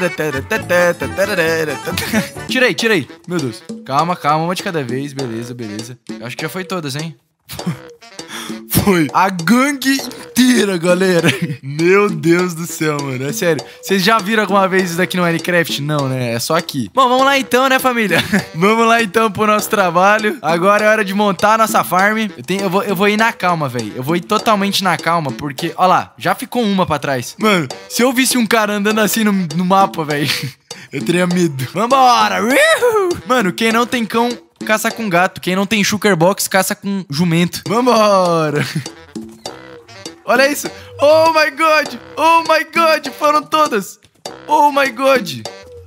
Tirei. Meu Deus. Calma, uma de cada vez. Beleza. Acho que já foi todas, hein? Foi a gangue inteira, galera. Meu Deus do céu, mano. É sério. Vocês já viram alguma vez isso daqui no Minecraft? Não, né? É só aqui. Bom, vamos lá então, né, família? Vamos lá então pro nosso trabalho. Agora é hora de montar a nossa farm. Eu vou ir na calma, velho. Eu vou ir totalmente na calma, porque... Ó lá, já ficou uma pra trás. Mano, se eu visse um cara andando assim no mapa, velho, eu teria medo. Vambora! Mano, quem não tem cão... caça com gato. Quem não tem sugar box, caça com jumento. Vambora! Olha isso! Oh my god! Foram todas! Oh my god!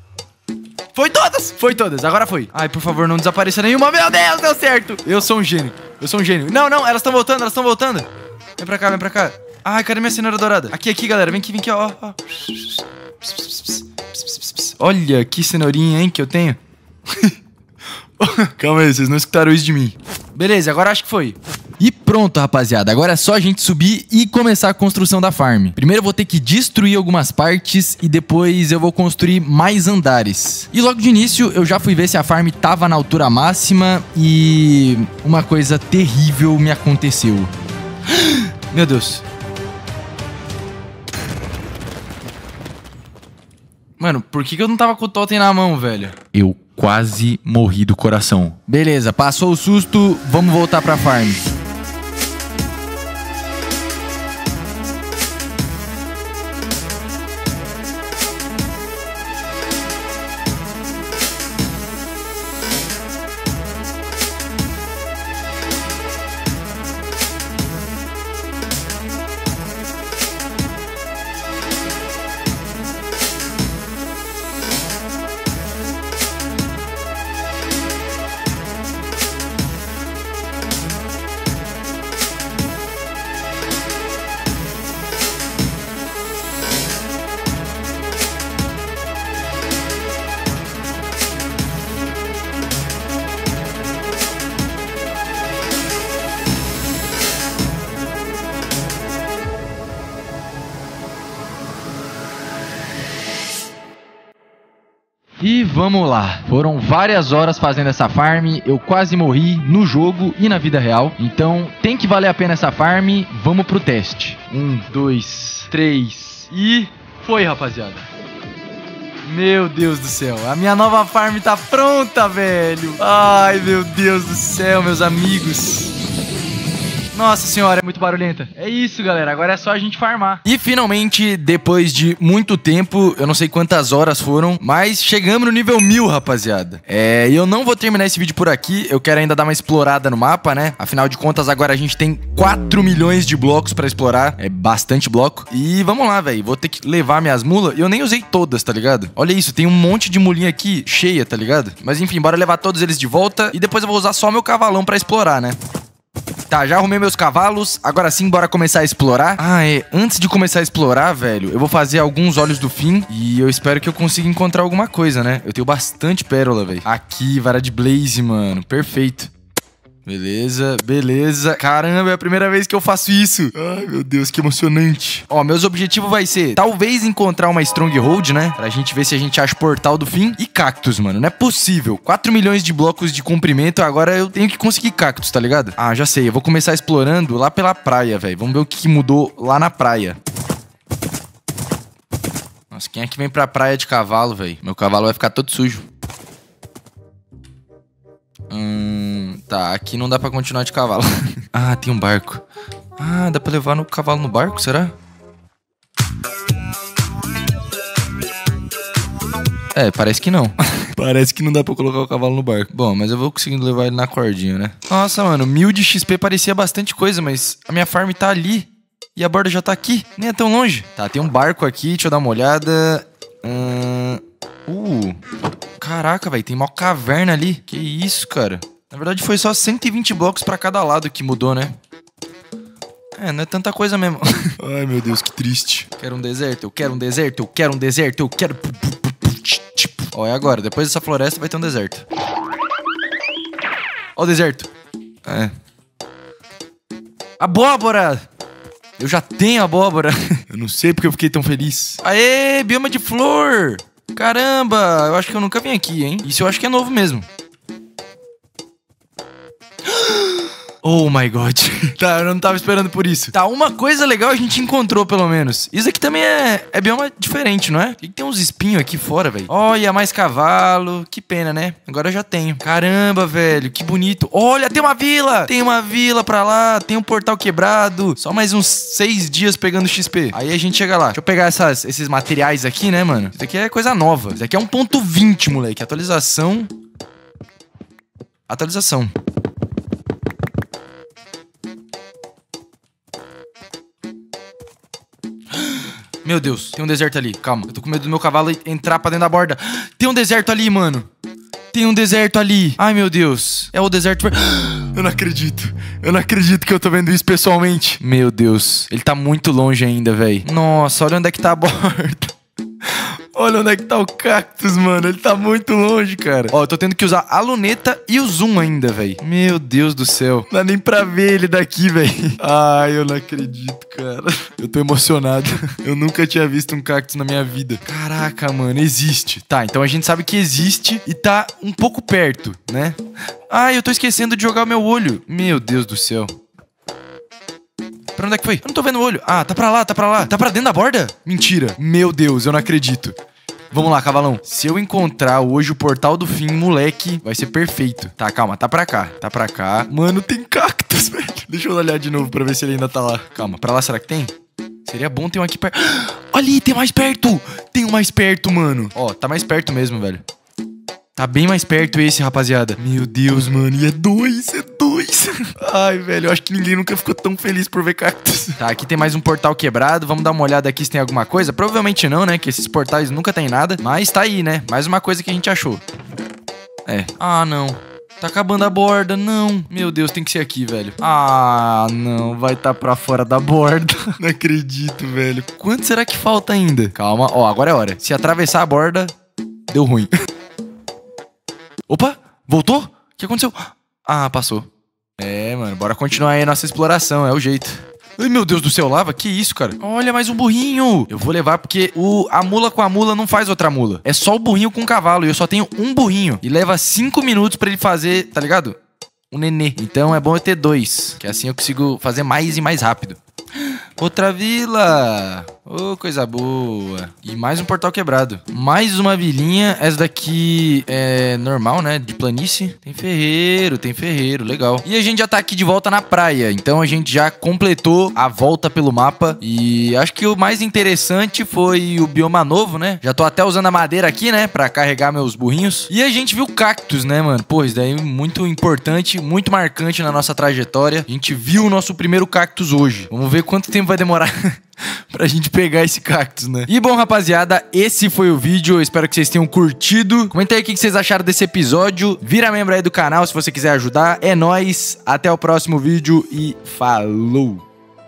Foi todas! Agora foi! Ai, por favor, não desapareça nenhuma! Meu Deus, deu certo! Eu sou um gênio! Não, elas estão voltando! Vem pra cá! Ai, cadê minha cenoura dourada? Aqui, galera! Vem aqui, ó! Olha que cenourinha, hein, que eu tenho! Calma aí, vocês não escutaram isso de mim. Beleza, agora acho que foi. E pronto, rapaziada. Agora é só a gente subir e começar a construção da farm. Primeiro eu vou ter que destruir algumas partes e depois eu vou construir mais andares. E logo de início eu já fui ver se a farm tava na altura máxima e uma coisa terrível me aconteceu. Meu Deus. Mano, por que eu não tava com o totem na mão, velho? Eu quase morri do coração. Beleza, passou o susto, vamos voltar pra farm. E vamos lá, foram várias horas fazendo essa farm, eu quase morri no jogo e na vida real, então tem que valer a pena essa farm, vamos pro teste. 1, 2, 3 e foi, rapaziada. Meu Deus do céu, a minha nova farm tá pronta, velho. Ai, meu Deus do céu, meus amigos. Nossa senhora, é muito barulhenta. É isso, galera. Agora é só a gente farmar. E finalmente, depois de muito tempo, eu não sei quantas horas foram, mas chegamos no nível 1000, rapaziada. E eu não vou terminar esse vídeo por aqui. Eu quero ainda dar uma explorada no mapa, né? Afinal de contas, agora a gente tem 4 milhões de blocos pra explorar. É bastante bloco. E vamos lá, velho. Vou ter que levar minhas mulas. Eu nem usei todas, tá ligado? Olha isso, tem um monte de mulinha aqui cheia, tá ligado? Mas enfim, bora levar todos eles de volta. E depois eu vou usar só meu cavalão pra explorar, né? Tá, já arrumei meus cavalos. Agora sim, bora começar a explorar. Ah, antes de começar a explorar, velho, eu vou fazer alguns olhos do fim. E eu espero que eu consiga encontrar alguma coisa, né? Eu tenho bastante pérola, velho. Aqui, vara de blaze, mano. Perfeito. Beleza, beleza. Caramba, é a primeira vez que eu faço isso. Ai, meu Deus, que emocionante. Ó, meus objetivos vai ser, talvez, encontrar uma Stronghold, né? Pra gente ver se a gente acha o portal do fim. E cactos, mano. Não é possível. 4 milhões de blocos de comprimento, agora eu tenho que conseguir cactos, tá ligado? Ah, já sei. Eu vou começar explorando lá pela praia, velho. Vamos ver o que mudou lá na praia. Nossa, quem é que vem pra praia de cavalo, velho? Meu cavalo vai ficar todo sujo. Tá, aqui não dá pra continuar de cavalo. Ah, tem um barco. Ah, dá pra levar no cavalo no barco, será? É, parece que não. Parece que não dá pra colocar o cavalo no barco. Bom, mas eu vou conseguindo levar ele na cordinha, né? Nossa, mano, 1000 de XP parecia bastante coisa, mas a minha farm tá ali. E a borda já tá aqui. Nem é tão longe. Tá, tem um barco aqui, deixa eu dar uma olhada. Caraca, velho, tem mó caverna ali. Que isso, cara? Na verdade foi só 120 blocos pra cada lado que mudou, né? É, não é tanta coisa mesmo. Ai, meu Deus, que triste. Quero um deserto, eu quero um deserto, eu quero um deserto, eu quero... Ó, é agora. Depois dessa floresta vai ter um deserto. Ó o deserto. É. Abóbora! Eu já tenho abóbora. Eu não sei porque eu fiquei tão feliz. Aê, bioma de flor! Caramba, eu acho que eu nunca vim aqui, hein? Isso eu acho que é novo mesmo. Oh my god. Tá, eu não tava esperando por isso. Tá, uma coisa legal a gente encontrou, pelo menos. Isso aqui também é bioma diferente, não é? Tem uns espinhos aqui fora, velho. Olha, mais cavalo. Que pena, né? Agora eu já tenho. Caramba, velho, que bonito. Olha, tem uma vila. Tem uma vila pra lá. Tem um portal quebrado. Só mais uns 6 dias pegando XP. Aí a gente chega lá. Deixa eu pegar esses materiais aqui, né, mano? Isso aqui é coisa nova. Isso aqui é 1.20, moleque. Atualização. Atualização. Meu Deus, tem um deserto ali. Calma, eu tô com medo do meu cavalo entrar pra dentro da borda. Tem um deserto ali, mano. Tem um deserto ali. Ai, meu Deus. É o deserto... Eu não acredito. Eu não acredito que eu tô vendo isso pessoalmente. Meu Deus. Ele tá muito longe ainda, velho. Nossa, olha onde é que tá a borda. Olha onde é que tá o cactus, mano. Ele tá muito longe, cara. Ó, eu tô tendo que usar a luneta e o zoom ainda, velho. Meu Deus do céu. Não dá nem pra ver ele daqui, velho. Ai, eu não acredito, cara. Eu tô emocionado. Eu nunca tinha visto um cactus na minha vida. Caraca, mano, existe. Tá, então a gente sabe que existe e tá um pouco perto, né? Ai, eu tô esquecendo de jogar o meu olho. Meu Deus do céu. Pra onde é que foi? Eu não tô vendo o olho. Ah, tá pra lá, tá pra lá. Tá pra dentro da borda? Mentira. Meu Deus, eu não acredito. Vamos lá, cavalão. Se eu encontrar hoje o portal do fim, moleque, vai ser perfeito. Tá, calma, tá pra cá. Tá pra cá. Mano, tem cactus, velho. Deixa eu olhar de novo pra ver se ele ainda tá lá. Calma, pra lá será que tem? Seria bom ter um aqui perto. Ali, tem mais perto. Tem um mais perto, mano. Ó, tá mais perto mesmo, velho. Tá bem mais perto esse, rapaziada. Meu Deus, mano. E é 2, é 2. Ai, velho, eu acho que ninguém nunca ficou tão feliz por ver cactus. Tá, aqui tem mais um portal quebrado. Vamos dar uma olhada aqui se tem alguma coisa. Provavelmente não, né? Que esses portais nunca tem nada. Mas tá aí, né? Mais uma coisa que a gente achou. É. Ah, não. Tá acabando a borda. Não. Meu Deus, tem que ser aqui, velho. Ah, não. Vai tá pra fora da borda. Não acredito, velho. Quanto será que falta ainda? Calma. Ó, agora é hora. Se atravessar a borda, deu ruim. Opa, voltou? O que aconteceu? Ah, passou. É, mano, bora continuar aí a nossa exploração, é o jeito. Ai, meu Deus do céu, lava? Que isso, cara? Olha, mais um burrinho. Eu vou levar porque a mula com a mula não faz outra mula. É só o burrinho com o cavalo e eu só tenho um burrinho. E leva 5 minutos pra ele fazer, tá ligado? Um nenê. Então é bom eu ter 2, que assim eu consigo fazer mais e mais rápido. Outra vila. Oh, coisa boa. E mais um portal quebrado. Mais uma vilinha. Essa daqui é normal, né? De planície. Tem ferreiro. Legal. E a gente já tá aqui de volta na praia. Então a gente já completou a volta pelo mapa. E acho que o mais interessante foi o bioma novo, né? Já tô até usando a madeira aqui, né? Pra carregar meus burrinhos. E a gente viu cactus, né, mano? Pô, isso daí é muito importante, muito marcante na nossa trajetória. A gente viu o nosso primeiro cactus hoje. Vamos ver quanto tempo vai demorar pra gente pegar esse cactus, né? E bom, rapaziada, esse foi o vídeo. Eu espero que vocês tenham curtido. Comenta aí o que vocês acharam desse episódio. Vira membro aí do canal se você quiser ajudar. É nóis. Até o próximo vídeo e falou!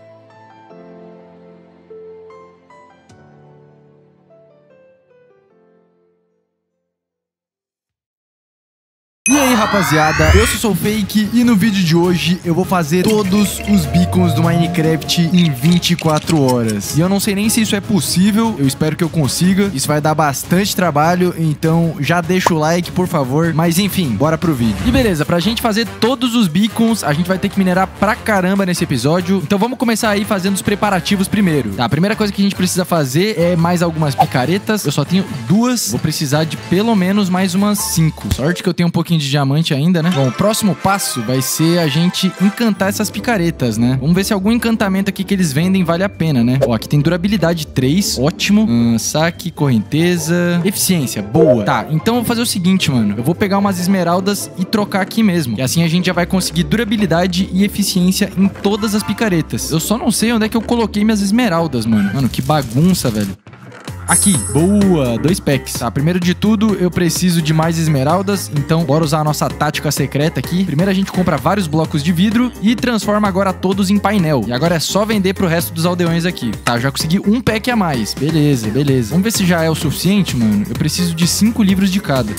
E aí, rapaziada, eu sou o Fake e no vídeo de hoje eu vou fazer todos os beacons do Minecraft em 24 horas. E eu não sei nem se isso é possível, eu espero que eu consiga. Isso vai dar bastante trabalho, então já deixa o like, por favor. Mas enfim, bora pro vídeo. E beleza, pra gente fazer todos os beacons, a gente vai ter que minerar pra caramba nesse episódio. Então vamos começar aí fazendo os preparativos primeiro. Tá, a primeira coisa que a gente precisa fazer é mais algumas picaretas. Eu só tenho 2, vou precisar de pelo menos mais umas 5. Sorte que eu tenho um pouquinho de diamante ainda, né? Bom, o próximo passo vai ser a gente encantar essas picaretas, né? Vamos ver se algum encantamento aqui que eles vendem vale a pena, né? Ó, aqui tem durabilidade 3, ótimo. Saque, correnteza, eficiência, boa. Tá, então eu vou fazer o seguinte, mano. Eu vou pegar umas esmeraldas e trocar aqui mesmo. E assim a gente já vai conseguir durabilidade e eficiência em todas as picaretas. Eu só não sei onde é que eu coloquei minhas esmeraldas, mano. Mano, que bagunça, velho. Aqui, boa, 2 packs. Tá, primeiro de tudo, eu preciso de mais esmeraldas, então bora usar a nossa tática secreta aqui. Primeiro a gente compra vários blocos de vidro e transforma agora todos em painel. E agora é só vender pro resto dos aldeões aqui. Tá, já consegui um pack a mais. Beleza, beleza. Vamos ver se já é o suficiente, mano. Eu preciso de 5 livros de cada.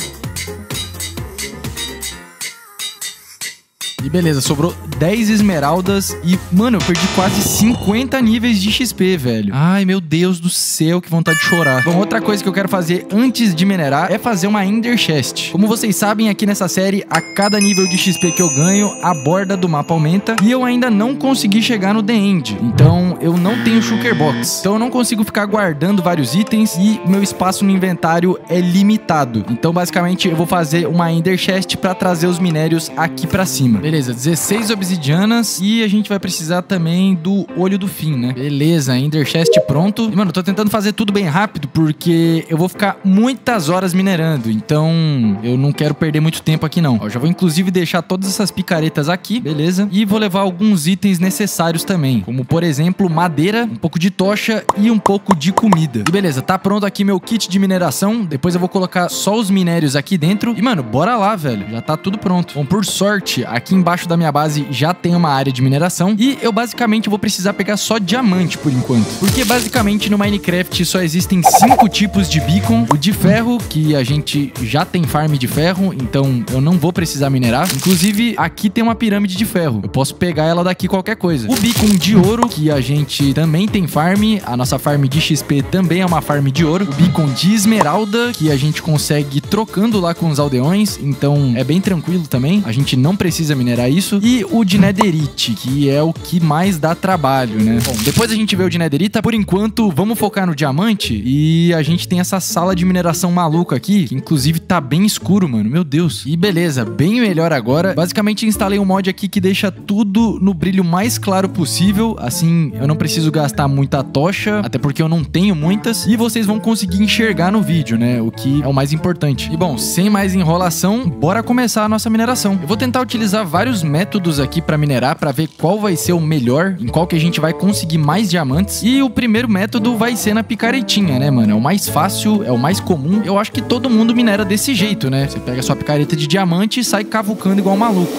E beleza, sobrou 10 esmeraldas e, mano, eu perdi quase 50 níveis de XP, velho. Ai, meu Deus do céu, que vontade de chorar. Bom, outra coisa que eu quero fazer antes de minerar é fazer uma Ender Chest. Como vocês sabem, aqui nessa série, a cada nível de XP que eu ganho, a borda do mapa aumenta. E eu ainda não consegui chegar no The End. Então, eu não tenho Shulker Box. Então, eu não consigo ficar guardando vários itens e meu espaço no inventário é limitado. Então, basicamente, eu vou fazer uma Ender Chest pra trazer os minérios aqui pra cima. Beleza, 16 obsidianas e a gente vai precisar também do olho do fim, né? Beleza, Ender Chest pronto. E, mano, eu tô tentando fazer tudo bem rápido porque eu vou ficar muitas horas minerando, então eu não quero perder muito tempo aqui não. Ó, já vou inclusive deixar todas essas picaretas aqui, beleza? E vou levar alguns itens necessários também, como por exemplo, madeira, um pouco de tocha e um pouco de comida. E beleza, tá pronto aqui meu kit de mineração. Depois eu vou colocar só os minérios aqui dentro. E, mano, bora lá, velho. Já tá tudo pronto. Bom, por sorte, aqui embaixo da minha base já tem uma área de mineração e eu basicamente vou precisar pegar só diamante por enquanto, porque basicamente no Minecraft só existem 5 tipos de beacon. O de ferro, que a gente já tem farm de ferro, então eu não vou precisar minerar. Inclusive aqui tem uma pirâmide de ferro, eu posso pegar ela daqui qualquer coisa. O beacon de ouro, que a gente também tem farm, a nossa farm de XP também é uma farm de ouro. O beacon de esmeralda, que a gente consegue trocando lá com os aldeões, então é bem tranquilo também, a gente não precisa minerar isso. E o de netherite, que é o que mais dá trabalho, né? Bom, depois a gente vê o de netherita. Por enquanto, vamos focar no diamante. E a gente tem essa sala de mineração maluca aqui, que inclusive tá bem escuro, mano. Meu Deus. E beleza, bem melhor agora. Basicamente, instalei um mod aqui que deixa tudo no brilho mais claro possível. Assim, eu não preciso gastar muita tocha, até porque eu não tenho muitas. E vocês vão conseguir enxergar no vídeo, né? O que é o mais importante. E bom, sem mais enrolação, bora começar a nossa mineração. Eu vou tentar utilizar vários métodos aqui pra minerar, pra ver qual vai ser o melhor, em qual que a gente vai conseguir mais diamantes. E o primeiro método vai ser na picaretinha, né, mano? É o mais fácil, é o mais comum. Eu acho que todo mundo minera desse jeito, né? Você pega a sua picareta de diamante e sai cavucando igual um maluco.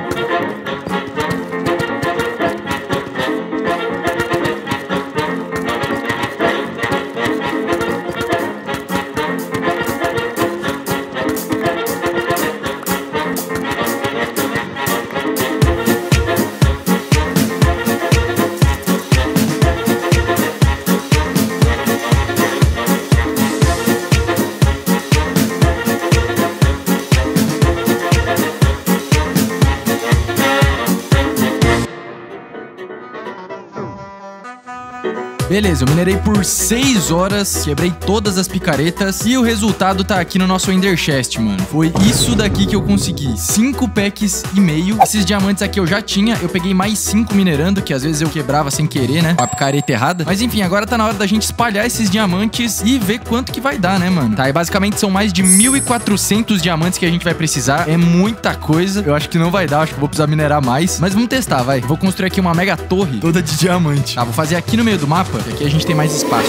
Beleza, eu minerei por 6 horas, quebrei todas as picaretas e o resultado tá aqui no nosso Ender Chest, mano. Foi isso daqui que eu consegui, 5 packs e meio. Esses diamantes aqui eu já tinha, eu peguei mais 5 minerando, que às vezes eu quebrava sem querer, né? Com a picareta errada. Mas enfim, agora tá na hora da gente espalhar esses diamantes e ver quanto que vai dar, né, mano? Tá, e basicamente são mais de 1.400 diamantes que a gente vai precisar. É muita coisa. Eu acho que não vai dar, acho que vou precisar minerar mais. Mas vamos testar, vai. Vou construir aqui uma mega torre toda de diamante. Tá, vou fazer aqui no meio do mapa. Porque aqui a gente tem mais espaço.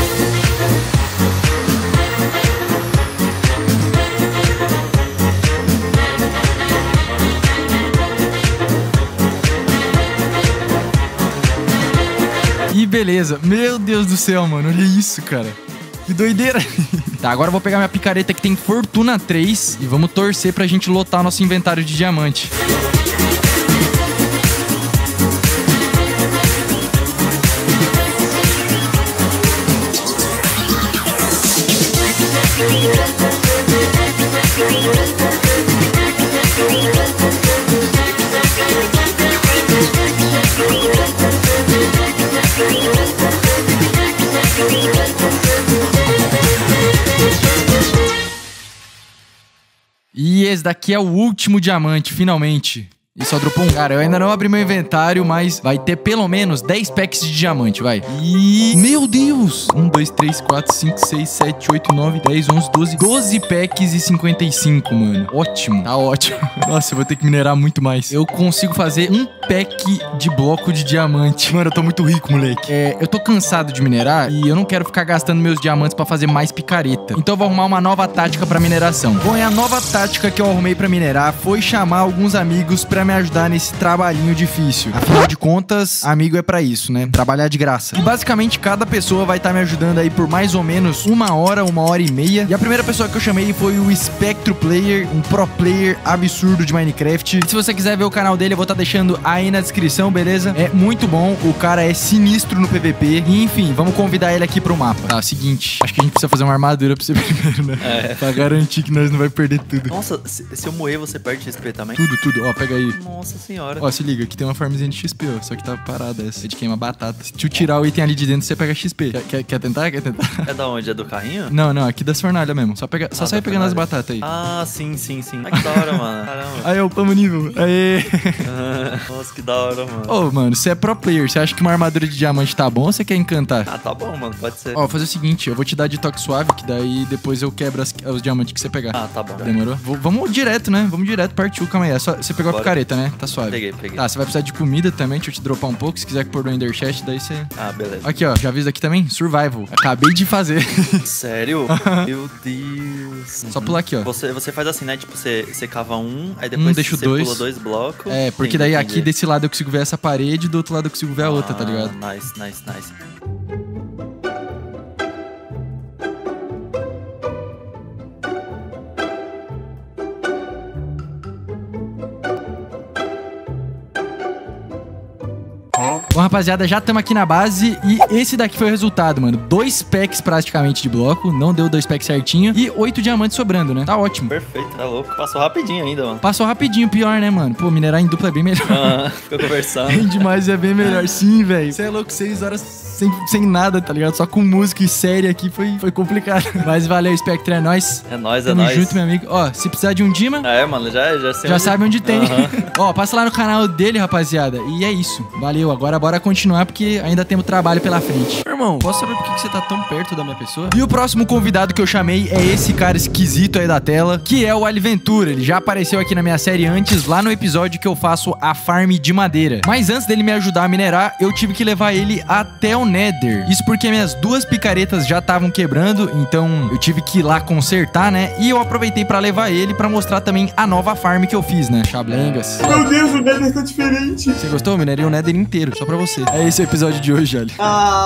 E beleza. Meu Deus do céu, mano. Olha isso, cara. Que doideira. Tá, agora eu vou pegar minha picareta que tem Fortuna 3 e vamos torcer pra gente lotar nosso inventário de diamante. E esse daqui é o último diamante, finalmente. E só dropou um. Cara, eu ainda não abri meu inventário, mas vai ter pelo menos 10 packs de diamante, vai. E... meu Deus! 1, 2, 3, 4, 5, 6, 7, 8, 9, 10, 11, 12. 12 packs e 55, mano. Ótimo. Tá ótimo. Nossa, eu vou ter que minerar muito mais. Eu consigo fazer um pack de bloco de diamante. Mano, eu tô muito rico, moleque. Eu tô cansado de minerar e eu não quero ficar gastando meus diamantes pra fazer mais picareta. Então eu vou arrumar uma nova tática pra mineração. Bom, e a nova tática que eu arrumei pra minerar foi chamar alguns amigos pra me ajudar nesse trabalhinho difícil. Afinal de contas, amigo é pra isso, né? Trabalhar de graça. E basicamente cada pessoa vai estar me ajudando aí por mais ou menos 1 hora, 1h30. E a primeira pessoa que eu chamei foi o Spectro Player, um pro player absurdo de Minecraft. Se você quiser ver o canal dele, eu vou estar deixando aí na descrição, beleza? É muito bom, o cara é sinistro no PVP. E enfim, vamos convidar ele aqui pro mapa. Tá, seguinte, acho que a gente precisa fazer uma armadura pra você primeiro, né? Pra garantir que nós não vai perder tudo.
Nossa, se eu morrer, você perde XP também?
Tudo. Ó, pega aí.
Nossa senhora.
Ó, se liga, aqui tem uma farmzinha de XP, ó. Só que tá parada essa. É de queima batata. Se tu tirar o item ali de dentro, você pega XP. Quer tentar? Quer tentar?
É da onde? É do carrinho?
Não, aqui das fornalhas mesmo. Só sai pegando as batatas aí.
Ah, sim. Ai, que da hora, mano. Caramba.
Aí, upamos nível. Aê.
Nossa, que da hora, mano.
Ô, mano, você é pro player. Você acha que uma armadura de diamante tá bom ou você quer encantar?
Ah, tá bom, mano. Pode ser.
Ó, vou fazer o seguinte. Eu vou te dar de toque suave, que daí depois eu quebro os diamantes que você pegar.
Ah, tá bom.
Demorou? Vamos direto, né? Vamos direto, partiu. Calma aí. Você pegou a picareta, né? Tá suave.
Peguei.
Tá, você vai precisar de comida também. Deixa eu te dropar um pouco. Se quiser pôr no Ender Chest, daí você...
Ah, beleza.
Aqui, ó. Já avisa aqui também? Survival. Acabei de fazer.
Sério? Meu Deus.
Só pular aqui, ó.
Você faz assim, né? Tipo, você cava aí depois
deixa
você
dois.
pula 2 blocos.
É, porque daí aqui desse lado eu consigo ver essa parede e do outro lado eu consigo ver a outra, tá ligado?
Nice.
Bom, rapaziada, já estamos aqui na base e esse daqui foi o resultado, mano. 2 packs praticamente de bloco, não deu 2 packs certinho e 8 diamantes sobrando, né? Tá ótimo.
Perfeito, tá louco. Passou rapidinho ainda, mano.
Passou rapidinho, pior, né, mano? Pô, minerar em dupla é bem melhor.
Ficou conversando.
Rende mais, é bem melhor. Sim, velho. Você é louco, 6 horas sem nada, tá ligado? Só com música e série aqui foi complicado. Mas valeu, Spectre, é nóis.
É nóis,
Tamo junto, meu amigo. Ó, se precisar de um Dima...
mano, já sei.
Já sabe onde tem. Ó, passa lá no canal dele, rapaziada. E é isso. Valeu. Agora bora continuar, porque ainda temos trabalho pela frente. Irmão, posso saber por que você tá tão perto da minha pessoa? E o próximo convidado que eu chamei é esse cara esquisito aí da tela, que é o Aliventura. Ele já apareceu aqui na minha série antes, lá no episódio que eu faço a farm de madeira. Mas antes dele me ajudar a minerar, eu tive que levar ele até o Nether. Isso porque minhas 2 picaretas já estavam quebrando, então eu tive que ir lá consertar, né? E eu aproveitei pra levar ele pra mostrar também a nova farm que eu fiz, né? Chablengas.
Meu Deus, o Nether tá diferente.
Você gostou? Eu minerei o Nether inteiro, só pra você. É esse o episódio de hoje, Ali.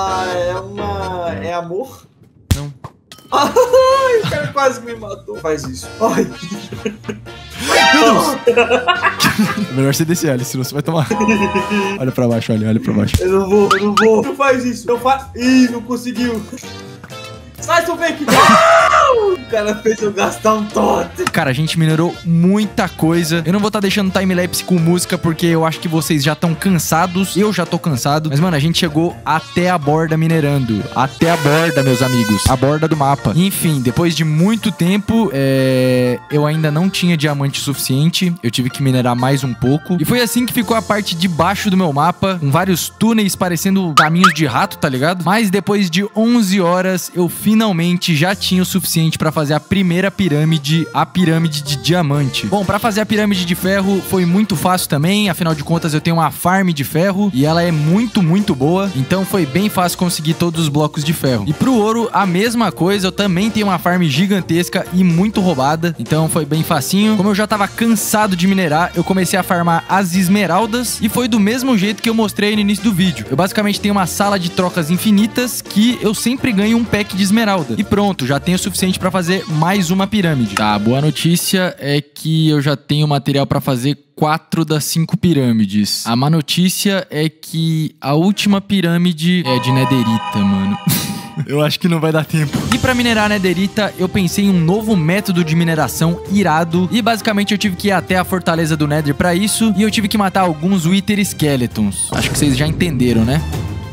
É amor?
Não.
Ai, o cara quase me matou. Faz isso. Ai.
Meu Deus! É melhor você descer, Ali, senão você vai tomar. Olha pra baixo, olha pra baixo.
Eu não vou. Não faz isso. Não faz. Ih, não conseguiu. Sai, seu fake. O cara fez eu gastar um totem.
Cara, a gente minerou muita coisa. Eu não vou estar deixando timelapse com música, porque eu acho que vocês já estão cansados. Eu já tô cansado. Mas, mano, a gente chegou até a borda minerando. Até a borda, meus amigos. A borda do mapa. Enfim, depois de muito tempo, eu ainda não tinha diamante suficiente. Eu tive que minerar mais um pouco. E foi assim que ficou a parte de baixo do meu mapa, com vários túneis parecendo caminhos de rato, tá ligado? Mas depois de 11 horas, eu finalmente já tinha o suficiente pra fazer fazer a primeira pirâmide, a pirâmide de diamante. Bom, pra fazer a pirâmide de ferro foi muito fácil também, afinal de contas eu tenho uma farm de ferro e ela é muito boa, então foi bem fácil conseguir todos os blocos de ferro. E pro ouro, a mesma coisa, eu também tenho uma farm gigantesca e muito roubada, então foi bem facinho. Como eu já tava cansado de minerar, eu comecei a farmar as esmeraldas e foi do mesmo jeito que eu mostrei no início do vídeo. Eu basicamente tenho uma sala de trocas infinitas que eu sempre ganho um pack de esmeralda. E pronto, já tenho o suficiente pra fazer mais uma pirâmide. Tá, a boa notícia é que eu já tenho material pra fazer 4 das 5 pirâmides. A má notícia é que a última pirâmide é de netherita, mano. Eu acho que não vai dar tempo. E pra minerar netherita, eu pensei em um novo método de mineração irado. E basicamente eu tive que ir até a fortaleza do Nether pra isso. E eu tive que matar alguns Wither Skeletons. Acho que vocês já entenderam, né?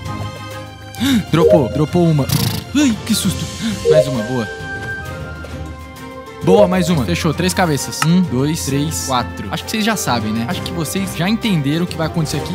Dropou uma. Ai, que susto. Mais uma, boa. Boa, mais uma. Fechou, 3 cabeças. 1, 2, 3, 4. Acho que vocês já sabem, né? Acho que vocês já entenderam o que vai acontecer aqui.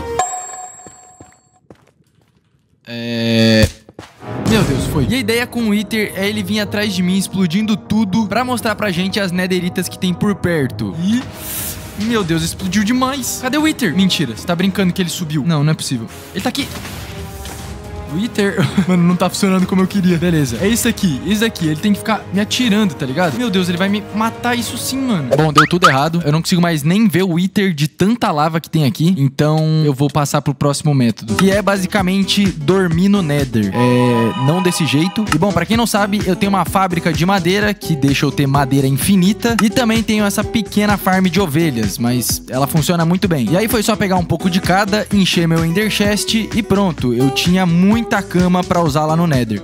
Meu Deus, foi. E a ideia com o Wither é ele vir atrás de mim explodindo tudo pra mostrar pra gente as netheritas que tem por perto. E... meu Deus, explodiu demais. Cadê o Wither? Mentira, você tá brincando que ele subiu. Não, não é possível. Ele tá aqui. Wither. Mano, não tá funcionando como eu queria. Beleza, é isso aqui, ele tem que ficar me atirando, tá ligado? Meu Deus, ele vai me matar isso sim, mano. Bom, deu tudo errado. Eu não consigo mais nem ver o Wither de tanta lava que tem aqui. Então, eu vou passar pro próximo método, que é basicamente dormir no Nether. Não desse jeito. E bom, pra quem não sabe, eu tenho uma fábrica de madeira que deixa eu ter madeira infinita. E também tenho essa pequena farm de ovelhas, mas ela funciona muito bem. E aí foi só pegar um pouco de cada, encher meu Ender Chest e pronto. Eu tinha muita cama pra usar lá no Nether.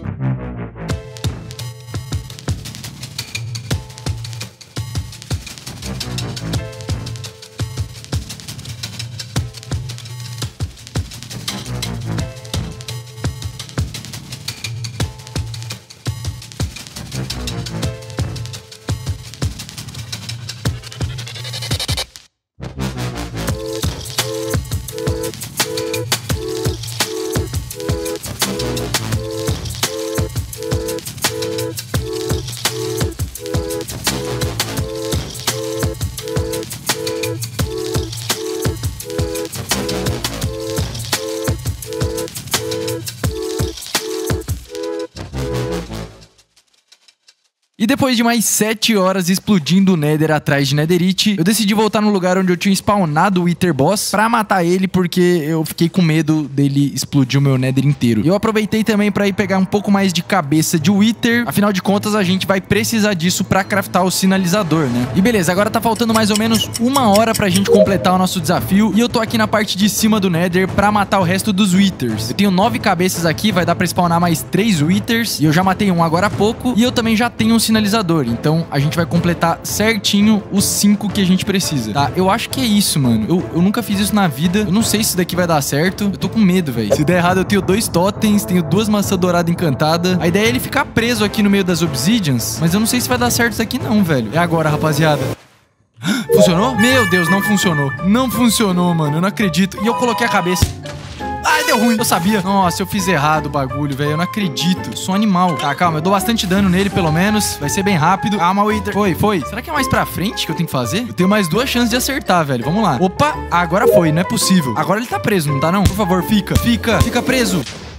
E depois de mais 7 horas explodindo o Nether atrás de netherite, eu decidi voltar no lugar onde eu tinha spawnado o Wither Boss pra matar ele, porque eu fiquei com medo dele explodir o meu Nether inteiro. E eu aproveitei também pra ir pegar um pouco mais de cabeça de Wither, afinal de contas a gente vai precisar disso pra craftar o sinalizador, né? E beleza, agora tá faltando mais ou menos 1 hora pra gente completar o nosso desafio, e eu tô aqui na parte de cima do Nether pra matar o resto dos Withers. Eu tenho 9 cabeças aqui, vai dar pra spawnar mais 3 Withers, e eu já matei um agora há pouco, e eu também já tenho um sinalizador, então a gente vai completar certinho os 5 que a gente precisa, tá? Eu acho que é isso, mano. Eu nunca fiz isso na vida, eu não sei se isso daqui vai dar certo, eu tô com medo, velho. Se der errado, eu tenho 2 totens, tenho 2 maçãs douradas encantadas. A ideia é ele ficar preso aqui no meio das obsidians, mas eu não sei se vai dar certo isso aqui não, velho. É agora, rapaziada. Funcionou? Meu Deus, não funcionou. Não funcionou, mano, eu não acredito. E eu coloquei a cabeça. Ai, deu ruim. Eu sabia. Nossa, eu fiz errado o bagulho, velho. Eu não acredito. Eu sou um animal. Tá, calma. Eu dou bastante dano nele, pelo menos. Vai ser bem rápido. Calma, Wither. Foi. Será que é mais pra frente que eu tenho que fazer? Eu tenho mais 2 chances de acertar, velho. Vamos lá. Opa, agora foi. Não é possível. Agora ele tá preso, não tá não? Por favor, fica. Fica preso.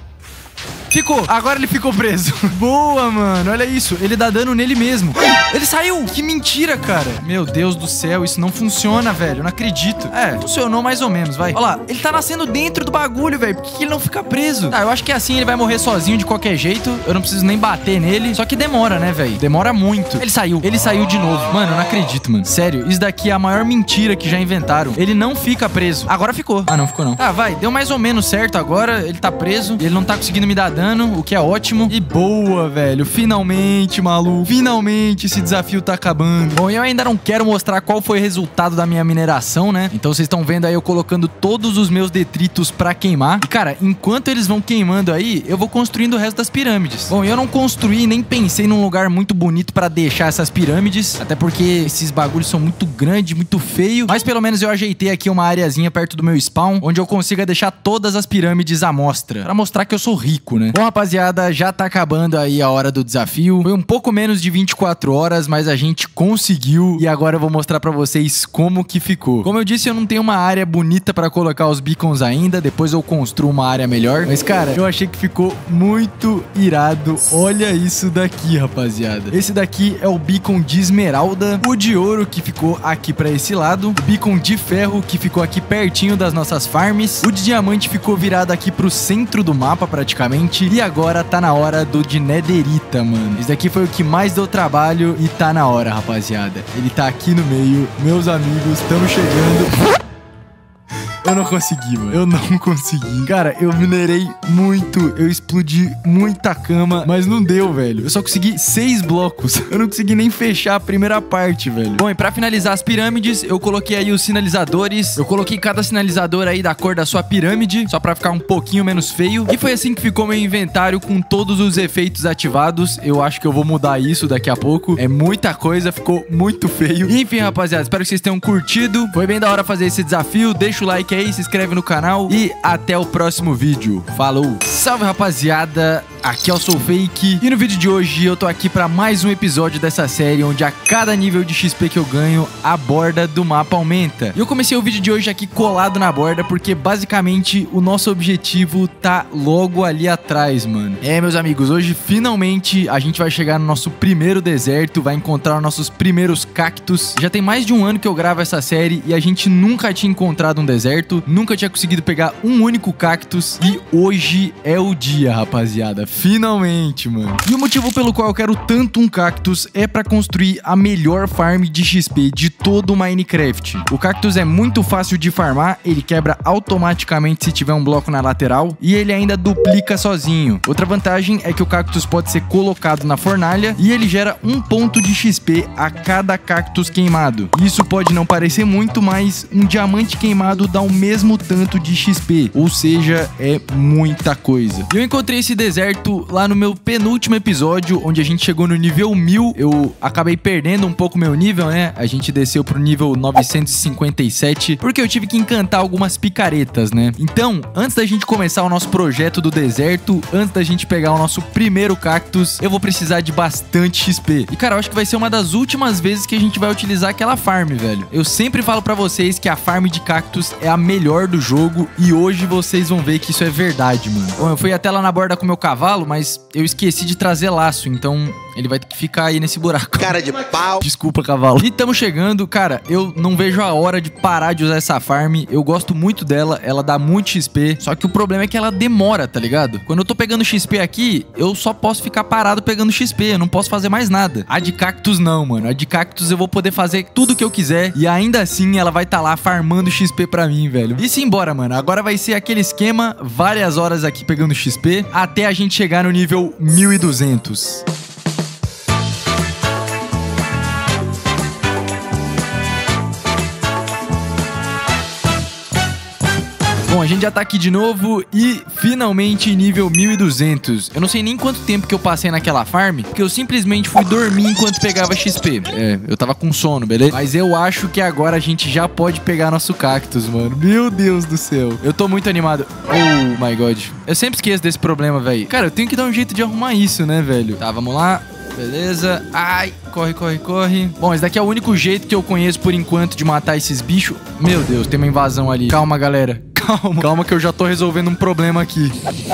Ficou. Agora ele ficou preso. Boa, mano. Olha isso. Ele dá dano nele mesmo. Ele saiu. Que mentira, cara. Meu Deus do céu. Isso não funciona, velho. Eu não acredito. É, funcionou mais ou menos, vai. Olha lá. Ele tá nascendo dentro do bagulho, velho. Por que ele não fica preso? Tá, eu acho que assim ele vai morrer sozinho de qualquer jeito. Eu não preciso nem bater nele. Só que demora, né, velho? Demora muito. Ele saiu de novo. Mano, eu não acredito, mano. Sério. Isso daqui é a maior mentira que já inventaram. Ele não fica preso. Agora ficou. Ah, não ficou não. Tá, vai. Deu mais ou menos certo agora. Ele tá preso. Ele não tá conseguindo me dar dano. O que é ótimo. E boa, velho. Finalmente, maluco. Finalmente esse desafio tá acabando. Bom, eu ainda não quero mostrar qual foi o resultado da minha mineração, né? Então vocês estão vendo aí eu colocando todos os meus detritos pra queimar. E, cara, enquanto eles vão queimando aí, eu vou construindo o resto das pirâmides. Bom, eu não construí nem pensei num lugar muito bonito pra deixar essas pirâmides. Até porque esses bagulhos são muito grandes, muito feios. Mas pelo menos eu ajeitei aqui uma areazinha perto do meu spawn, onde eu consiga deixar todas as pirâmides à mostra. Pra mostrar que eu sou rico, né? Bom, rapaziada, já tá acabando aí a hora do desafio. Foi um pouco menos de 24 horas, mas a gente conseguiu. E agora eu vou mostrar pra vocês como que ficou. Como eu disse, eu não tenho uma área bonita pra colocar os beacons ainda. Depois eu construo uma área melhor. Mas, cara, eu achei que ficou muito irado. Olha isso daqui, rapaziada. Esse daqui é o beacon de esmeralda. O de ouro que ficou aqui pra esse lado. O beacon de ferro que ficou aqui pertinho das nossas farms. O de diamante ficou virado aqui pro centro do mapa praticamente. E agora tá na hora do de netherita, mano. Esse daqui foi o que mais deu trabalho e tá na hora, rapaziada. Ele tá aqui no meio. Meus amigos, estamos chegando. Eu não consegui, mano. Eu não consegui. Cara, eu minerei muito. Eu explodi muita cama, mas não deu, velho. Eu só consegui 6 blocos. Eu não consegui nem fechar a primeira parte, velho. Bom, e pra finalizar as pirâmides, eu coloquei aí os sinalizadores. Eu coloquei cada sinalizador aí da cor da sua pirâmide, só pra ficar um pouquinho menos feio. E foi assim que ficou meu inventário com todos os efeitos ativados. Eu acho que eu vou mudar isso daqui a pouco. É muita coisa, ficou muito feio. E enfim, rapaziada, espero que vocês tenham curtido. Foi bem da hora fazer esse desafio. Deixa o like aí, se inscreve no canal e até o próximo vídeo. Falou! Salve, rapaziada! Aqui é o Soulfake e no vídeo de hoje eu tô aqui pra mais um episódio dessa série onde a cada nível de XP que eu ganho, a borda do mapa aumenta. E eu comecei o vídeo de hoje aqui colado na borda porque basicamente o nosso objetivo tá logo ali atrás, mano. É, meus amigos, hoje finalmente a gente vai chegar no nosso primeiro deserto, vai encontrar os nossos primeiros cactos. Já tem mais de um ano que eu gravo essa série e a gente nunca tinha encontrado um deserto, nunca tinha conseguido pegar um único cactus e hoje é o dia, rapaziada. Finalmente, mano. E o motivo pelo qual eu quero tanto um cactus é pra construir a melhor farm de XP de todo o Minecraft. O cactus é muito fácil de farmar, ele quebra automaticamente se tiver um bloco na lateral e ele ainda duplica sozinho. Outra vantagem é que o cactus pode ser colocado na fornalha e ele gera 1 ponto de XP a cada cactus queimado. Isso pode não parecer muito, mas um diamante queimado dá o mesmo tanto de XP, ou seja, é muita coisa. Eu encontrei esse deserto lá no meu penúltimo episódio, onde a gente chegou no nível 1000. Eu acabei perdendo um pouco meu nível, né? A gente desceu pro nível 957, porque eu tive que encantar algumas picaretas, né? Então, antes da gente começar o nosso projeto do deserto, antes da gente pegar o nosso primeiro cactus, eu vou precisar de bastante XP. E, cara, eu acho que vai ser uma das últimas vezes que a gente vai utilizar aquela farm, velho. Eu sempre falo pra vocês que a farm de cactus é a melhor do jogo e hoje vocês vão ver que isso é verdade, mano. Bom, eu fui até lá na borda com meu cavalo, mas eu esqueci de trazer laço, então ele vai ter que ficar aí nesse buraco.
Cara de pau.
Desculpa, cavalo. E estamos chegando, cara, eu não vejo a hora de parar de usar essa farm. Eu gosto muito dela, ela dá muito XP, só que o problema é que ela demora, tá ligado? Quando eu tô pegando XP aqui, eu só posso ficar parado pegando XP, eu não posso fazer mais nada. A de cactus não, mano. A de cactus eu vou poder fazer tudo que eu quiser e ainda assim ela vai estar lá farmando XP pra mim, velho. E simbora, mano. Agora vai ser aquele esquema, várias horas aqui pegando XP, até a gente chegar no nível 1200. Bom, a gente já tá aqui de novo e finalmente nível 1200. Eu não sei nem quanto tempo que eu passei naquela farm, porque eu simplesmente fui dormir enquanto pegava XP. É, eu tava com sono, beleza? Mas eu acho que agora a gente já pode pegar nosso cactus, mano. Meu Deus do céu. Eu tô muito animado. Oh my god. Eu sempre esqueço desse problema, velho. Cara, eu tenho que dar um jeito de arrumar isso, né, velho? Tá, vamos lá. Beleza. Ai, corre, corre, corre. Bom, esse daqui é o único jeito que eu conheço por enquanto de matar esses bichos. Meu Deus, tem uma invasão ali. Calma, galera. Calma, calma que eu já tô resolvendo um problema aqui.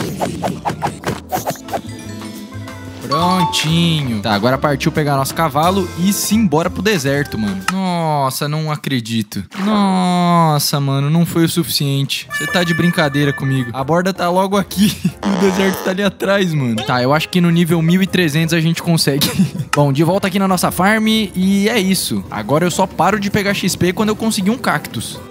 Prontinho. Tá, agora partiu pegar nosso cavalo e simbora pro deserto, mano. Nossa, não acredito. Nossa, mano, não foi o suficiente. Você tá de brincadeira comigo. A borda tá logo aqui. O deserto tá ali atrás, mano. Tá, eu acho que no nível 1300 a gente consegue. Bom, de volta aqui na nossa farm e é isso. Agora eu só paro de pegar XP quando eu conseguir um cactus.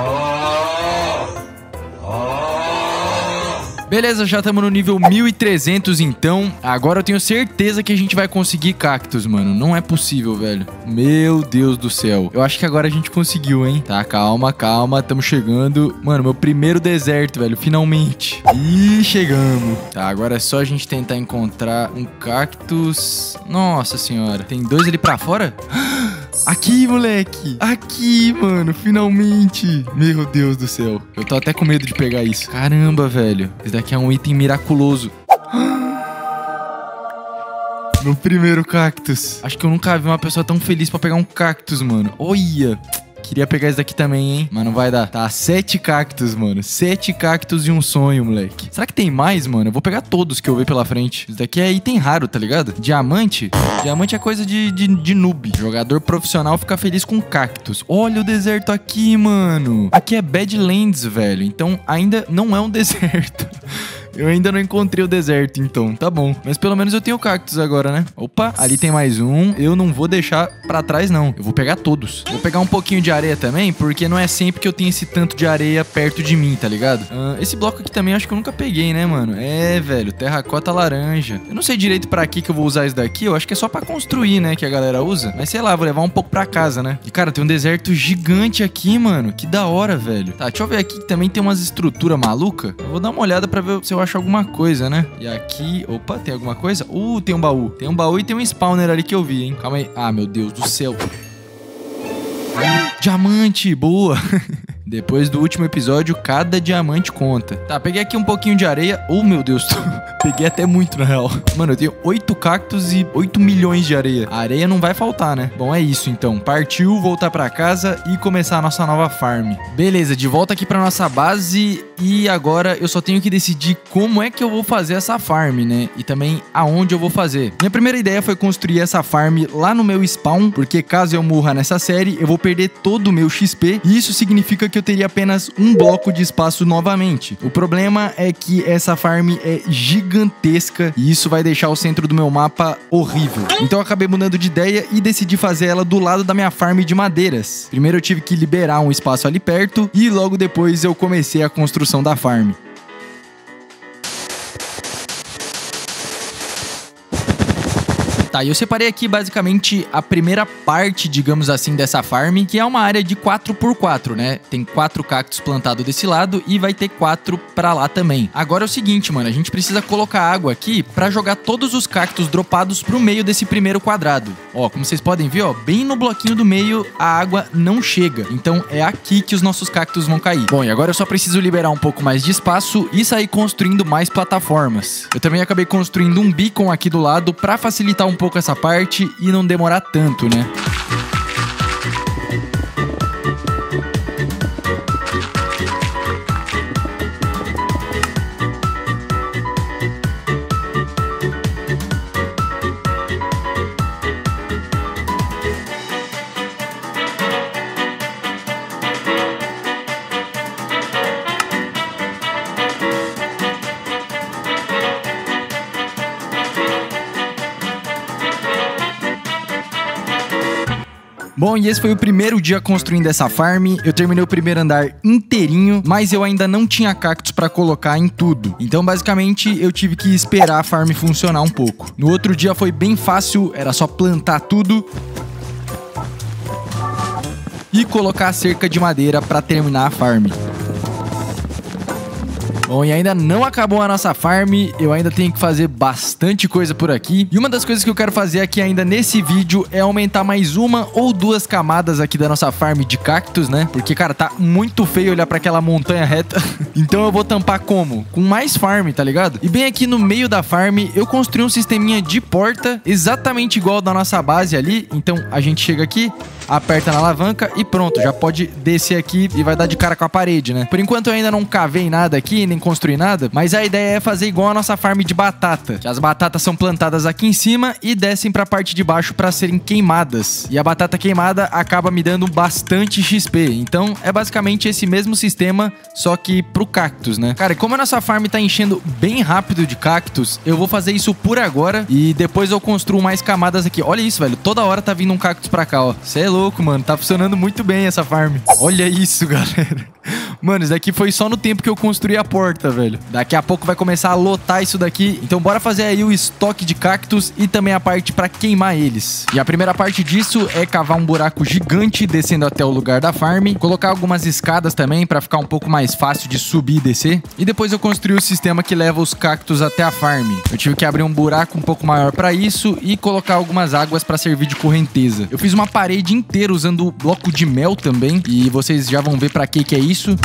Beleza, já estamos no nível 1300 então. Agora eu tenho certeza que a gente vai conseguir cactus, mano. Não é possível, velho. Meu Deus do céu. Eu acho que agora a gente conseguiu, hein? Tá, calma, calma. Estamos chegando. Mano, meu primeiro deserto, velho. Finalmente. Ih, chegamos. Tá, agora é só a gente tentar encontrar um cactus. Nossa senhora. Tem dois ali pra fora? Aqui, moleque. Aqui, mano. Finalmente. Meu Deus do céu. Eu tô até com medo de pegar isso. Caramba, velho. Esse daqui é um item miraculoso. No primeiro cactus. Acho que eu nunca vi uma pessoa tão feliz pra pegar um cactus, mano. Olha. Queria pegar esse daqui também, hein? Mas não vai dar. Tá, 7 cactos, mano. 7 cactos e um sonho, moleque. Será que tem mais, mano? Eu vou pegar todos que eu ver pela frente. Isso daqui é item raro, tá ligado? Diamante. Diamante é coisa de noob. Jogador profissional fica feliz com cactos. Olha o deserto aqui, mano. Aqui é Badlands, velho. Então ainda não é um deserto. Eu ainda não encontrei o deserto, então. Tá bom. Mas pelo menos eu tenho cactos agora, né? Opa, ali tem mais um. Eu não vou deixar pra trás, não. Eu vou pegar todos. Vou pegar um pouquinho de areia também, porque não é sempre que eu tenho esse tanto de areia perto de mim, tá ligado? Esse bloco aqui também acho que eu nunca peguei, né, mano? É, velho, terracota laranja. Eu não sei direito pra que eu vou usar isso daqui. Eu acho que é só pra construir, né, que a galera usa. Mas sei lá, vou levar um pouco pra casa, né? E, cara, tem um deserto gigante aqui, mano. Que da hora, velho. Tá, deixa eu ver aqui que também tem umas estruturas malucas. Eu vou dar uma olhada pra ver se eu acho alguma coisa, né? E aqui... Opa, tem alguma coisa? Tem um baú. Tem um baú e tem um spawner ali que eu vi, hein? Calma aí. Ah, meu Deus do céu. Diamante, boa. Depois do último episódio, cada diamante conta. Tá, peguei aqui um pouquinho de areia. Oh, meu Deus. Peguei até muito, na real. Mano, eu tenho 8 cactos e 8 milhões de areia. A areia não vai faltar, né? Bom, é isso, então. Partiu voltar pra casa e começar a nossa nova farm. Beleza, de volta aqui pra nossa base. E agora eu só tenho que decidir como é que eu vou fazer essa farm, né? E também aonde eu vou fazer. Minha primeira ideia foi construir essa farm lá no meu spawn, porque caso eu morra nessa série, eu vou perder todo o meu XP. E isso significa que eu teria apenas um bloco de espaço novamente. O problema é que essa farm é gigantesca e isso vai deixar o centro do meu mapa horrível. Então eu acabei mudando de ideia e decidi fazer ela do lado da minha farm de madeiras. Primeiro eu tive que liberar um espaço ali perto e logo depois eu comecei a construção da farm. Tá, e eu separei aqui basicamente a primeira parte, digamos assim, dessa farm, que é uma área de 4x4, né? Tem 4 cactos plantados desse lado e vai ter 4 pra lá também. Agora é o seguinte, mano, a gente precisa colocar água aqui pra jogar todos os cactos dropados pro meio desse primeiro quadrado. Ó, como vocês podem ver, ó, bem no bloquinho do meio a água não chega. Então é aqui que os nossos cactos vão cair. Bom, e agora eu só preciso liberar um pouco mais de espaço e sair construindo mais plataformas. Eu também acabei construindo um beacon aqui do lado pra facilitar um pouco essa parte e não demorar tanto, né? Bom, e esse foi o primeiro dia construindo essa farm. Eu terminei o primeiro andar inteirinho, mas eu ainda não tinha cactos pra colocar em tudo. Então, basicamente, eu tive que esperar a farm funcionar um pouco. No outro dia foi bem fácil, era só plantar tudo e colocar a cerca de madeira pra terminar a farm. Bom, e ainda não acabou a nossa farm, eu ainda tenho que fazer bastante coisa por aqui. E uma das coisas que eu quero fazer aqui ainda nesse vídeo é aumentar mais 1 ou 2 camadas aqui da nossa farm de cactos, né? Porque, cara, tá muito feio olhar pra aquela montanha reta. Então eu vou tampar como? Com mais farm, tá ligado? E bem aqui no meio da farm, eu construí um sisteminha de porta exatamente igual ao da nossa base ali. Então a gente chega aqui, aperta na alavanca e pronto, já pode descer aqui e vai dar de cara com a parede, né? Por enquanto eu ainda não cavei nada aqui, nem construir nada, mas a ideia é fazer igual a nossa farm de batata, que as batatas são plantadas aqui em cima e descem pra parte de baixo pra serem queimadas, e a batata queimada acaba me dando bastante XP, então é basicamente esse mesmo sistema, só que pro cactus, né? Cara, e como a nossa farm tá enchendo bem rápido de cactus, eu vou fazer isso por agora e depois eu construo mais camadas aqui. Olha isso, velho, toda hora tá vindo um cactus pra cá, ó. Cê é louco, mano, tá funcionando muito bem essa farm. Olha isso, galera. Mano, isso daqui foi só no tempo que eu construí a porta, velho. Daqui a pouco vai começar a lotar isso daqui. Então bora fazer aí o estoque de cactos e também a parte pra queimar eles. E a primeira parte disso é cavar um buraco gigante descendo até o lugar da farm. Colocar algumas escadas também pra ficar um pouco mais fácil de subir e descer. E depois eu construí o sistema que leva os cactos até a farm. Eu tive que abrir um buraco um pouco maior pra isso e colocar algumas águas pra servir de correnteza. Eu fiz uma parede inteira usando bloco de mel também. E vocês já vão ver pra que é isso. E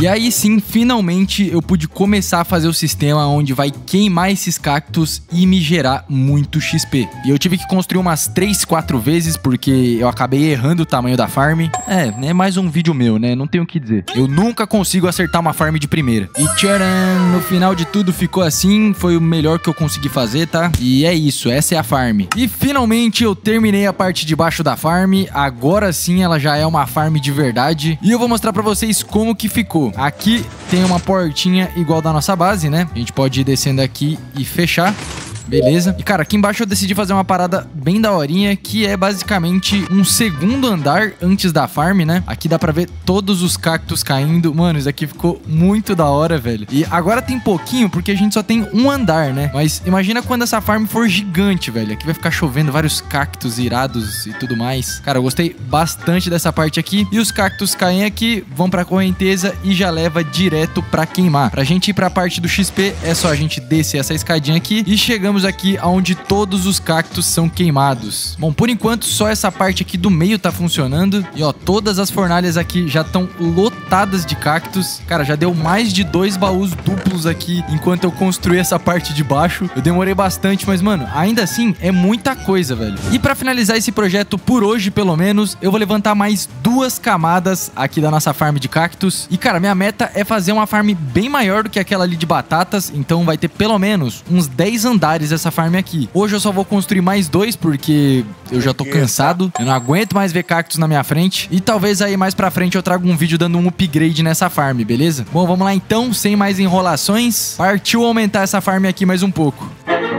aí sim, finalmente eu pude começar a fazer o sistema onde vai queimar esses cactos e me gerar muito XP. E eu tive que construir umas 3, 4 vezes porque eu acabei errando o tamanho da farm. É mais um vídeo meu, né? Não tenho o que dizer. Eu nunca consigo acertar uma farm de primeira. E tcharam! No final de tudo ficou assim, foi o melhor que eu consegui fazer, tá? E é isso, essa é a farm. E finalmente eu terminei a parte de baixo da farm, agora sim ela já é uma farm de verdade. E eu vou mostrar pra vocês como que ficou. Aqui tem uma portinha igual da nossa base, né? A gente pode ir descendo aqui e fechar. Beleza. E, cara, aqui embaixo eu decidi fazer uma parada bem daorinha, que é basicamente um segundo andar antes da farm, né? Aqui dá pra ver todos os cactos caindo. Mano, isso aqui ficou muito da hora, velho. E agora tem pouquinho, porque a gente só tem um andar, né? Mas imagina quando essa farm for gigante, velho. Aqui vai ficar chovendo vários cactos irados e tudo mais. Cara, eu gostei bastante dessa parte aqui. E os cactos caem aqui, vão pra correnteza e já leva direto pra queimar. Pra gente ir pra parte do XP, é só a gente descer essa escadinha aqui e chegamos aqui onde todos os cactos são queimados. Bom, por enquanto só essa parte aqui do meio tá funcionando. E ó, todas as fornalhas aqui já estão lotadas de cactos. Cara, já deu mais de 2 baús duplos aqui enquanto eu construí essa parte de baixo. Eu demorei bastante, mas mano, ainda assim é muita coisa, velho. E pra finalizar esse projeto por hoje, pelo menos, eu vou levantar mais 2 camadas aqui da nossa farm de cactos. E cara, minha meta é fazer uma farm bem maior do que aquela ali de batatas. Então vai ter pelo menos uns 10 andares essa farm aqui. Hoje eu só vou construir mais 2 porque eu já tô cansado. Eu não aguento mais ver cactos na minha frente. E talvez aí mais pra frente eu traga um vídeo dando um upgrade nessa farm, beleza? Bom, vamos lá então, sem mais enrolações. Partiu aumentar essa farm aqui mais um pouco.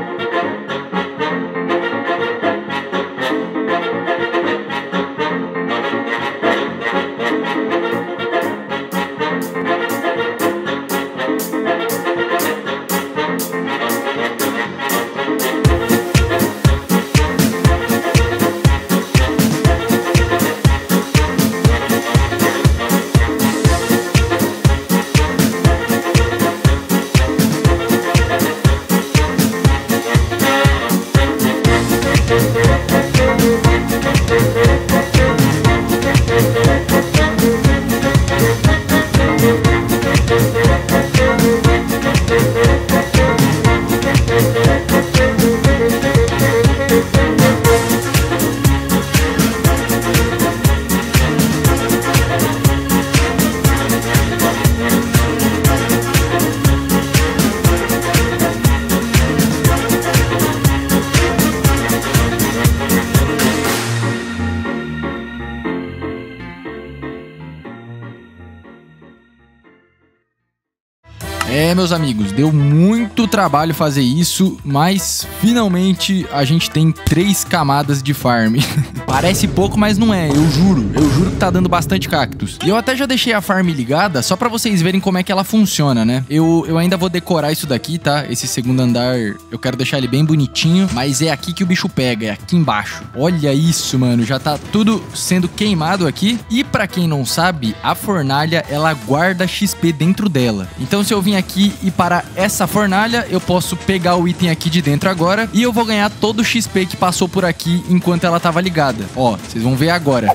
É, meus amigos, deu muito trabalho fazer isso, mas finalmente a gente tem 3 camadas de farm. Parece pouco, mas não é, eu juro que tá dando bastante cactos. E eu até já deixei a farm ligada, só pra vocês verem como é que ela funciona, né? Eu ainda vou decorar isso daqui, tá? Esse segundo andar, eu quero deixar ele bem bonitinho, mas é aqui que o bicho pega, é aqui embaixo. Olha isso, mano, já tá tudo sendo queimado aqui. E pra quem não sabe, a fornalha, ela guarda XP dentro dela. Então se eu vim aqui e parar essa fornalha, eu posso pegar o item aqui de dentro agora e eu vou ganhar todo o XP que passou por aqui enquanto ela tava ligada. Ó, vocês vão ver agora.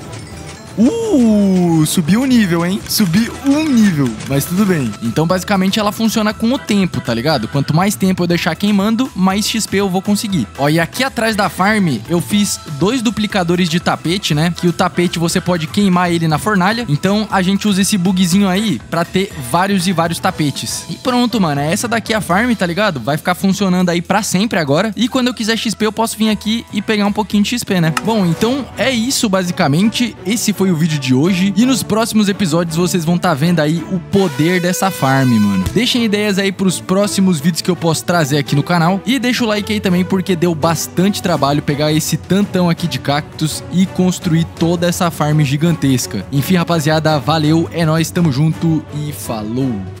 Subiu um nível, hein? Subi um nível, mas tudo bem. Então, basicamente, ela funciona com o tempo, tá ligado? Quanto mais tempo eu deixar queimando, mais XP eu vou conseguir. Ó, e aqui atrás da farm, eu fiz 2 duplicadores de tapete, né? Que o tapete você pode queimar ele na fornalha. Então, a gente usa esse bugzinho aí pra ter vários e vários tapetes. E pronto, mano. Essa daqui é a farm, tá ligado? Vai ficar funcionando aí pra sempre agora. E quando eu quiser XP, eu posso vir aqui e pegar um pouquinho de XP, né? Bom, então é isso, basicamente. Esse foi o vídeo de hoje. E nos próximos episódios vocês vão estar vendo aí o poder dessa farm, mano. Deixem ideias aí pros próximos vídeos que eu posso trazer aqui no canal. E deixa o like aí também, porque deu bastante trabalho pegar esse tantão aqui de cactos e construir toda essa farm gigantesca. Enfim, rapaziada, valeu, é nóis, tamo junto e falou!